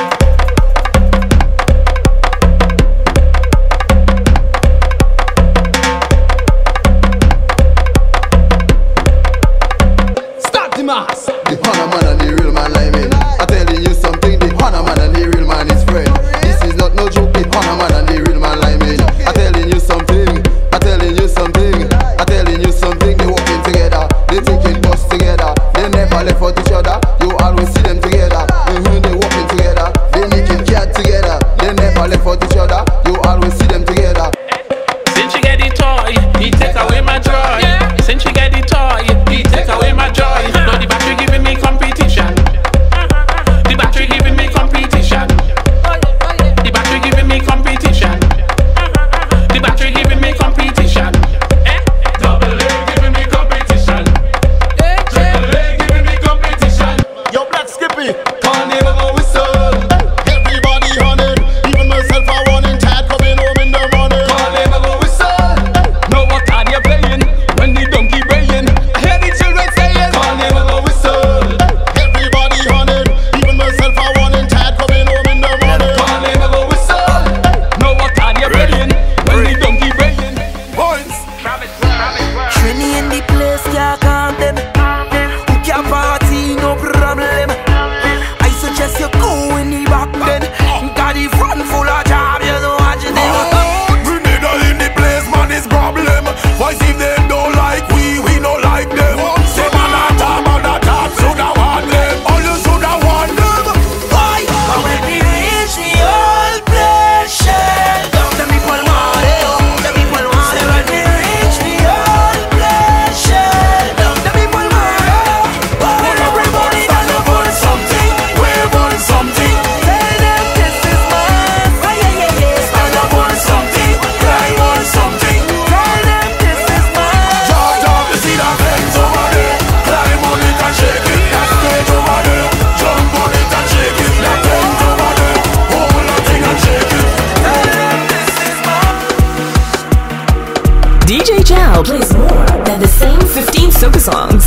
Start the mass. The Hana man and the real man like me. I'm telling you something, the Hana man and the real man is friend. This is not no joke, the Hana man and the real man like me. I'm telling you something, I'm telling you something, I'm telling you something. They walking together, they taking bus together. They never left for each other, you always see them together. They walking together, they making cat together. They never left for each other, you always see them together. Since you get the toy, he take away my joy. Since you get the toy, he take away my joy. Now the battery giving me competition. The battery giving me competition. The battery giving me competition. The battery giving me competition. Double A giving me competition. Triple A giving me competition. Yo, Black Skippy, call name of a whistle. Everybody on it, even myself I want in tired coming home in the morning. Call name of a whistle. Know what card you're playing when the donkey braying. I hear the children saying, call name of a whistle. Everybody on it, even myself I want in tired coming home in the morning. Call name of a whistle. Know what card you're playing when the donkey braying. Points. Trini in the place, can't count them. Who can party, no problem. I suggest you go in the back then. Got the front full of job, you know what you do. Grenada in the place, man, is problem. Why if them don't like we don't like them. Say man a top, shoulda want them. All you shoulda want them. Why? But when we reach the old place, the people want it, the people want it. When we reach the old place, the people want it. But everybody stand up for something, wave on something. Tell them this is mine. Stand up for something, climb on something. Tell them this is mine. Jump, you see that fence over there. Climb on it and shake it. That stage over there. Jump on it and shake it. That fence over there. Hold that thing and shake it. Tell them this is mine. DJ Jal plays more than the same 15 soca songs.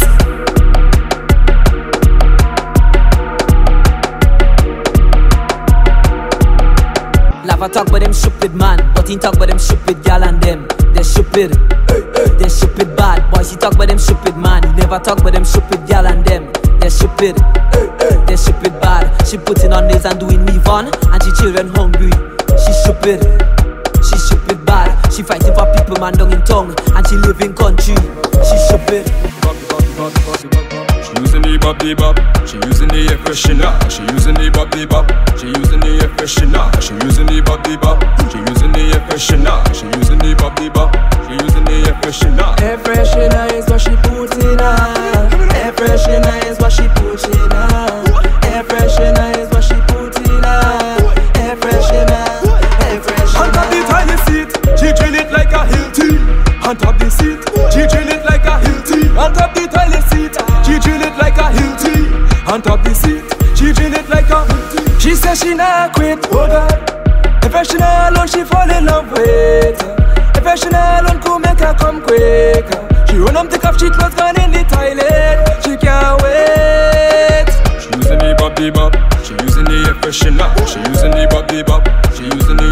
Lava talk about them stupid man, but he talk about them stupid gal and them. They're stupid, they're stupid bad. Boys he talk about them stupid man, he never talk about them stupid gal and them. They're stupid, they're stupid bad. She putting on nails and doing me fun, and she children hungry. She's stupid bad. She fighting for people man down in tongue, and she live in country. She's stupid. She using the bop, she using the air freshener. She using the bop, she using the air freshener. She using the bop, she using the air freshener. She using the bop, she using the air freshener. Air freshener is what she put in her. Air freshener is what she put in her. Air freshener is what she put in her. Air freshener, air freshener. On top the toilet seat, she drill it like a Hilti. On top the seat, she drill it like a Hilti. On top the toilet seat, she drill it like a Hilti. On top the seat, she drill it like a Hilti. She says she not quit, oh God. If she not alone, she fall in love with. If she not alone, could make her come quicker. She run up, take off, she clothes gone in the toilet. She can't wait. She using the bop, she using the air freshener. She using the bop, she using the air freshener.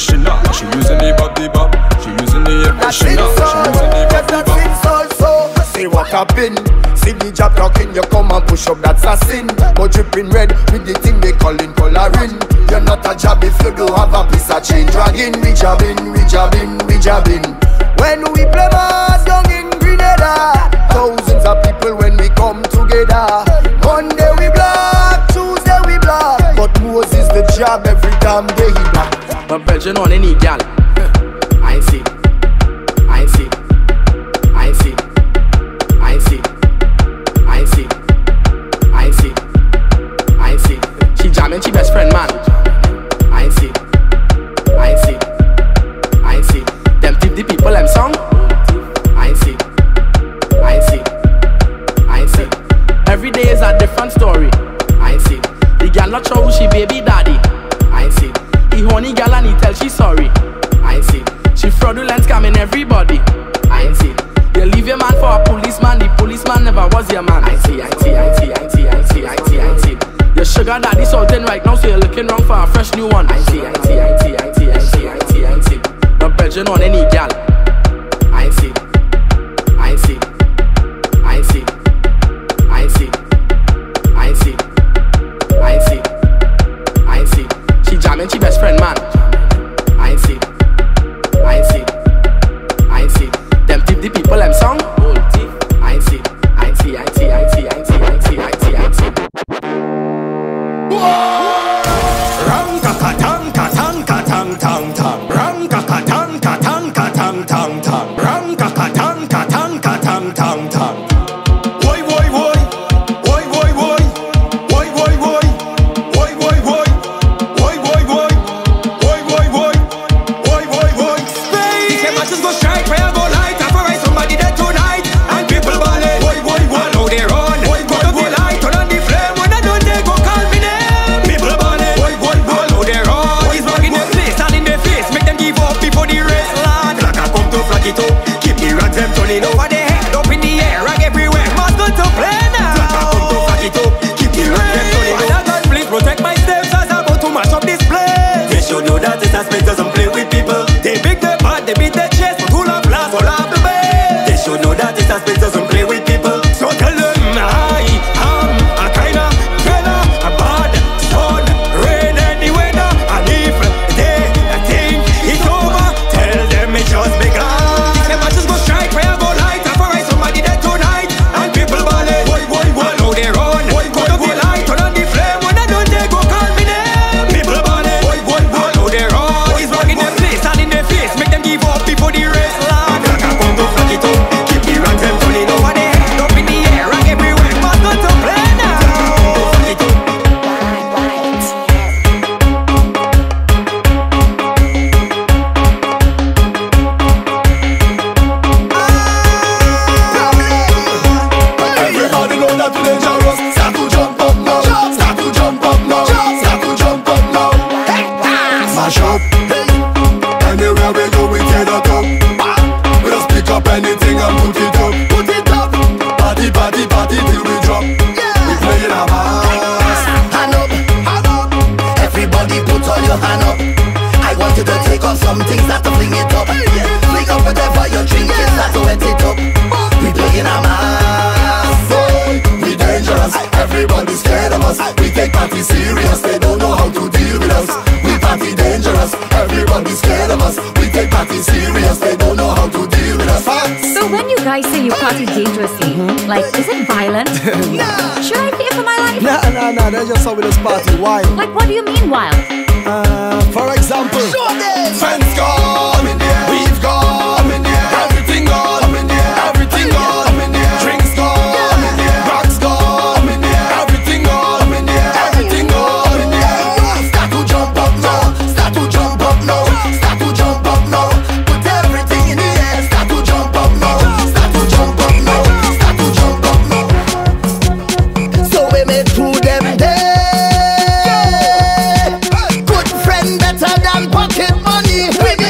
she not. She using the body bop, she using the air, she not. She using the body bop. So say what happened. See the job talking, you come and push up, that's a sin. But dripping red with the thing they calling coloring. You're not a job if you don't have a piece of chain dragging. We jabbing, we jabbing, we jabbing. When we play mass down in Grenada, thousands of people when we come together. Monday we black, Tuesday we black, but Moses the job every damn day he black. But Belgian on any gal, I see, I see, I see, I see, I see, I see, I see. She jamming, she best friend man. I see, I see, I see. Them tip the people them song. I see, I see, I see. Every day is a different story. I see. The gal not sure who she baby daddy. I see. He horny gal and he tell she sorry. I see. She fraudulent scamming everybody. I see. You leave your man for a policeman, the policeman never was your man. I see, I see, I see, I see, I see, I see, I see. Your sugar daddy salting right now, so you're looking wrong for a fresh new one. I see, I see, I see, I see, I see, I see, I see. Not Belgian on any gal. I see, I see, I see, I see, I see, I see, I see. She jamming, she best friend man. I see, I see, I see. Them tip the people them song. I see, I see, I see, I see, I see, I see, I see, I see. Ram ka tang ka tang ka tang tang tang. Ram ka tang ka tang ka tang tang tang. Ram ka tang ka tang ka tang tang tang. Woi woi woi, woi woi woi, woi woi woi, woi woi woi, woi woi woi, woi woi woi, woi woi woi. These them matches go strike, prayer go light. After I somebody dead tonight, and people balling. Woi woi woi, I know they run. Woi woi woi, light turn on the flame when I don't they go call me name. People balling. Woi woi woi, I know they run. He's bugging their place, and in their face, make them give up before the race land. Like I come to flag it up, keep the rats them turning over their head up in the air, rag everywhere. Must go to play now. Like I come to flag it up, keep the rats them turning over. And God please protect my steps as I'm about to mash up this place. They should know that this aspect doesn't play with people. They big their bad, they beat their chest, but who love last or love the best. They should know that this aspect doesn't play with people. So tell them I am a kinda fella, a bad sun, rain any weather, and if they think it's over, tell them it just begun. These them matches go strike, prayer go light, and for right somebody dead tonight, and people balling. Woi woi woi, know they run. Woi woi woi, light turn on the flame when I don't they go call me name. People balling. Woi woi woi, know they run. He's bugging their place and in their face, make them give up before the race land. Like I come to flag it up, keep the rats them turning over their head up in the air, rag everywhere. Must go to play now. Flag it up. Everybody know that we dangerous. Start to jump up now. Start to jump up now. Start to jump up now. Smash up. Anywhere we go, we tear that up. We just pick up anything and put it up. Put it up. Party, party, party till we drop. We playing a mass. Hand up, hand up. Everybody put all your hand up. I want you to take off some things, not to fling it up. Fling up whatever you're drinking, not to wet it up. We playing a mass. We dangerous. Everybody scared of us. We take party serious. They don't know how to deal with us. We party dangerous. Everybody scared of us. We take party serious. They don't know how to deal with us. So when you guys say you party dangerously, like, is it violent? Should I fear for my life? Nah, that's just how we just party wild. Like, what do you mean wild? For example, friends gone, we've gone, everything gone, everything gone, drinks gone, rocks gone, everything gone, everything gone. Start to jump up now. Start to jump up now. Start to jump up now. Put everything in the air. Start to jump up now. Start to jump up now. Start to jump up now. So we made through them days. Good friend better than pocket money. We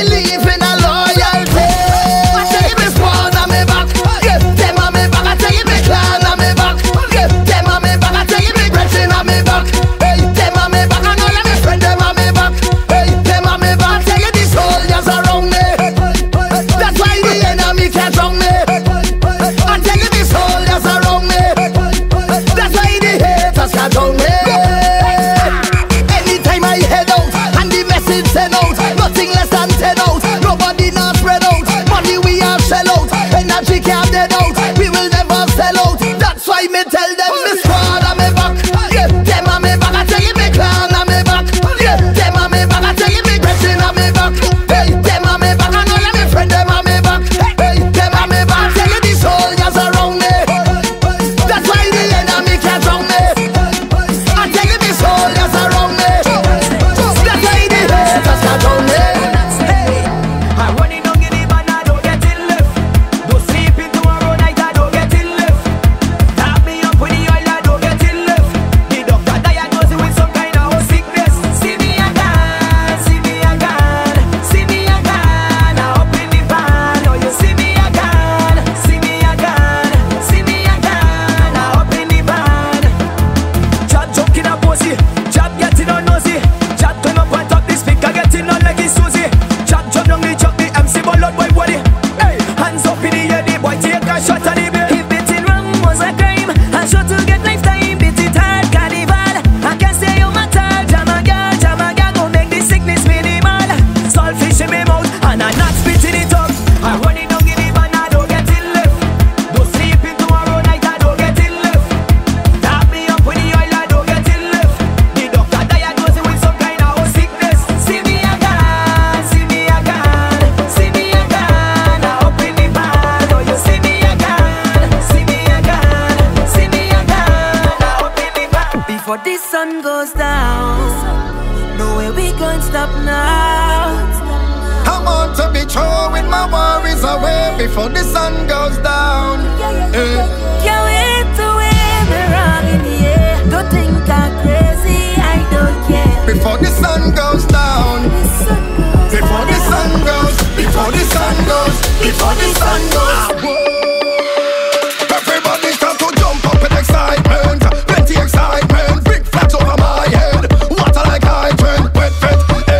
before the sun goes down. No way we gon' stop now. I want to be throwing my worries away before the sun goes down. Can't wait to wear me wrong in the air. Don't think I'm crazy, I don't care. Before the sun goes down. Before the sun goes. Before the sun goes. Before the sun goes. Everybody start to jump up in excitement. Plenty excitement. Big flat over my head. Water like hydrant. Wet fet.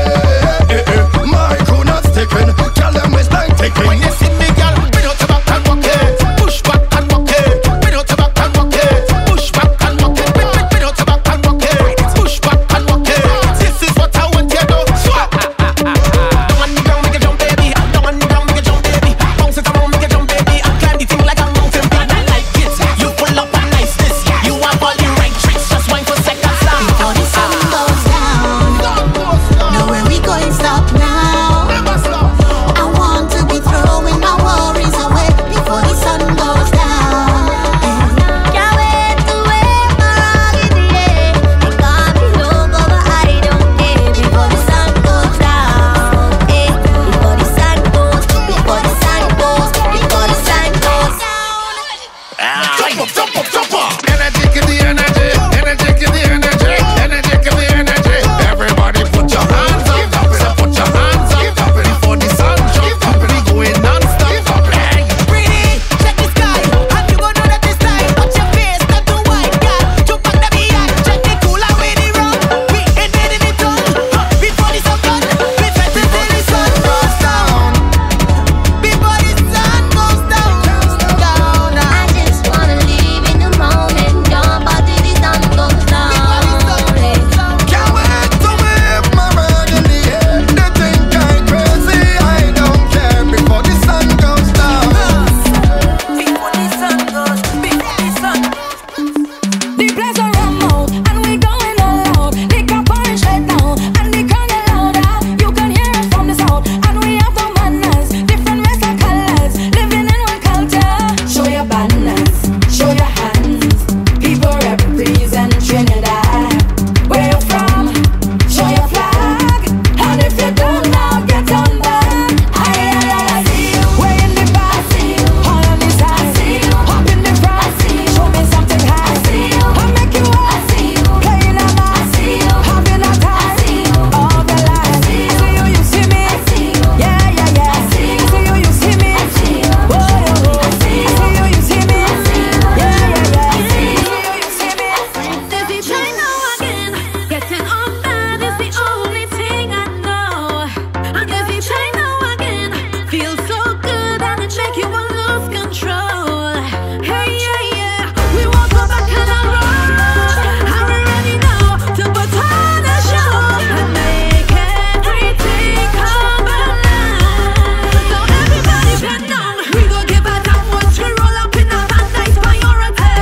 My crew not sticking. Tell them it's like ticking. When you see me, girl, we don't back and walk it. Push back and walk it. We don't back and walk it. Push back and walk it. We don't back and walk it. Push back and walk it. This is what I want you to do. Swap. Don't want me down, make a jump, baby. Don't want me down, make a jump, baby. Bounce it around, make a jump, baby. I climb the thing like a mountain. I like it. You pull up a niceness. You have all the right tricks. Just wine for seconds now. Before the sun goes down, no way we going stop now. I want to be throwing my worries away before the sun goes down. Can't wait to wear my rug in the air. They call me loco, but I don't care. Before the sun goes down, before the sun goes, before the sun goes, before the sun goes down. Jump up, jump up, jump up. Energy, give the energy. Energy, give the energy. Energy, give the energy. Everybody put your hands up. So put your hands up. Before the sun jump up. We going non-stop. Hey. Pretty, check the sky. And you gon' know that this time. Touch your face, not too white, girl. Jump on the behind. Check the cooler with the rum. We ain't getting it done. Before the sun done, we fight till the sun goes down. Before the sun goes down, down. I just wanna live in the moment, jump out till the sun goes down. Can't wait to wave my rug in the air. They think I'm crazy. I don't care. Before the sun goes down. Before the sun goes, before the sun. The place are rum out, and we going all out. The cup are straight down, and the crowd get louder. You can hear us from the south, and we have no manners. Different race and colors, living in one culture. Show your banners, show your hands. People represent Trinidad. Where you from? Show your flag. And if you don't now, get on back. I see you. Way in the back. All on the side. Hop in the front. Show me something high. I'll make you up. Playing a mask. Having a time of your life. I see you, you see me. Yeah, yeah, yeah. I see you, you see me. Whoa, I see you, you see me. Yeah, yeah, yeah. I see you, you see me. Dizzy China again, getting on that is the only thing I know. And Dizzy China again, feels so good and it make you want lose control. Hey, yeah, yeah, we won't go back on our road. And we're ready now to put on a show and make everything come alive. So everybody bend down, we gon' give a damn once we roll up in a Van Dyke priority.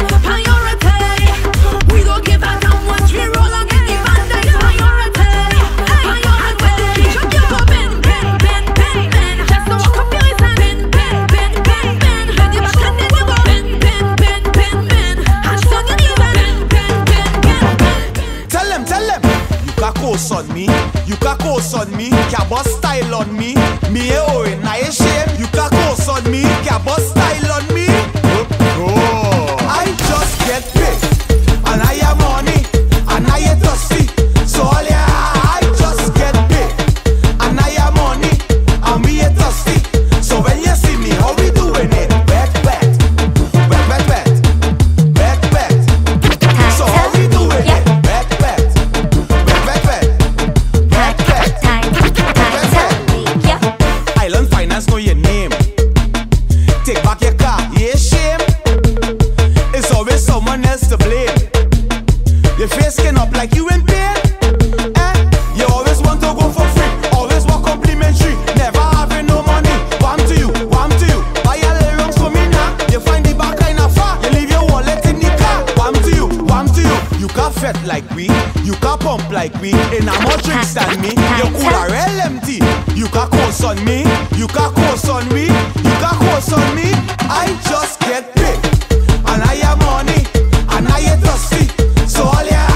We gon' give a damn once we roll up in the Van Dyke priority. And when the beat drop, you go bend, bend, bend, bend, bend. Just to walk up your waist and bend, bend, bend, bend, bend. Bend your back and then you go bend, bend, bend, bend, bend. And so you need bend, bend, bend, bend, bend. Tell them, you can coast on me, you can coast on me, can bust style on me, me oh, na ye shame, you can coast on me, can bust style on me. Oh, I just get paid, and I am money, and I am thirsty, so all yeah, I just get paid, and I am money, and we are thirsty, so when you see me, how we doing it? Wet, wet, wet, wet, wet, wet, wet, so how we doing it? Wet, wet, wet, wet, wet, wet, wet, wet, wet. Island Finance know your name. Take back your car, yeah, shame. It's always someone else to blame. Your face skin up like you in pain. You always want to go for free, always want complimentary, never having no money. Warm to you, buy a little rooms for me now. You find the back kinda far, you leave your wallet in the car. Warm to you. You can fet like we, you can pump like we, in a more drinks than me. Your cooler empty. You can coast on me, you can coast on me, you can coast on me. I just get paid, and I am money, and I am thirsty, so all yeah.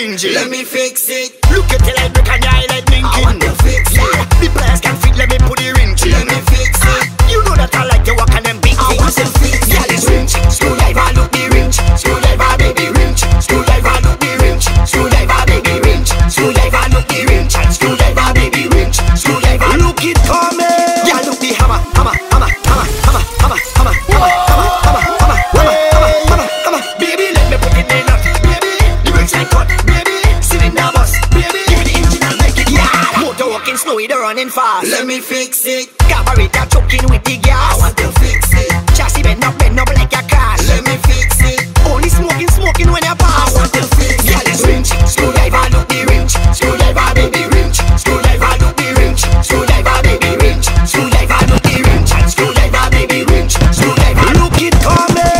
hinges. Let me fix it. Look at the light, break and your eye like blinking. I want to fix it. The pliers can fit, let me put the wrench in. Let me fix it. You know that I like to walk on them big I want to fix it. Yeah, it's wrench. Screwdriver, look the wrench. Screwdriver, baby wrench. Screwdriver, look the wrench. Screwdriver, baby wrench. Screwdriver, look the wrench. And screwdriver, baby wrench. Screwdriver, look it coming. Yeah, look the hammer, hammer, hammer, hammer, hammer, hammer, hammer, hammer, hammer, hammer, hammer, hammer, hammer, hammer. Baby, let me put it in up. Baby, the wrench like cut. Baby, cylinder bust. Baby, give me the engine and make it. Yeah, motor walking slow, they're running fast. Let me fix it. Carburetor choking with the gas. I want to fix it. Chassis bend up like a car. Let me fix it. Only smoking when you pass. I want to fix it. Yeah, this wrench. Screwdriver, look the wrench. Screwdriver, baby wrench. Screwdriver, look the wrench. Screwdriver, baby wrench. Screwdriver, look the wrench. And screwdriver, baby wrench. Screwdriver, look it coming.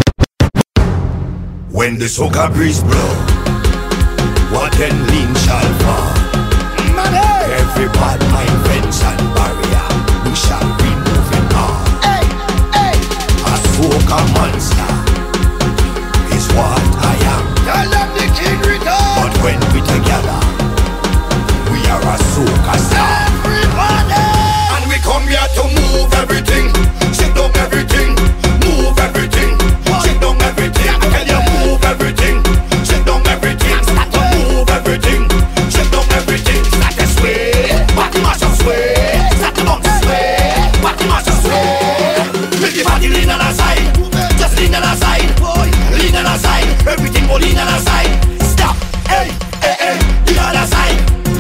When the soca breeze blow, what then lean shall fall. Every bad mind fence and barrier, we shall remove it all. Hey, hey. A soca monster is what I am. Tell them the king return. But when we together, we are a soca star. Everybody. And we come here to move everything, shake down everything, move everything, shake down everything. I tell you, move everything, shake down everything, start to move everything, shake down everything, start to sway, body mash up sway, start to bounce sway, body mash up sway. Make the body lean on the side, just lean on the side, lean on the side, everything will lean on the side. Stop, hey, hey, hey, the other side,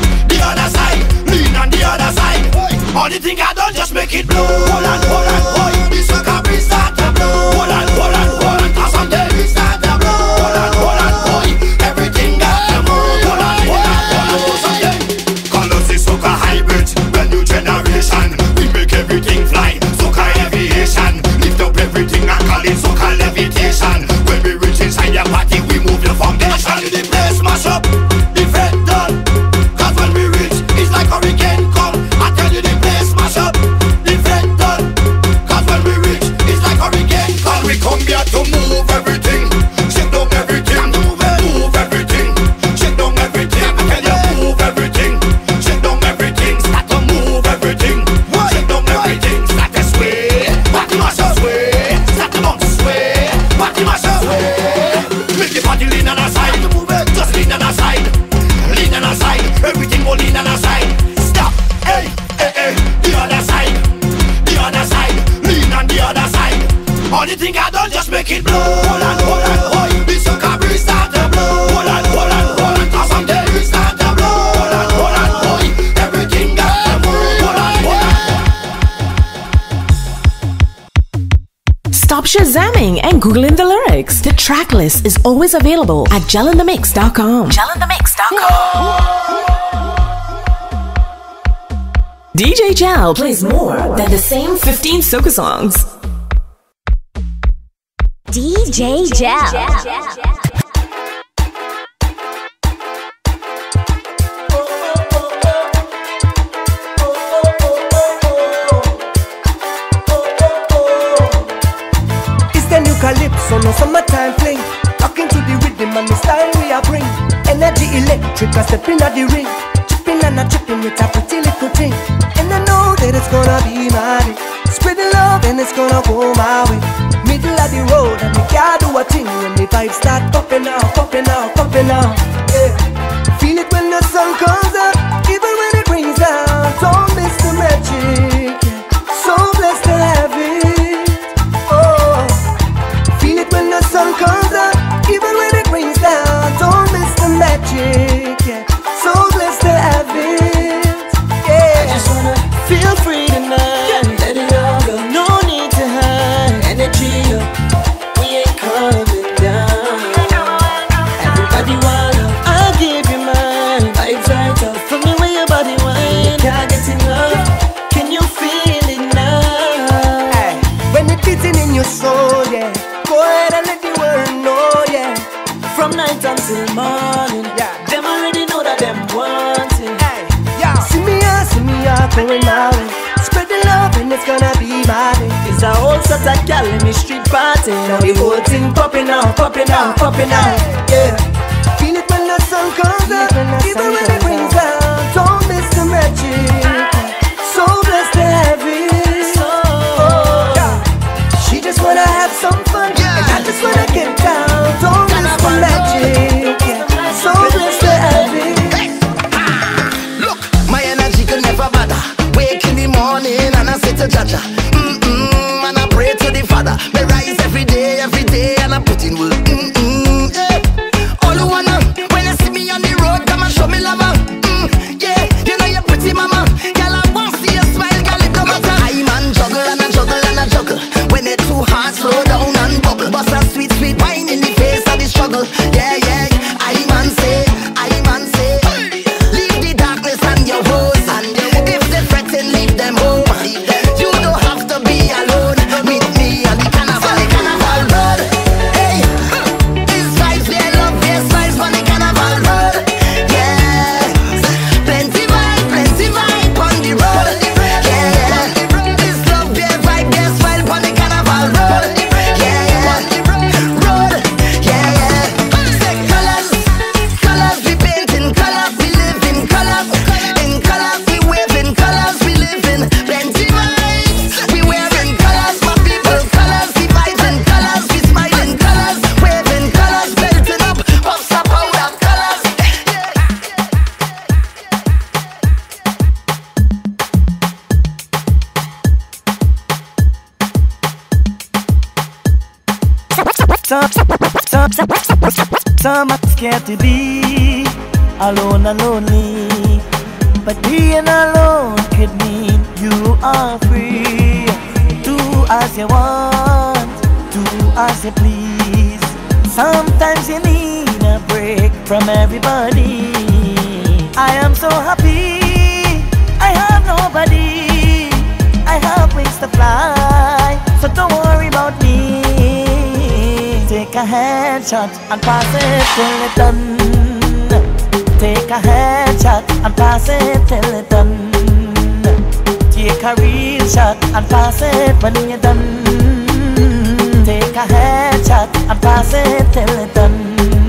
lean on the other side. Only thing I don't just make it blow. Hold on, boy. The soca breeze start to blow. Hold on, cause someday we start to blow. Hold on, boy. Everything got to move. Hold on, someday. Call us the soca hybrid, the new generation. We make everything fly, soca aviation. Lift up everything and call it soca levitation. When we reach inside your party, we move the foundation. The place mash up, the event done. Cause when we reach, it's like hurricane come. I tell you the place mash up, the event done. Cause when we reach, it's like hurricane come. We come here to move everything, shake down everything, move everything, shake down everything. I tell you, move everything, shake down everything, start to move everything, shake down everything, start to sway, body mash up sway, start to bounce sway, body mash up sway. Make the body lean on the side, just lean on the side, lean on the side, everything will lean on the side. Stop, hey, hey, hey, the other side, lean on the other side. Only thing I don't just make it blow. Hold on, boy, the soca breeze start to blow. Hold on, cause someday we start to blow. Hold on, boy, everything got to move. Stop shazamming and googling the lyrics. The track list is always available at gelinthemix.com. DJ Gel plays more than the same 15 soca songs. DJ Gel. It's the new calypso, no summertime fling. Talking to the rhythm and the style we are bring. Energy electric, I step in at the ring. Chipping and a chipping with a pretty little thing. And I know that it's gonna be my day. Spread the love and it's gonna go my way. Middle of the road and we can't do a thing when the vibes start popping out, popping out, popping out. Yeah. Feel it when the sun comes up, even when it rains down. Don't miss the magic. So blessed to have it. Oh. Feel it when the sun comes up, even when it rains down. Don't miss the magic. So blessed to have it. Yeah. I just wanna feel free tonight. Let it all go. No need to hide. Energy up. We ain't coming down. Everybody wanna. I'll give you mine. Vibes right up. From the way your body whine. Can't get enough. Can you feel it now? Hey. When it's beating in your soul, yeah. Go ahead and let the world know, yeah. From night until morning, yeah. Them already know that them want it. Hey, yeah. See me out, going out. Spread the love and it's gonna be my day. It's a whole sort of gal in the street party. Now the whole thing popping out, popping out, popping out. Yeah. Feel it when the sun comes up, even when it rains out. Don't miss the magic. So blessed to have it. Oh, yeah. She just wanna have some fun, and I just wanna get down. Don't miss the magic. So blessed to have it. Look, my energy can never bother. Wake in the morning and I say to Jaja, and I pray to the Father. Me rise every day, and I put in work. All you wanna, when you see me on the road, come and show me love. Yeah, you know you're pretty, mama. Girl, I want to see you smile, girl, it don't matter. I man juggle and I juggle and I juggle. When it's too hard, slow down and bubble. Bust a sweet, sweet wine in the face of the struggle. Yeah, yeah, I man say, leave the darkness and your woes. And if they threaten, leave them home. You don't have to be alone. Meet me on the carnival road. Hey, it's vibes, they love this vibes on the carnival road. Yeah, plenty vibe on the road. Yeah, this love, their vibe, their smile on the carnival road. Yeah, road. Yeah, colors, we paint in colors, we live in colors. In colors, we wave in colors, we live in plenty vibes. We wear in colors, my people colors, we vibe in colors, we smile in colors, wave in colors, belting up, pops up out of colors. Some are scared to be alone and lonely, but being alone could mean you are free. Do as you want, do as you please. Sometimes you need a break from everybody. I am so happy, I have nobody, I have wings to fly, so don't worry about me. Take a headshot and pass it till it's done. Take a headshot and pass it till it's done. Take a real shot and pass it when you're done. Take a headshot and pass it till it's done.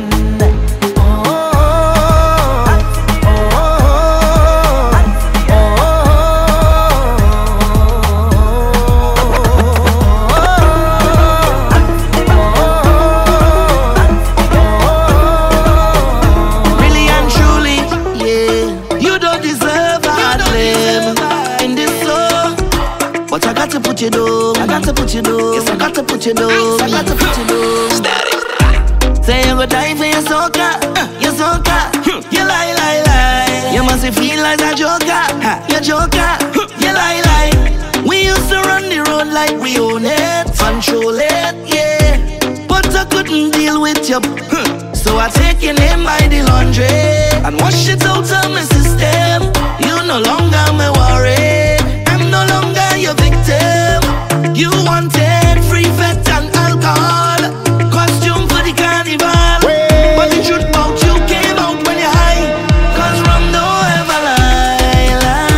But I got to put you down. I got to put you down. Yes, I got to put you down. I got to put you down. Static. Say you go die for your soca, your soca. You lie. You must feel like a joker, you joker. You lie. We used to run the road like we own it, control it, yeah. But I couldn't deal with you, so I take your name by the laundry and wash it out of my system. You no longer me worry. I'm no longer your victim. You wanted free vet and alcohol, costume for the carnival. But the truth about you came out when you're high. Cause rum don't ever lie.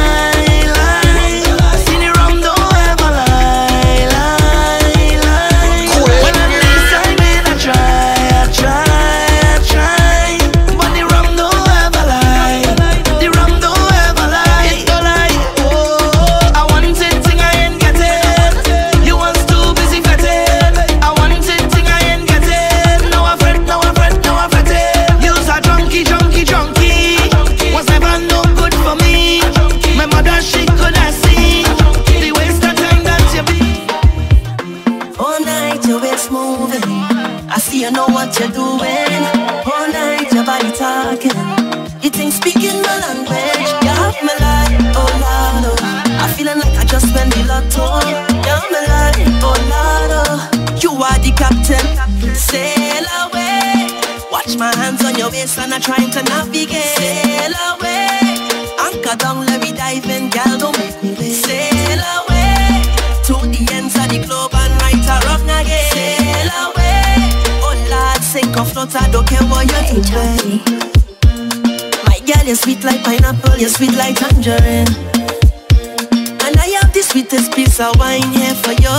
See the rum don't ever lie. When I'm this time in I try. But the rum don't ever lie. The rum don't ever lie. It don't lie. Oh, I want it, thing I ain't get it. You was too busy fretting. I want it, thing I ain't get it. Now I fret it. You's a junkie. Was never no good for me. My mother, she could have seen the waste of time that you be. All night your waist moving, I see you know what you're doing. All night your body talking, you think speaking my language. You have me like, oh Lord, oh. I'm feeling like I just went the lotto. You have me like, oh Lord, oh. You are the captain, sail away. Watch my hands on your waist and I'm trying to navigate. Sail away, anchor down, let me dive in, girl, don't make me wait. Sail away, to the ends of the globe and right around again. Sail away, oh Lord, sink or float, I don't care what you're doing. My girl, you're sweet like pineapple, you're sweet like tangerine. And I have the sweetest piece of wine here for you.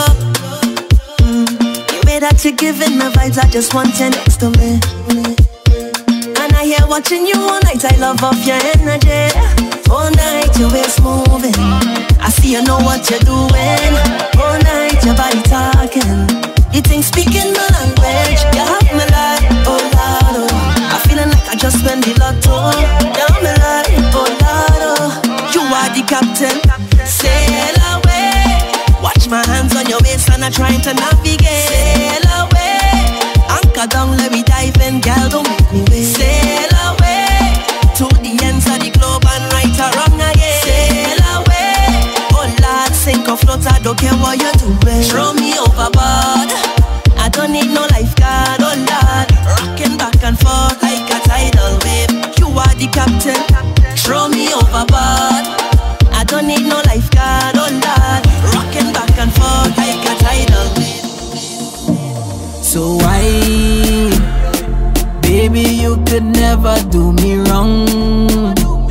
The way that you're giving me vibes, I just want you next to me. And I Girl, watching you all night, I love off your energy. All night, your waist moving. I see you know what you're doing. All night, your body talking. You think speaking my language. You have me like, oh Lord, oh. I'm feeling like I just spent the lotto. You have me like, oh Lord, oh. You are the captain. Sail away. Watch my hands on your waist and I'm trying to navigate. Sail away. Anchor down, let me dive in. Girl, don't make me wait. Sail away to the ends of the globe and right or wrong again. Sail away. Oh Lord, sink or float, I don't care what you're doing. Throw me overboard. I don't need no lifeguard. Oh Lord, rocking back and forth like a tidal wave. You are the captain. Throw me overboard. I don't need no lifeguard. Oh Lord, rocking back and forth like a tidal wave. So why, baby, you could never do me wrong.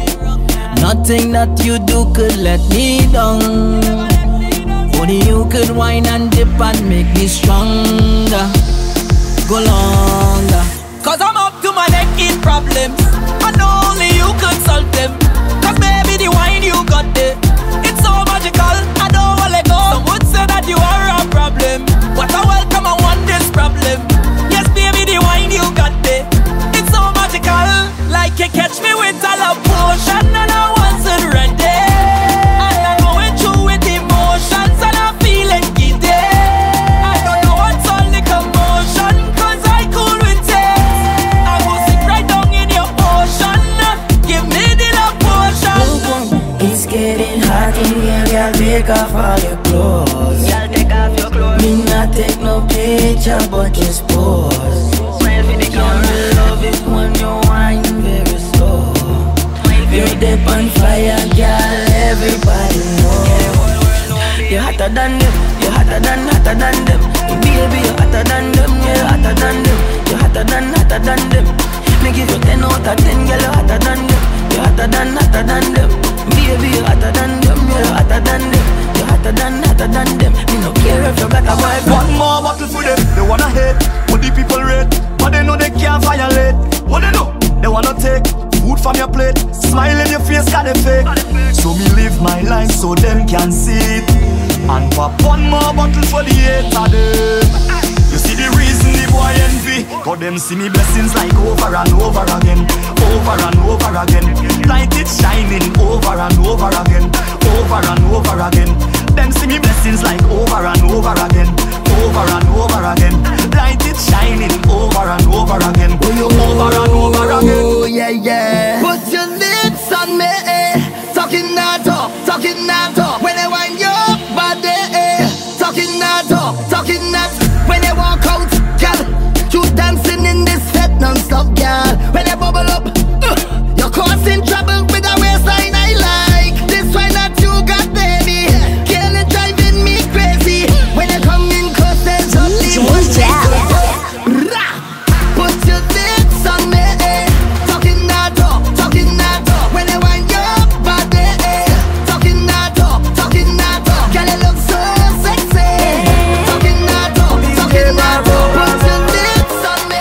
Nothing that you do could let me down. Only you could whine and dip and make me stronger. Go longer. Cause I'm up to my neck in problems, and only you could solve them. Cause baby, the wine you got there, it's so magical, I don't wanna let go. Some would say that you are a problem, but I welcome and want this problem. Yes baby, the wine you got there, it's so magical. Like you catch me with a love potion and I wasn't ready. And I'm going through with emotions and I'm feeling giddy. I don't know what's all the commotion, cause I cool with it. I will sit right down in your ocean. Give me the love potion. It's getting hot in here, girl, take off all your clothes. Girl, take off your clothes. Me not take no picture, but just pose. Girl, love it when you whine very slow. You're deep on fire, girl, everybody know. You're hotter than them, you're hotter than them. Baby, you're hotter than them, yeah, you're hotter than them. You're hotter than them. Me give you 10 out of 10, girl, you're hotter than them. You're hotter than them. Baby, you're hotter than them, yeah, you're hotter than them. You're hotter than them. Me no care if you got a boyfriend. One more bottle for them, they wanna hate. What the people rate, but they know they can't violate. What they do? They wanna take food from your plate, smile in your face, got it fake. So me live my life so them can see it. And pop one more bottle for the hate of them. You see the reason the boy envy, cause them see me blessings like over and over again. Over and over again. Light it shining over and over again. Over and over again. Them see me blessings like over and over again. Over and over again. Light it shining over and over again. Over and over again. Oh yeah, yeah. Put your lips on me, talking that talk, talking that talk. When I wind your body, talking that talk, talking that. When I walk out, girl, you dancing in this set non-stop, girl. When I bubble up, you're causing trouble with a waistline I like. This one that you got, baby, girl, it's driving me crazy. When I come in close, there's only one thing to do. Put your lips on me, talking that talk, talking that talk. When I wind your body, talking that talk, talking that talk. Girl, you look so sexy. Talking that talk, talking that talk. Put your lips on me.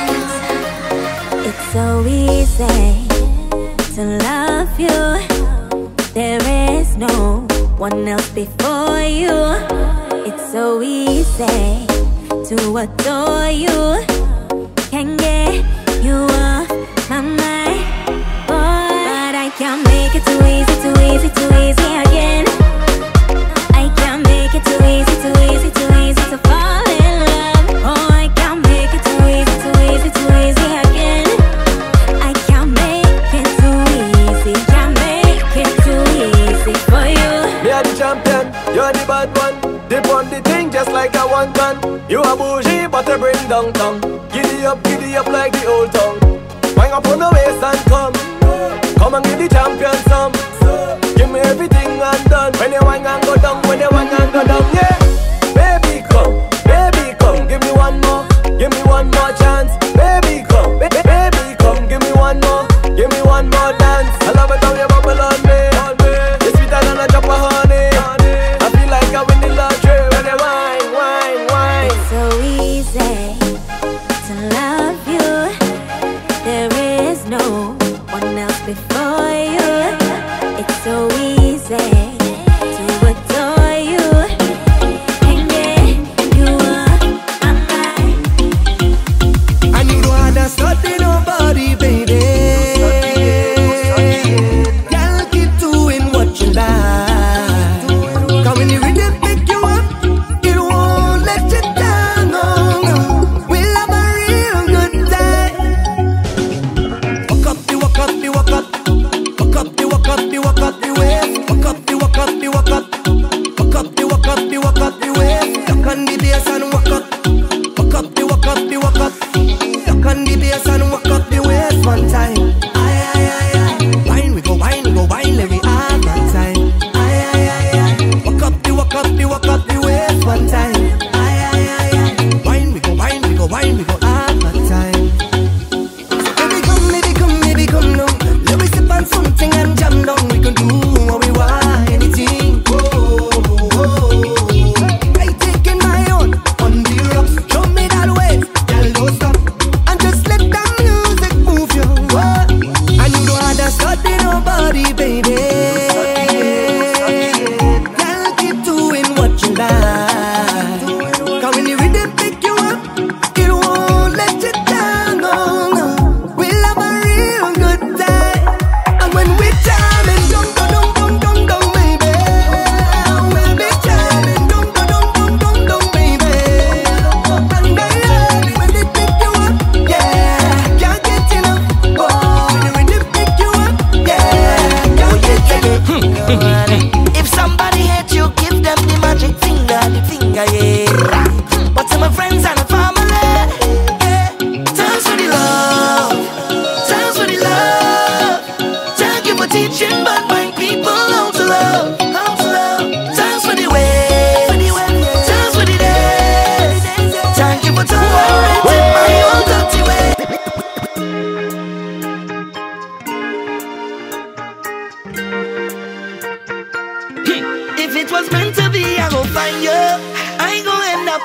It's so easy to love you. There is no one else before you. It's so easy to adore you. Can't get you off my mind, boy. But I can't make it too easy, too easy, too easy again. I can't make it too easy, too easy, too easy to fall in love. Oh, I can't make it too easy, too easy, too easy again. I can't make it too easy, can't make it too easy for you. Me are the champion, you're the bad one. Dip on the thing just like a one gun. You are bougie but you bring down tongue. Giddy up like the old tongue. Wang up on the waist and come and give the champion some. Give me everything undone. When you wang and go down, when you wang and go down, yeah. Baby come, give me one more. Give me one more chance. Baby come, give me one more. Give me one more dance. I love it how you bubble on me. You're sweeter than a drop of honey. I feel like I win the lottery when you wine. It's so easy to love you. There is no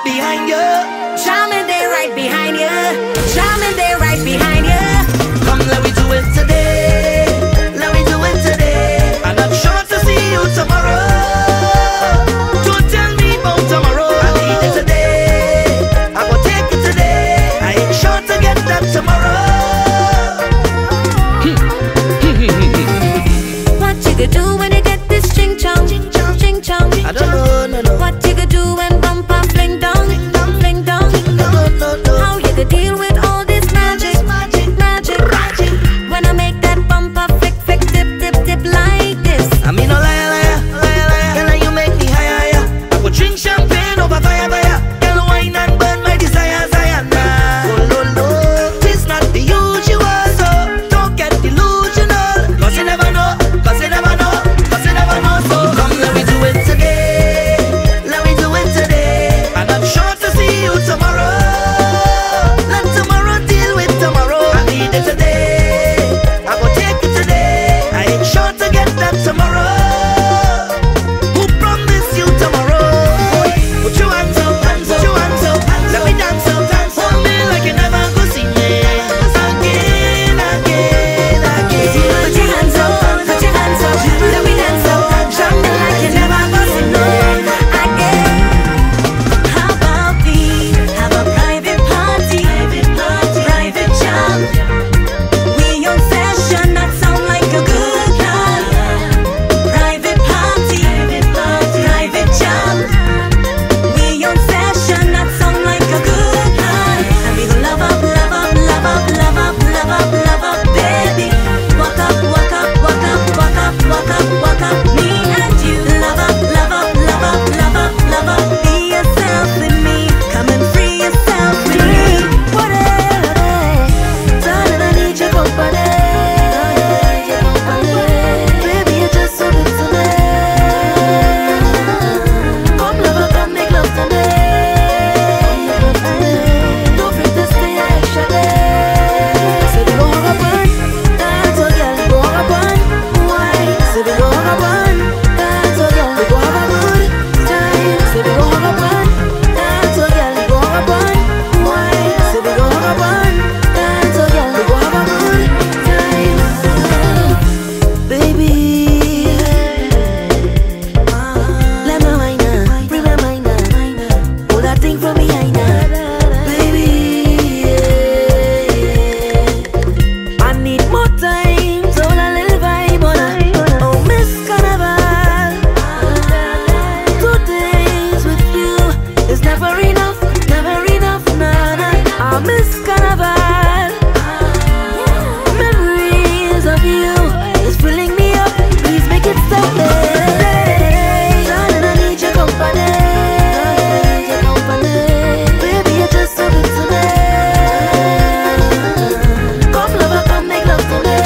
behind you. Jamming there right behind you. Jamming there right behind you. Come, let me do it today. Let me do it today. And I'm sure to see you tomorrow. Don't tell me about tomorrow. I need it today. I will take it today. I ain't sure to get that tomorrow. What you could do when you get this ching chong, ching chong, ching chong? I don't know, no, no. What you could do when bumper fling down, fling down? How you could deal with all this magic, magic? When I make that bumper flick, dip, dip like this. I mean, no liar. Girl, you make me higher. I will drink champagne over fire. Girl, wine and burn my desires. No, it's not the usual, so don't get delusional. Cause you never know. So come, let me do it today. And I'm sure to see you tomorrow. Let tomorrow deal with tomorrow. I need it today. I will take it today. I ain't sure to get that tomorrow. Who promised you tomorrow? Put your hands up. Let me dance up. Hold me like you never go see me. Again. Put your hands up. Let me dance up. Jump me like you never go see me. Again. How about we have a private party, private jam? We on session, that sound like a good plan. Private party, private jam. We on session, that sound like a good plan. And we go love up, baby. Walk up, me and you. Love up, be yourself with me. Come and free yourself with me. Whatever, darling, I need your company. Baby, you're just so good to me. Come, lover, come make love to me. Don't freak this thing extra day. Say we go hug up on, dance, oh girl, we go hug up on. Why? Say we go hug up on, dance, oh girl, we go have a good time. Say we go hug up on, dance, oh girl, we go hug up on. Why? Say we go hug up on, dance, oh girl, we go have a good time. Baby, let me wine up, bring my mind up. Hold that thing from behind up. Baby, I need more time, so a little vibe on her. Oh, Miss Carnival, 2 days with you is never enough, nah. I miss Carnival. Memories of you is filling me up. Please make it stop. Darling, I need your company. Baby, you're just so good to me. Come, lover, come make love to me.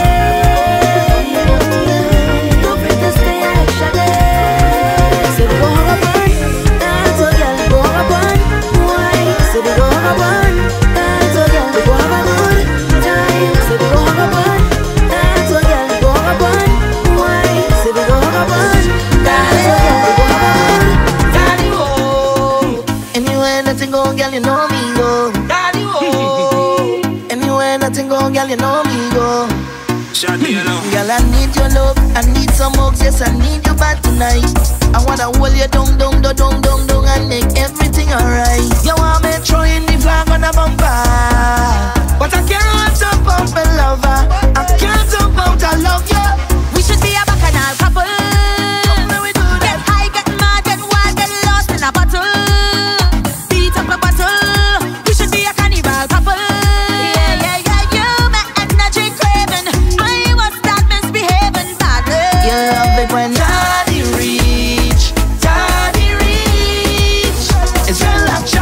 Don't freak this thing extra day. Say we go hug up on, dance, oh girl, we go hug up on. Why? Say we go hug up on, dance, oh girl, we go have a good time. Say we go hug up on, dance, oh girl, we go hug up on. Why? Say we go hug up on, dance, oh girl, we go have a good Daddy, oh. Anywhere nothing go, girl, you know me go. Daddy, oh. Anywhere nothing go, girl, you know me go. Girl, I need your love, I need some hugs, yes, I need you bad tonight. I wanna hold you down, and make everything alright. You want me throwing the flag on the bumper, but I can't jump out my lover. I can't jump out, I love you. We should be a bacchanal couple. Get high, get mad, get wild, get lost in a bottle. Beat up a bottle. We should be a carnival couple. Yeah. You met energy craving. I was that misbehaving badly. You love it when daddy reach. It's real love.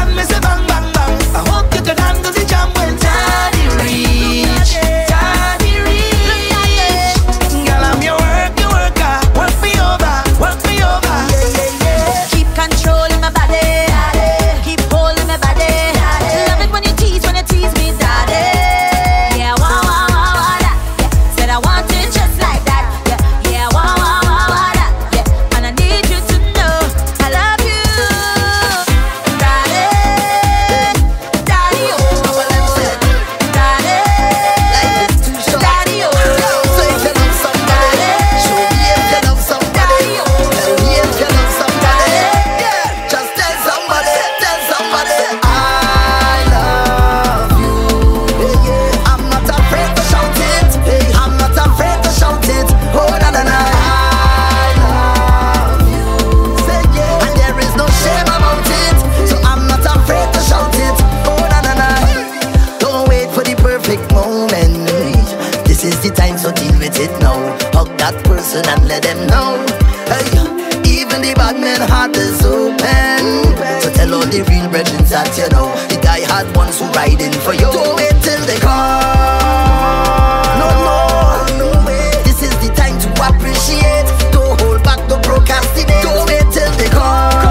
listen and let them know. Hey, even the bad men heart is open. So tell all the real brethren that you know the die hard ones who riding for you. Don't wait till they call. No more. This is the time to appreciate. Don't hold back, don't procrastinate. Don't wait till they call.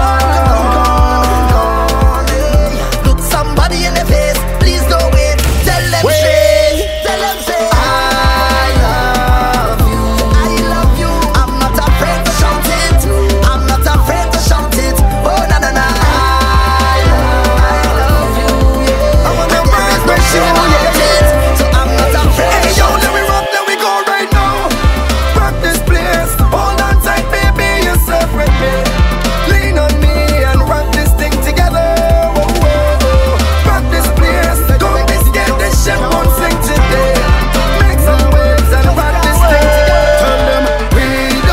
Look somebody in the face. Please don't wait. Tell them straight. Tell them say I love you. I love you. I'm not afraid to shout it. I'm not afraid to shout it. Oh na na na. I love you. Yeah. I wanna break you. So I'm not afraid. Hey yo, let me rock, let me go right now. Rock this place. Hold on tight, baby, you're separate me. Lean on me and rock this thing together. Whoa, whoa, whoa. Rock this place. Don't be scared, this shit won't sing today. Make some waves and rock this thing together. Tell them we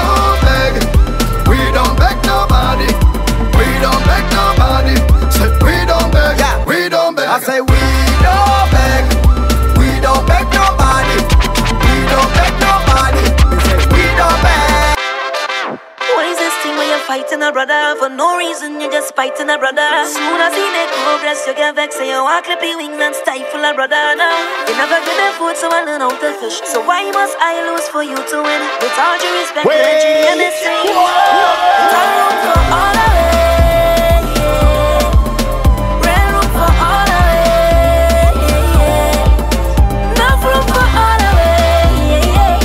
don't beg nobody. We don't beg nobody. Say we don't beg, we don't beg. I say we don't beg. We don't beg nobody. We don't beg nobody. Say we don't beg. What is this thing where you're fighting a brother? For no reason, you're just fighting a brother. Soon as he make progress, you get vexed. Say you want clip your wings and stifle a brother. Now, you never get their food, so I learn how to fish. So why must I lose for you to win? With all due respect, energy and this thing. Time room for all of it. Red room for all of it. Enough room for all of it.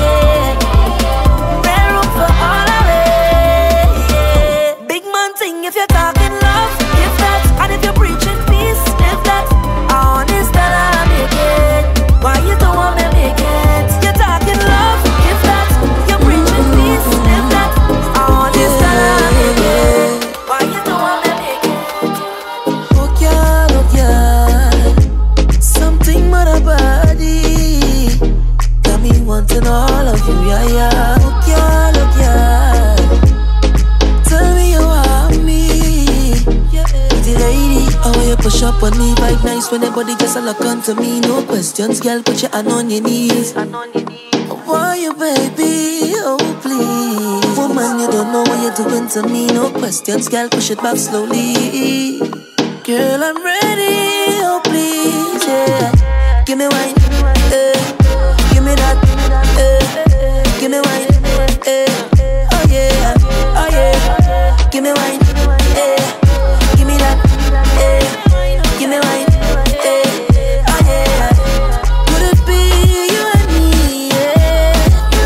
Red room for all of it. Big man thing, if you're talking love, if that, and if you're preaching peace, if that, honest that I make it. Why you don't want me make it? You're talking love, if that, you're preaching peace, if that, honest that I make it. Why you don't want me make it? Look yeah, something about a body got me wanting all of you, yeah. Look yeah, tell me you want me, pretty lady. How you push up on me, vibe nice when everybody just a look onto me. No questions, girl, put your hand on your knees. Why you, baby? Oh please, woman, you don't know what you're doing to me. No questions, girl, push it back slowly. Girl, I'm ready. Oh please, yeah. Give me wine, give me that, give me wine, oh yeah, oh yeah. Give me wine, give me that, give me wine, oh yeah. Could it be you and me? Yeah.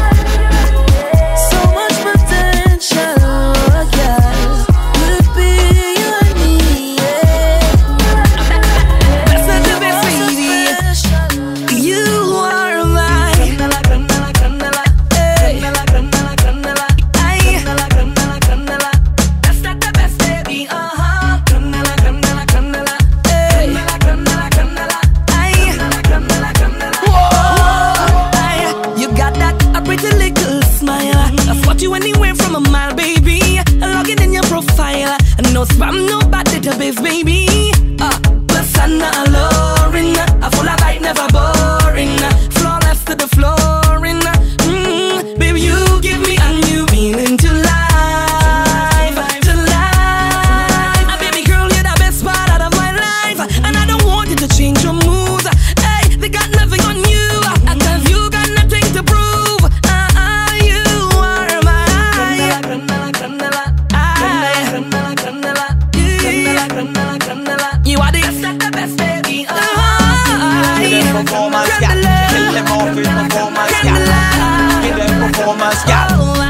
So much potential, yeah. Could it be you and me? Yeah. That's not the best, baby. You are mine. That's not the best, baby. You got that a pretty little smile. I spot you anywhere from a mile, baby. Logging in your profile. No spam, no bad database, baby. Plus I'm not alluring. I full of light, never boring. Flawless to the flooring. Baby, you give me a new meaning to life. To life. Baby girl, you're the best part out of my life. And I don't want you to change your mood. Hey, they got nothing on you. Cause you got nothing to prove. You are mine. You are the best, baby. Performance, yeah. Kill them off with performance, yeah. Give them performance, yeah.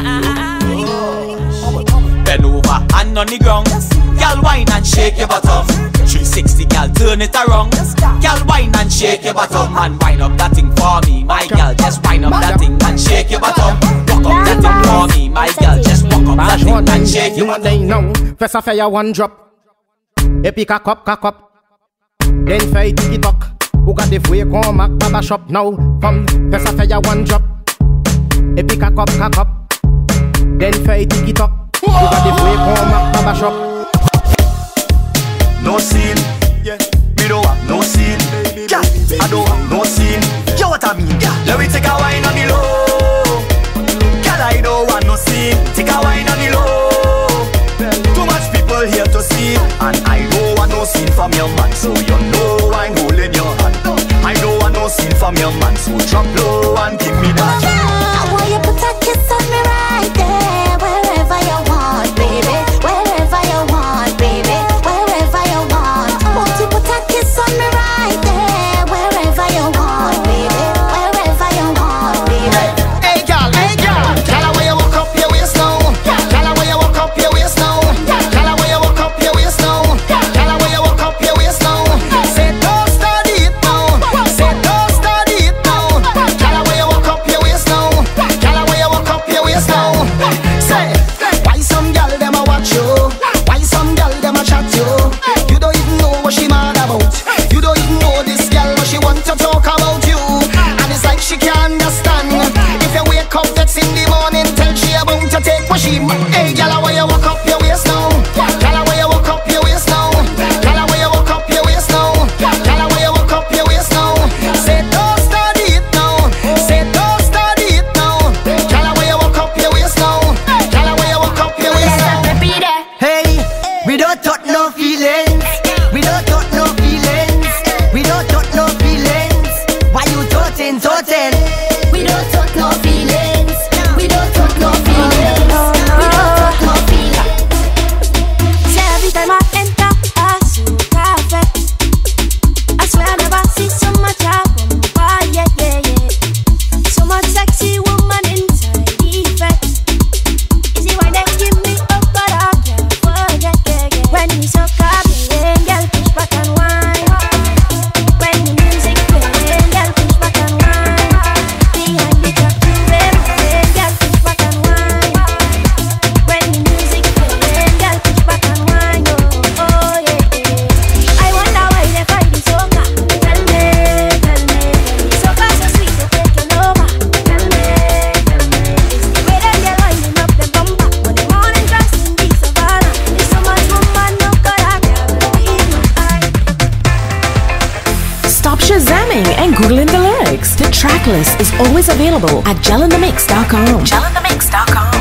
Bend over, hand on the ground. Girl, wine and shake your bottom. 360, girl, turn it around. Girl, wine and shake your bottom. And wind up that thing for me, my girl. Just wind up that thing and shake your bottom. Walk up that thing for me, my girl. Just walk up that thing and shake your bottom. They know, first I fire one drop. Epic cock up. Then fire tiki-tok. Who got the way come back baba shop now? Come, first I fire one drop. Epic cock up. Then fire tiki-tok. Who got the way come back baba shop? No scene, yeah. Me don't want no scene, yeah. I don't want no scene. You what I mean? Yeah. Let me take a wine on the low. Girl, I don't want want no wine holding your hand. I don't want no scene from your man, so drop low and give me that. I want you to put a kiss on me right there, wherever you want, baby, wherever you want, baby, wherever you want. Won't you put a kiss on me right there, wherever you want, baby, wherever you want, baby. Hey girl, girl, where you walk up your waist now? Girl, where you walk up your waist now? Girl, where you walk up your waist now? Girl, where you walk up your waist now? Say don't start it now. Say don't start it now. Girl, where you walk up your waist now? Girl, where you walk up your waist now? Say, why some girl them a watch you? Why some girl them a chat you? You don't even know what she mad about. You don't even know this girl what she want to talk about you. And it's like she can't understand. If you wake up text in the morning, tell she about to take what she. Hey, girl, where you walk up your waist now? Girl, where you walk up your waist now? Girl, where you walk up your waist now? Girl, where you walk up your waist now? Say don't start it now. Say don't start it now. Girl, where you walk up your waist now? Girl, where you walk up your waist now? Hey, we don't talk no feelings. We don't talk no feelings. We don't talk no feelings. Why you talking? We don't talk no feelings. We don't talk no feelings. We don't talk no feelings. Say every time I enter, I see cafe. I swear I never see so much album. Yeah, yeah, yeah. So much sexy woman inside defense. Is it why they give me up, but I can't forget, yeah, yeah. When we so playing, girl, push back and whine. When the music playing, girl, push back and whine. Behind the track, you everything, girl, push back and whine. When the music playing, girl, push back and whine. Oh, oh, yeah, yeah. I wonder why they fight the soca. Tell me, soca so sweet to take you over. Tell me, it's the way that they're lining up the bumper. When the morning dress in the savannah, there's so much woman, no God, I can't believe my eyes. Stop shazamming and googling the lyrics. The track list is always available at gelinthemix.com. Gelinthemix.com.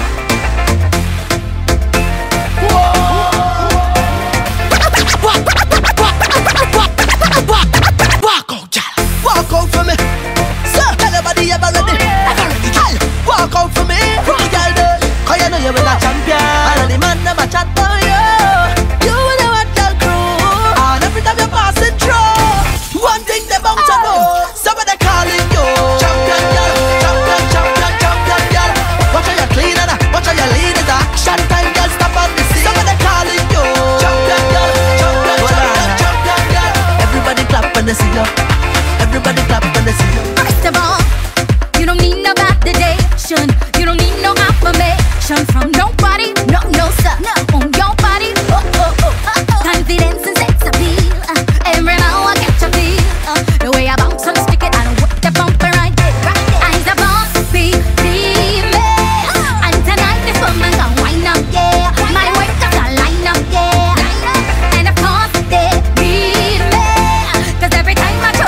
Walk out for me. So, everybody ever ready? Girl, walk out for me. Girl, cause you know you're a champion. And the man never chat for you. You and your girl crew. And every time you're passing through, one thing they bound to know. Somebody calling you champion girl, champion, champion, champion girl. Watch how you clean and watch how you lean. It's action time, girl. Stop on the scene. Somebody calling you champion girl, champion, champion, champion girl. Everybody clap when they see you. Everybody clap when they see you. First of all, you don't need no validation. You don't need no affirmation from nobody. No, no, sir. No, on your body. Oh, oh, oh, oh, oh. Confidence and sex appeal. Every now I get your feel. The way I bounce on the stick it, I don't whip the bumper right there. Eyes are on believe me. And tonight this woman gon' wind up, yeah. My work got a line up, yeah. And of course they need me. 'Cause every time I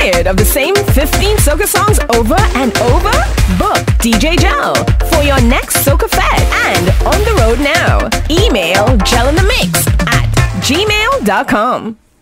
Tired of the same 15 soca songs over and over? Book DJ Gel for your next soca fete and on the road now. Email gelinthemix@gmail.com.